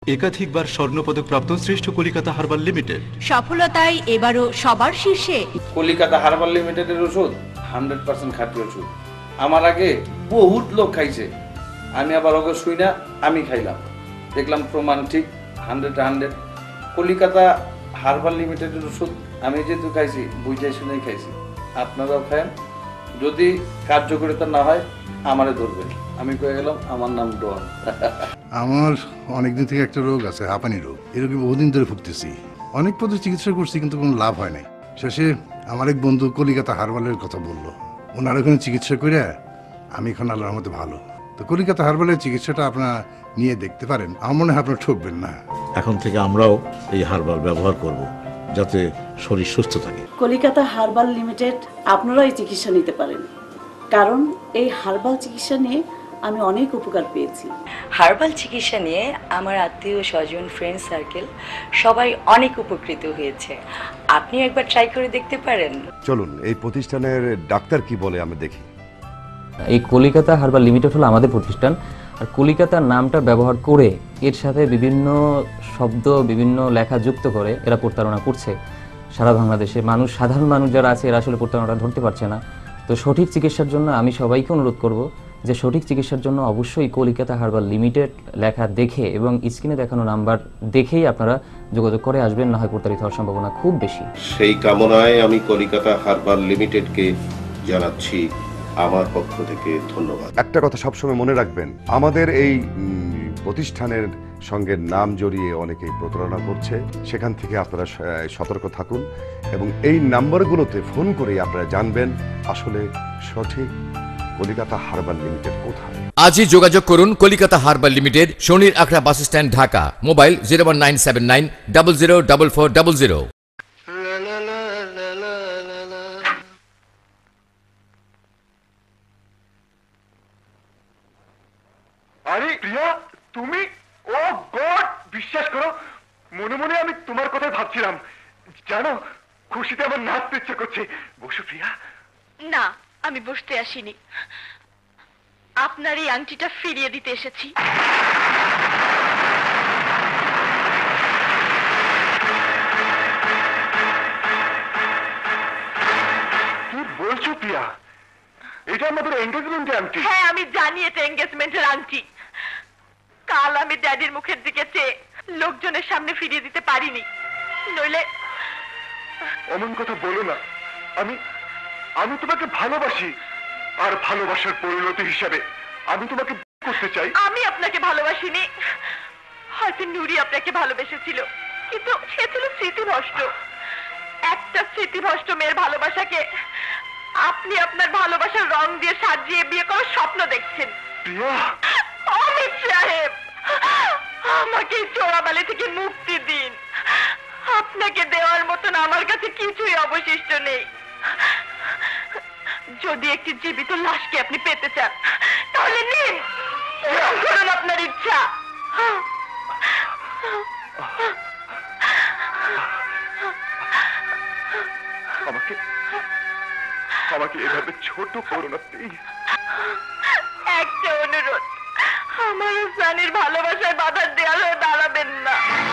একাধিকবার স্বর্ণপদক প্রাপ্ত শ্রেষ্ঠ কলিকাতা হার্বাল লিমিটেড। সফলতায় এবারও সবার শীর্ষে কলিকাতা হার্বাল লিমিটেডের ওষুধ 100% খাঁটি ওষুধ। আমার আগে বহুত লোক খাইছে, আমি আবার ওকে শুই না, আমি খাইলাম, দেখলাম প্রমাণ ঠিক 100 কলিকাতা হার্বাল লিমিটেডের ওষুধ আমি যেহেতু খাইছি বুঝাই শুনেই খাইছি, আপনারাও খান। যদি কার্যকারিতা না হয় আমারে ধরবেন, আমি কয়ে গেলাম আমার নাম ডন। আমার অনেকদিন থেকে একটা রোগ আছে, হাঁপানি রোগ। এই রোগে বহুদিন ধরে ভুগতেছি, অনেক পদ্ধতি চিকিৎসা করছি কিন্তু কোনো লাভ হয় নাই। শেষে আমার এক বন্ধু কলিকাতা হার্বালের কথা বললো, ওনার ওখানে চিকিৎসা করে আমি এখন আল্লাহর মতো ভালো। তো কলিকাতা হার্বালের চিকিৎসাটা আপনারা নিয়ে দেখতে পারেন, আমার মনে হয় আপনারা ঠকবেন না। এখন থেকে আমরাও এই হার্বাল ব্যবহার করব, যাতে শরীর সুস্থ থাকে। কলিকাতা হার্বাল লিমিটেড আপনারা এই চিকিৎসা নিতে পারেন, কারণ এই হার্বাল চিকিৎসা নিয়ে আমি অনেক উপকার পেয়েছি। হার্বাল চিকিৎসা নিয়ে আমার আত্মীয় স্বজন ফ্রেন্ড সার্কেল সবাই অনেক উপকৃত হয়েছে। আপনি একবার ট্রাই করে দেখতে পারেন। চলুন এই প্রতিষ্ঠানের ডাক্তার কি বলে আমরা দেখি। এই কলিকাতা হার্বাল লিমিটেড হলো আমাদের প্রতিষ্ঠান, আর কলিকাতার নামটা ব্যবহার করে এর সাথে বিভিন্ন শব্দ বিভিন্ন লেখা যুক্ত করে এরা প্রতারণা করছে সারা বাংলাদেশে। সাধারণ মানুষ যারা আছে এরা আসলে প্রতারণাটা ধরতে পারছে না। তো সঠিক চিকিৎসার জন্য আমি সবাইকে অনুরোধ করব যে সঠিক চিকিৎসার জন্য অবশ্যই কলিকাতা হার্বাল লিমিটেড লেখা দেখে এবং স্ক্রিনে দেখানো নাম্বার দেখেই আপনারা যোগাযোগ করে আসবেন, না হয় প্রতারিত হওয়ার সম্ভাবনা খুব বেশি। সেই কামনায় আমি কলিকাতা হার্বাল লিমিটেডকে জানাচ্ছি আমার পক্ষ থেকে ধন্যবাদ। একটা কথা সবসময় মনে রাখবেন, আমাদের এই প্রতিষ্ঠানের সঙ্গে নাম জড়িয়ে অনেকেই প্রতারণা করছে, সেখান থেকে আপনারা সতর্ক থাকুন এবং এই নাম্বারগুলোতে ফোন করে আপনারা জানবেন আসলে সঠিক কলিকাতা হার্বাল লিমিটেড কোথায়। আজই যোগাযোগ করুন কলিকাতা হার্বাল লিমিটেড, শনির আখড়া বাস স্ট্যান্ড, ঢাকা। মোবাইল 01979 004400। আরে প্রিয়া, তুমি? ও গড, বিশ্বাস করো মনে মনে আমি তোমার কথাই ভাবছিলাম। জানো, খুশিতে আমার নাচতে ইচ্ছে করছে। বসো প্রিয়া। না, আমি বসতে আসিনি, আপনার এই আংটিটা ফিরিয়ে দিতে এসেছি। কি বলছো প্রিয়া? এটা আমাদের এঙ্গেজমেন্টের আংটি? হ্যাঁ, আমি জানি এটা এঙ্গেজমেন্টের আংটি। কাল আমি ড্যাডির মুখের দিকে চেয়ে লোকজনের সামনে ফিরিয়ে দিতে পারিনি, নইলে। অমন কথা বলো না, আমি তোমাকে ভালোবাসি, আর ভালোবাসার পরিণতি হিসাবে আমি তোমাকে করতে চাই। আমি আপনাকে ভালোবাসিনি, হয়তো নুরি আপনাকে ভালোবেসেছিল, কিন্তু সে ছিল স্মৃতিভ্রষ্ট। একটা স্মৃতিভ্রষ্ট মেয়ের ভালোবাসাকে আপনি আপনার ভালোবাসার রং দিয়ে সাজিয়ে বিয়ে করার স্বপ্ন দেখছেন। অমিত সাহেব, আমাকে চোরাবালি থেকে মুক্তি দিন। আপনাকে দেওয়ার মতন আমার কাছে কিছুই অবশিষ্ট নেই। যদি একটি জীবিত লাশকে আপনি পেতে চান তাহলে নিন, করুন আপনার ইচ্ছা। আমাকে এভাবে ছোট করো না প্লিজ। একটা অনুরোধ, আমার সানির ভালোবাসায় বাধার দেয়াল হয়ে দাঁড়াবেন না।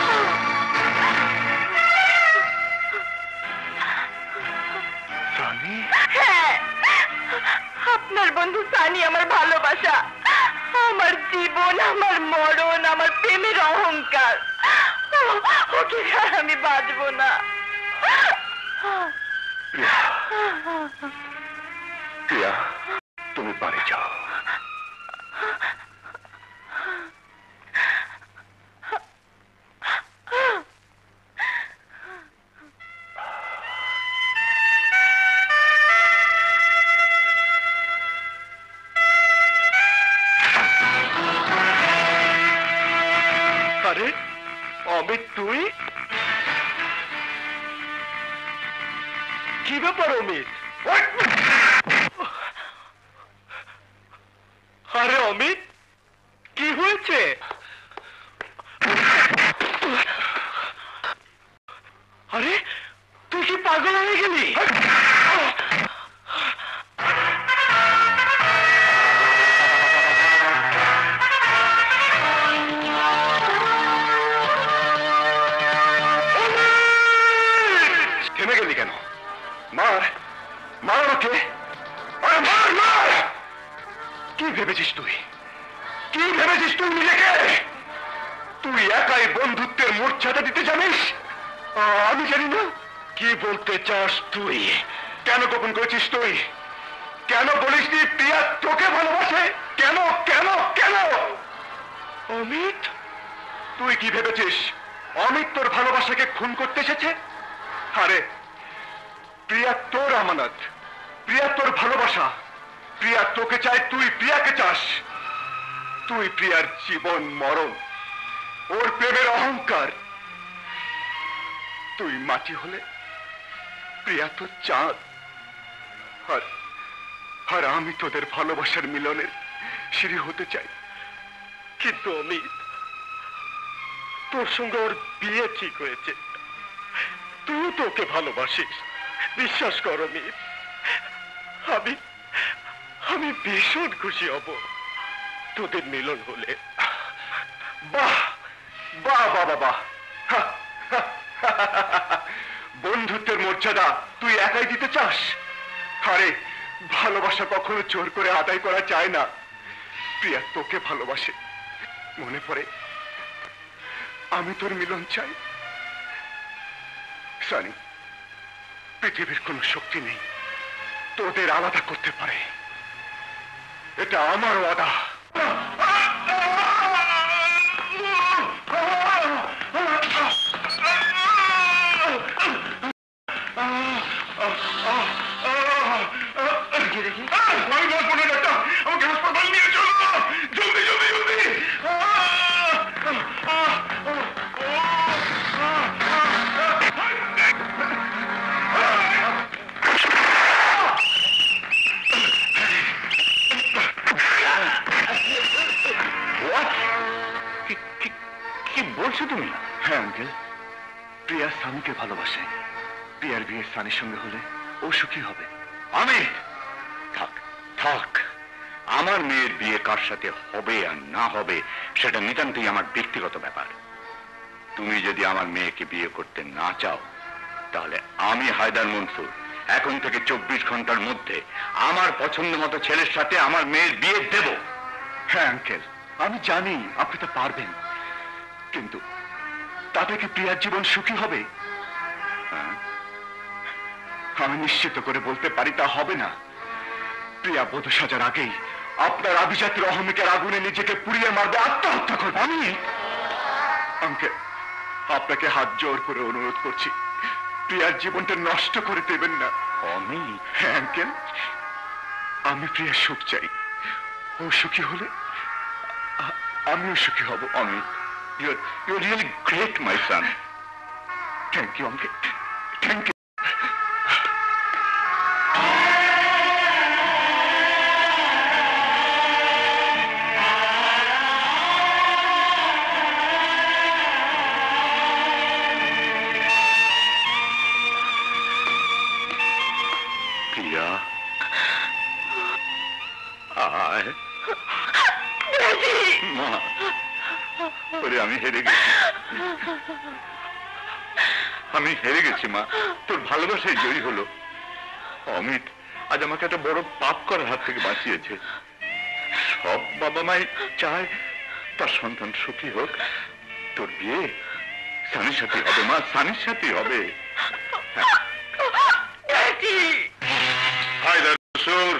হ্যাঁ, আপনার বন্ধু সানি আমার ভালোবাসা, আমার জীবন, আমার মরণ, আমার প্রেমের অহংকার। ওকে ছাড়া আমি বাঁচবো না। প্রিয়া, তুমি বাড়ি যাও। আরে অমিত, তুই? কি ব্যাপার অমিত? আরে অমিত, কি হয়েছে? আরে তুই কি পাগল হয়ে গেলি? কি ভেবেছিস তুই? কি ভেবেছিস তুই নিজেকে? তুই একাই বন্ধুত্বের মর্যাদা দিতে জানিস? আমি জানি না। কি বলতে চাস তুই? কেন গোপন করেছিস তুই? কেন বলিস নি প্রিয়া তোকে ভালোবাসে? কেন কেন কেন? অমিত, তুই কি ভেবেছিস অমিত তোর ভালোবাসাকে খুন করতে এসেছে? আরে প্রিয়া তোর আমানত, প্রিয়া তোর ভালোবাসা। প্রিয়া তোকে চায়, তুই প্রিয়াকে চাস। তুই প্রিয়ার জীবন মরণ, ওর প্রেমের অহংকার। তুই মাটি হলে প্রিয়া তো চাঁদ, আর আমি তোদের ভালোবাসার মিলনের সিঁড়ি হতে চাই। কিন্তু অমিত, তোর সঙ্গে ওর বিয়ে ঠিক হয়েছে। তুই তোকে ভালোবাসিস, বিশ্বাস কর অমিত। আমি ভীষণ খুশি হব তোদের মিলন হলে। বাহ বাহ বাহ বাহ, বন্ধুত্বের মর্যাদা তুই একাই দিতে চাস? আরে ভালোবাসা কখনো জোর করে আদায় করা যায় না। প্রিয়া তোকে ভালোবাসে। মনে পড়ে আমি তোর মিলন চাই। সানি, পৃথিবীর কোন শক্তি নেই তোদের আলাদা করতে পারে। এটা আমার ওয়াদা। আমাকে হাসপাতাল নিয়ে চলো, জলদি জলদি জলদি। কি বলছো তুমি? হ্যাঁ আঙ্কেল, প্রিয়া সানিকে ভালোবাসে। প্রিয়ার বিয়ে সানির সঙ্গে হলে ও সুখী হবে। আমি থাক থাক, আমার মেয়ের বিয়ে কার সাথে হবে আর না হবে সেটা নিতান্তই আমার ব্যক্তিগত ব্যাপার। তুমি যদি আমার মেয়েকে বিয়ে করতে না চাও, তাহলে আমি হায়দার মনসুর এখন থেকে 24 ঘন্টার মধ্যে আমার পছন্দ মতো ছেলের সাথে আমার মেয়ের বিয়ে দেব। হ্যাঁ আঙ্কেল, আমি জানি আপনি তো পারবেন, কিন্তু তাতে কি প্রিয়ার জীবন সুখী হবে? আমি নিশ্চিত করে বলতে পারি তা হবে না। প্রিয়া বোধ সাজার আগেই আপনার আভিজাতের অহমিকার আগুনে নিজেকে পুড়িয়ে মারবে, আত্মহত্যা করবে। আমি আঙ্কেল আপনাকে হাত জোর করে অনুরোধ করছি, প্রিয়ার জীবনটা নষ্ট করে দেবেন না। আমি? হ্যাঁ আঙ্কেল, আমি প্রিয়ার সুখ চাই। ও সুখী হলে আমিও সুখী হব। আমি You're really great, my son. Thank you, uncle. Thank you. Priya. Ma. আমি হেরে গেছি, আমি হেরে গেছি মা। তোর ভালোবাসায় জয়ী হলো। অমিত আজ আমাকে একটা বড় পাপ করার হাত থেকে বাঁচিয়েছে। সব বাবা মাই চায় তার সন্তান সুখী হোক। তোর বিয়ে সানির সাথে হবে মা, সানির সাথে হবে। হায়দার মনসুর,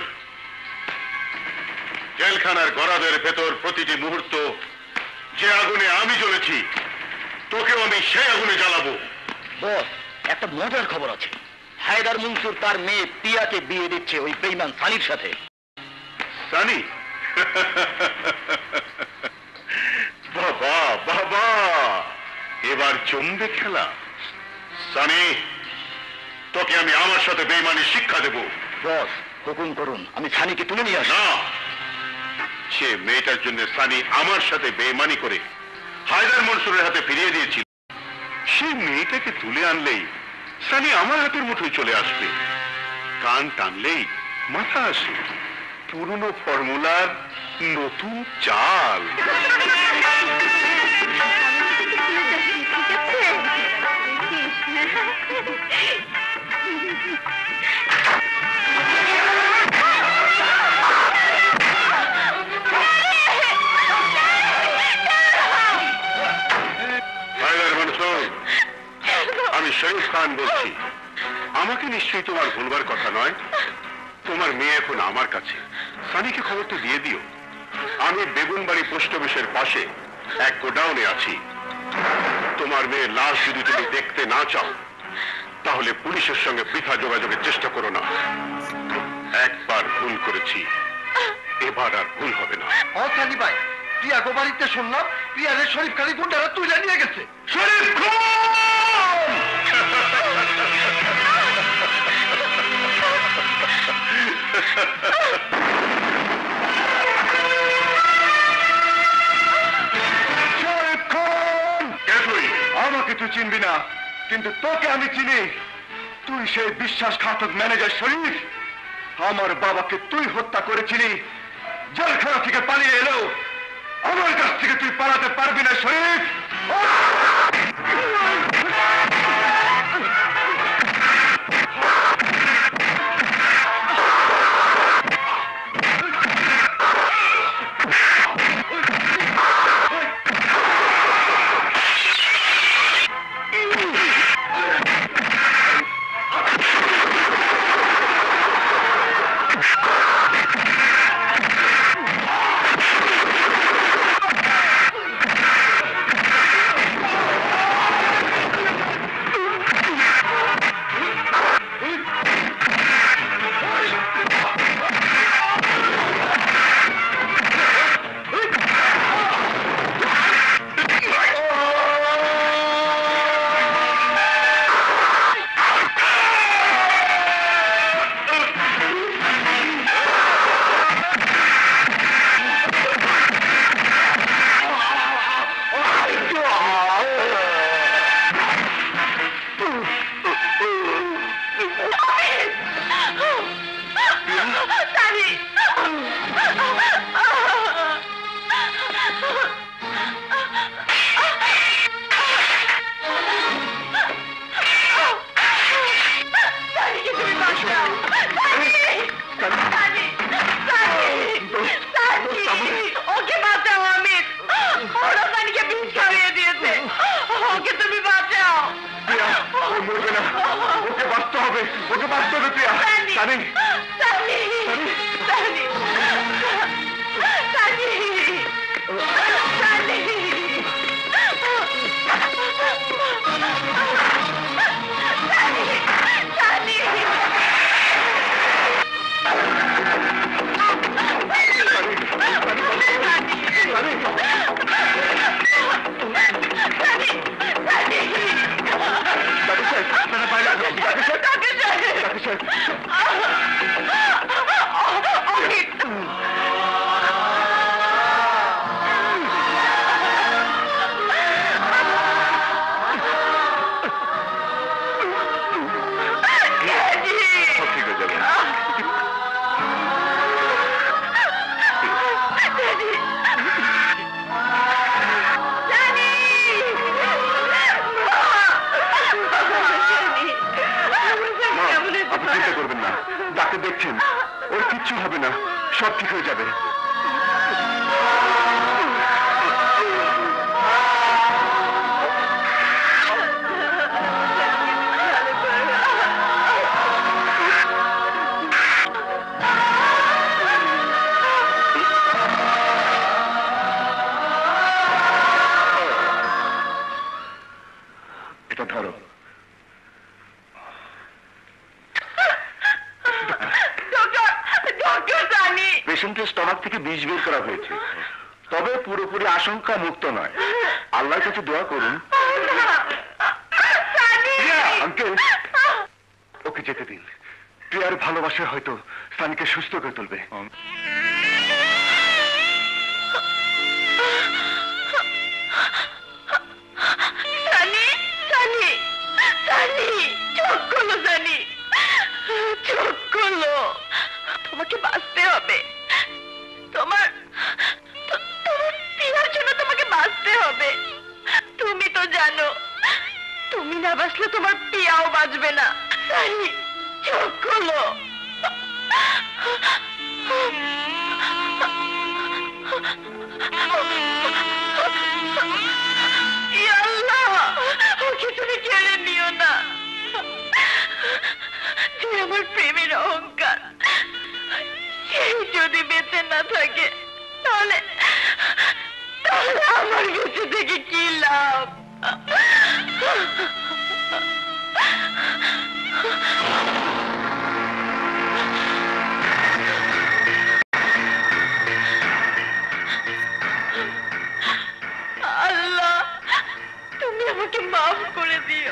জেলখানার গরাদের ভেতর প্রতিটি মুহূর্ত যে আগুনে আমি জ্বলেছি, তোকেও আমি সেই আগুনে জ্বালাবো। বস, একটা মজার খবর আছে। হায়দার মনসুর তার মেয়ে প্রিয়াকে বিয়ে দিচ্ছে ওই বেঈমান সানির সাথে। সানি? বাবা বাবা, এবার জমবে খেলা। সানি, তোকে আমি আমার সাথে বেঈমানির শিক্ষা দেব। বস, হুকুম করুন, আমি সানিকে তুলে নিয়ে আসি। না, সে মেয়েটার জন্য সানি আমার সাথে বেঈমানি করে হায়দার মনসুরের হাতে ফিরিয়ে দিয়েছিল। সেই মেয়েটাকে তুলে আনলেই সানি আমার হাতের মুঠোয় চলে আসবে। কান টানলেই মাথা আসে। পুরনো ফর্মুলার নতুন চাল। সান বলছি, আমাকে নিশ্চয়ই তোমার ভুলবার কথা নয়। তোমার মেয়ে এখন আমার কাছে, সানিকে খবর তো দিয়ে দিও। আমি বেগুনবাড়ি পোস্ট অফিসের পাশে এক গোডাউনে আছি। তোমার মেয়ের লাশ যদি তুমি দেখতে না চাও তাহলে পুলিশের সঙ্গে বৃথা যোগাযোগের চেষ্টা করো না। একবার ভুল করেছি, এবার আর ভুল হবে না। সানি ভাই, প্রিয়া গো বাড়িতে শুনলাম প্রিয়ারে শরীফ খালি গুন্ডারা তুলে নিয়ে গেছে। শরীফ আমাকে তুই চিনবি না, কিন্তু তোকে আমি চিনি। তুই সেই বিশ্বাসঘাতক ম্যানেজার শরীফ। আমার বাবাকে তুই হত্যা করেছিলি, জেলখানা থেকে পালিয়ে এলো। আমার কাছ থেকে তুই পালাতে পারবি না শরীফ। পেশেন্টের স্টমাক থেকে বিষ বের করা হয়েছে, তবে পুরোপুরি আশঙ্কা মুক্ত নয়। আল্লাহর কাছে দোয়া করুন। আঙ্কেল, ওকে যেতে দিন। প্রিয়ার ভালোবাসা হয়তো সানিকে সুস্থ করে তুলবে। তোমাকে বাঁচতে হবে, তোমার প্রিয়ার জন্য তোমাকে বাঁচতে হবে। তুমি তো জানো তুমি না বাঁচলে তোমার প্রিয়াও বাঁচবে না। চোখ খোলো। আল্লাহ, ওকে তুমি কেড়ে নিও না। যদি বেঁচে না থাকে তাহলে তাহলে আমার বেঁচে থেকে কি লাভ? আল্লাহ, তুমি আমাকে মাফ করে দিও।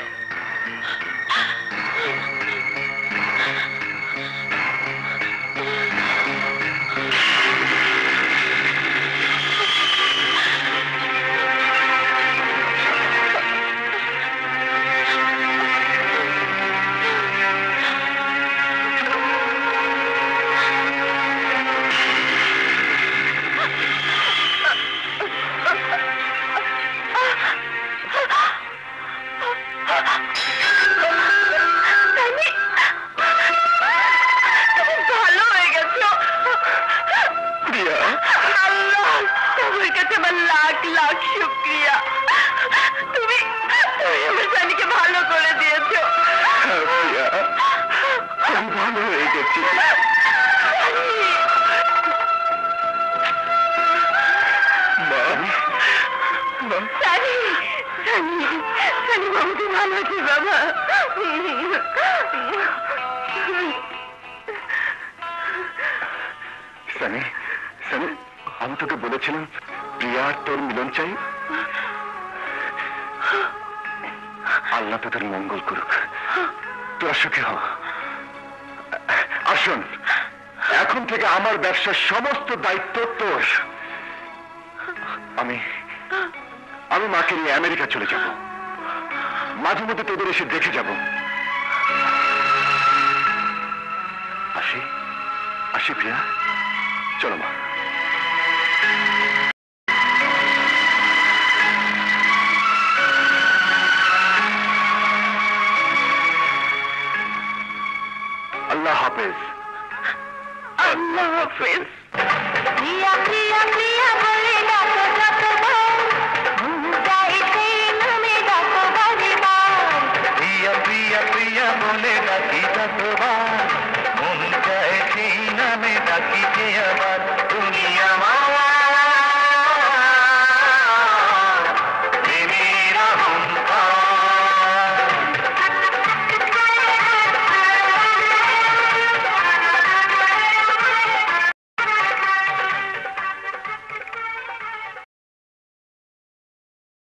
আমি তোকে বলেছিলাম প্রিয়া আর তোর মিলন চাই। আল্লাহ তোদের মঙ্গল করুক, তোরা সুখী হ। আসুন, এখন থেকে আমার ব্যবসার সমস্ত দায়িত্ব তোর। আমি মাকে নিয়ে আমেরিকা চলে যাব, মাঝে মধ্যে তোদের এসে দেখে যাব। আসি আসি প্রিয়া, চলো মা। আল্লাহ হাফেজ। আল্লাহ হাফেজ। প্রিয়া প্রিয়া প্রিয়া বলে ডাকো যতবার, গাইতে নামে ডাকো বারবার। প্রিয়া প্রিয়া প্রিয়া বলে ডাকি যতবার,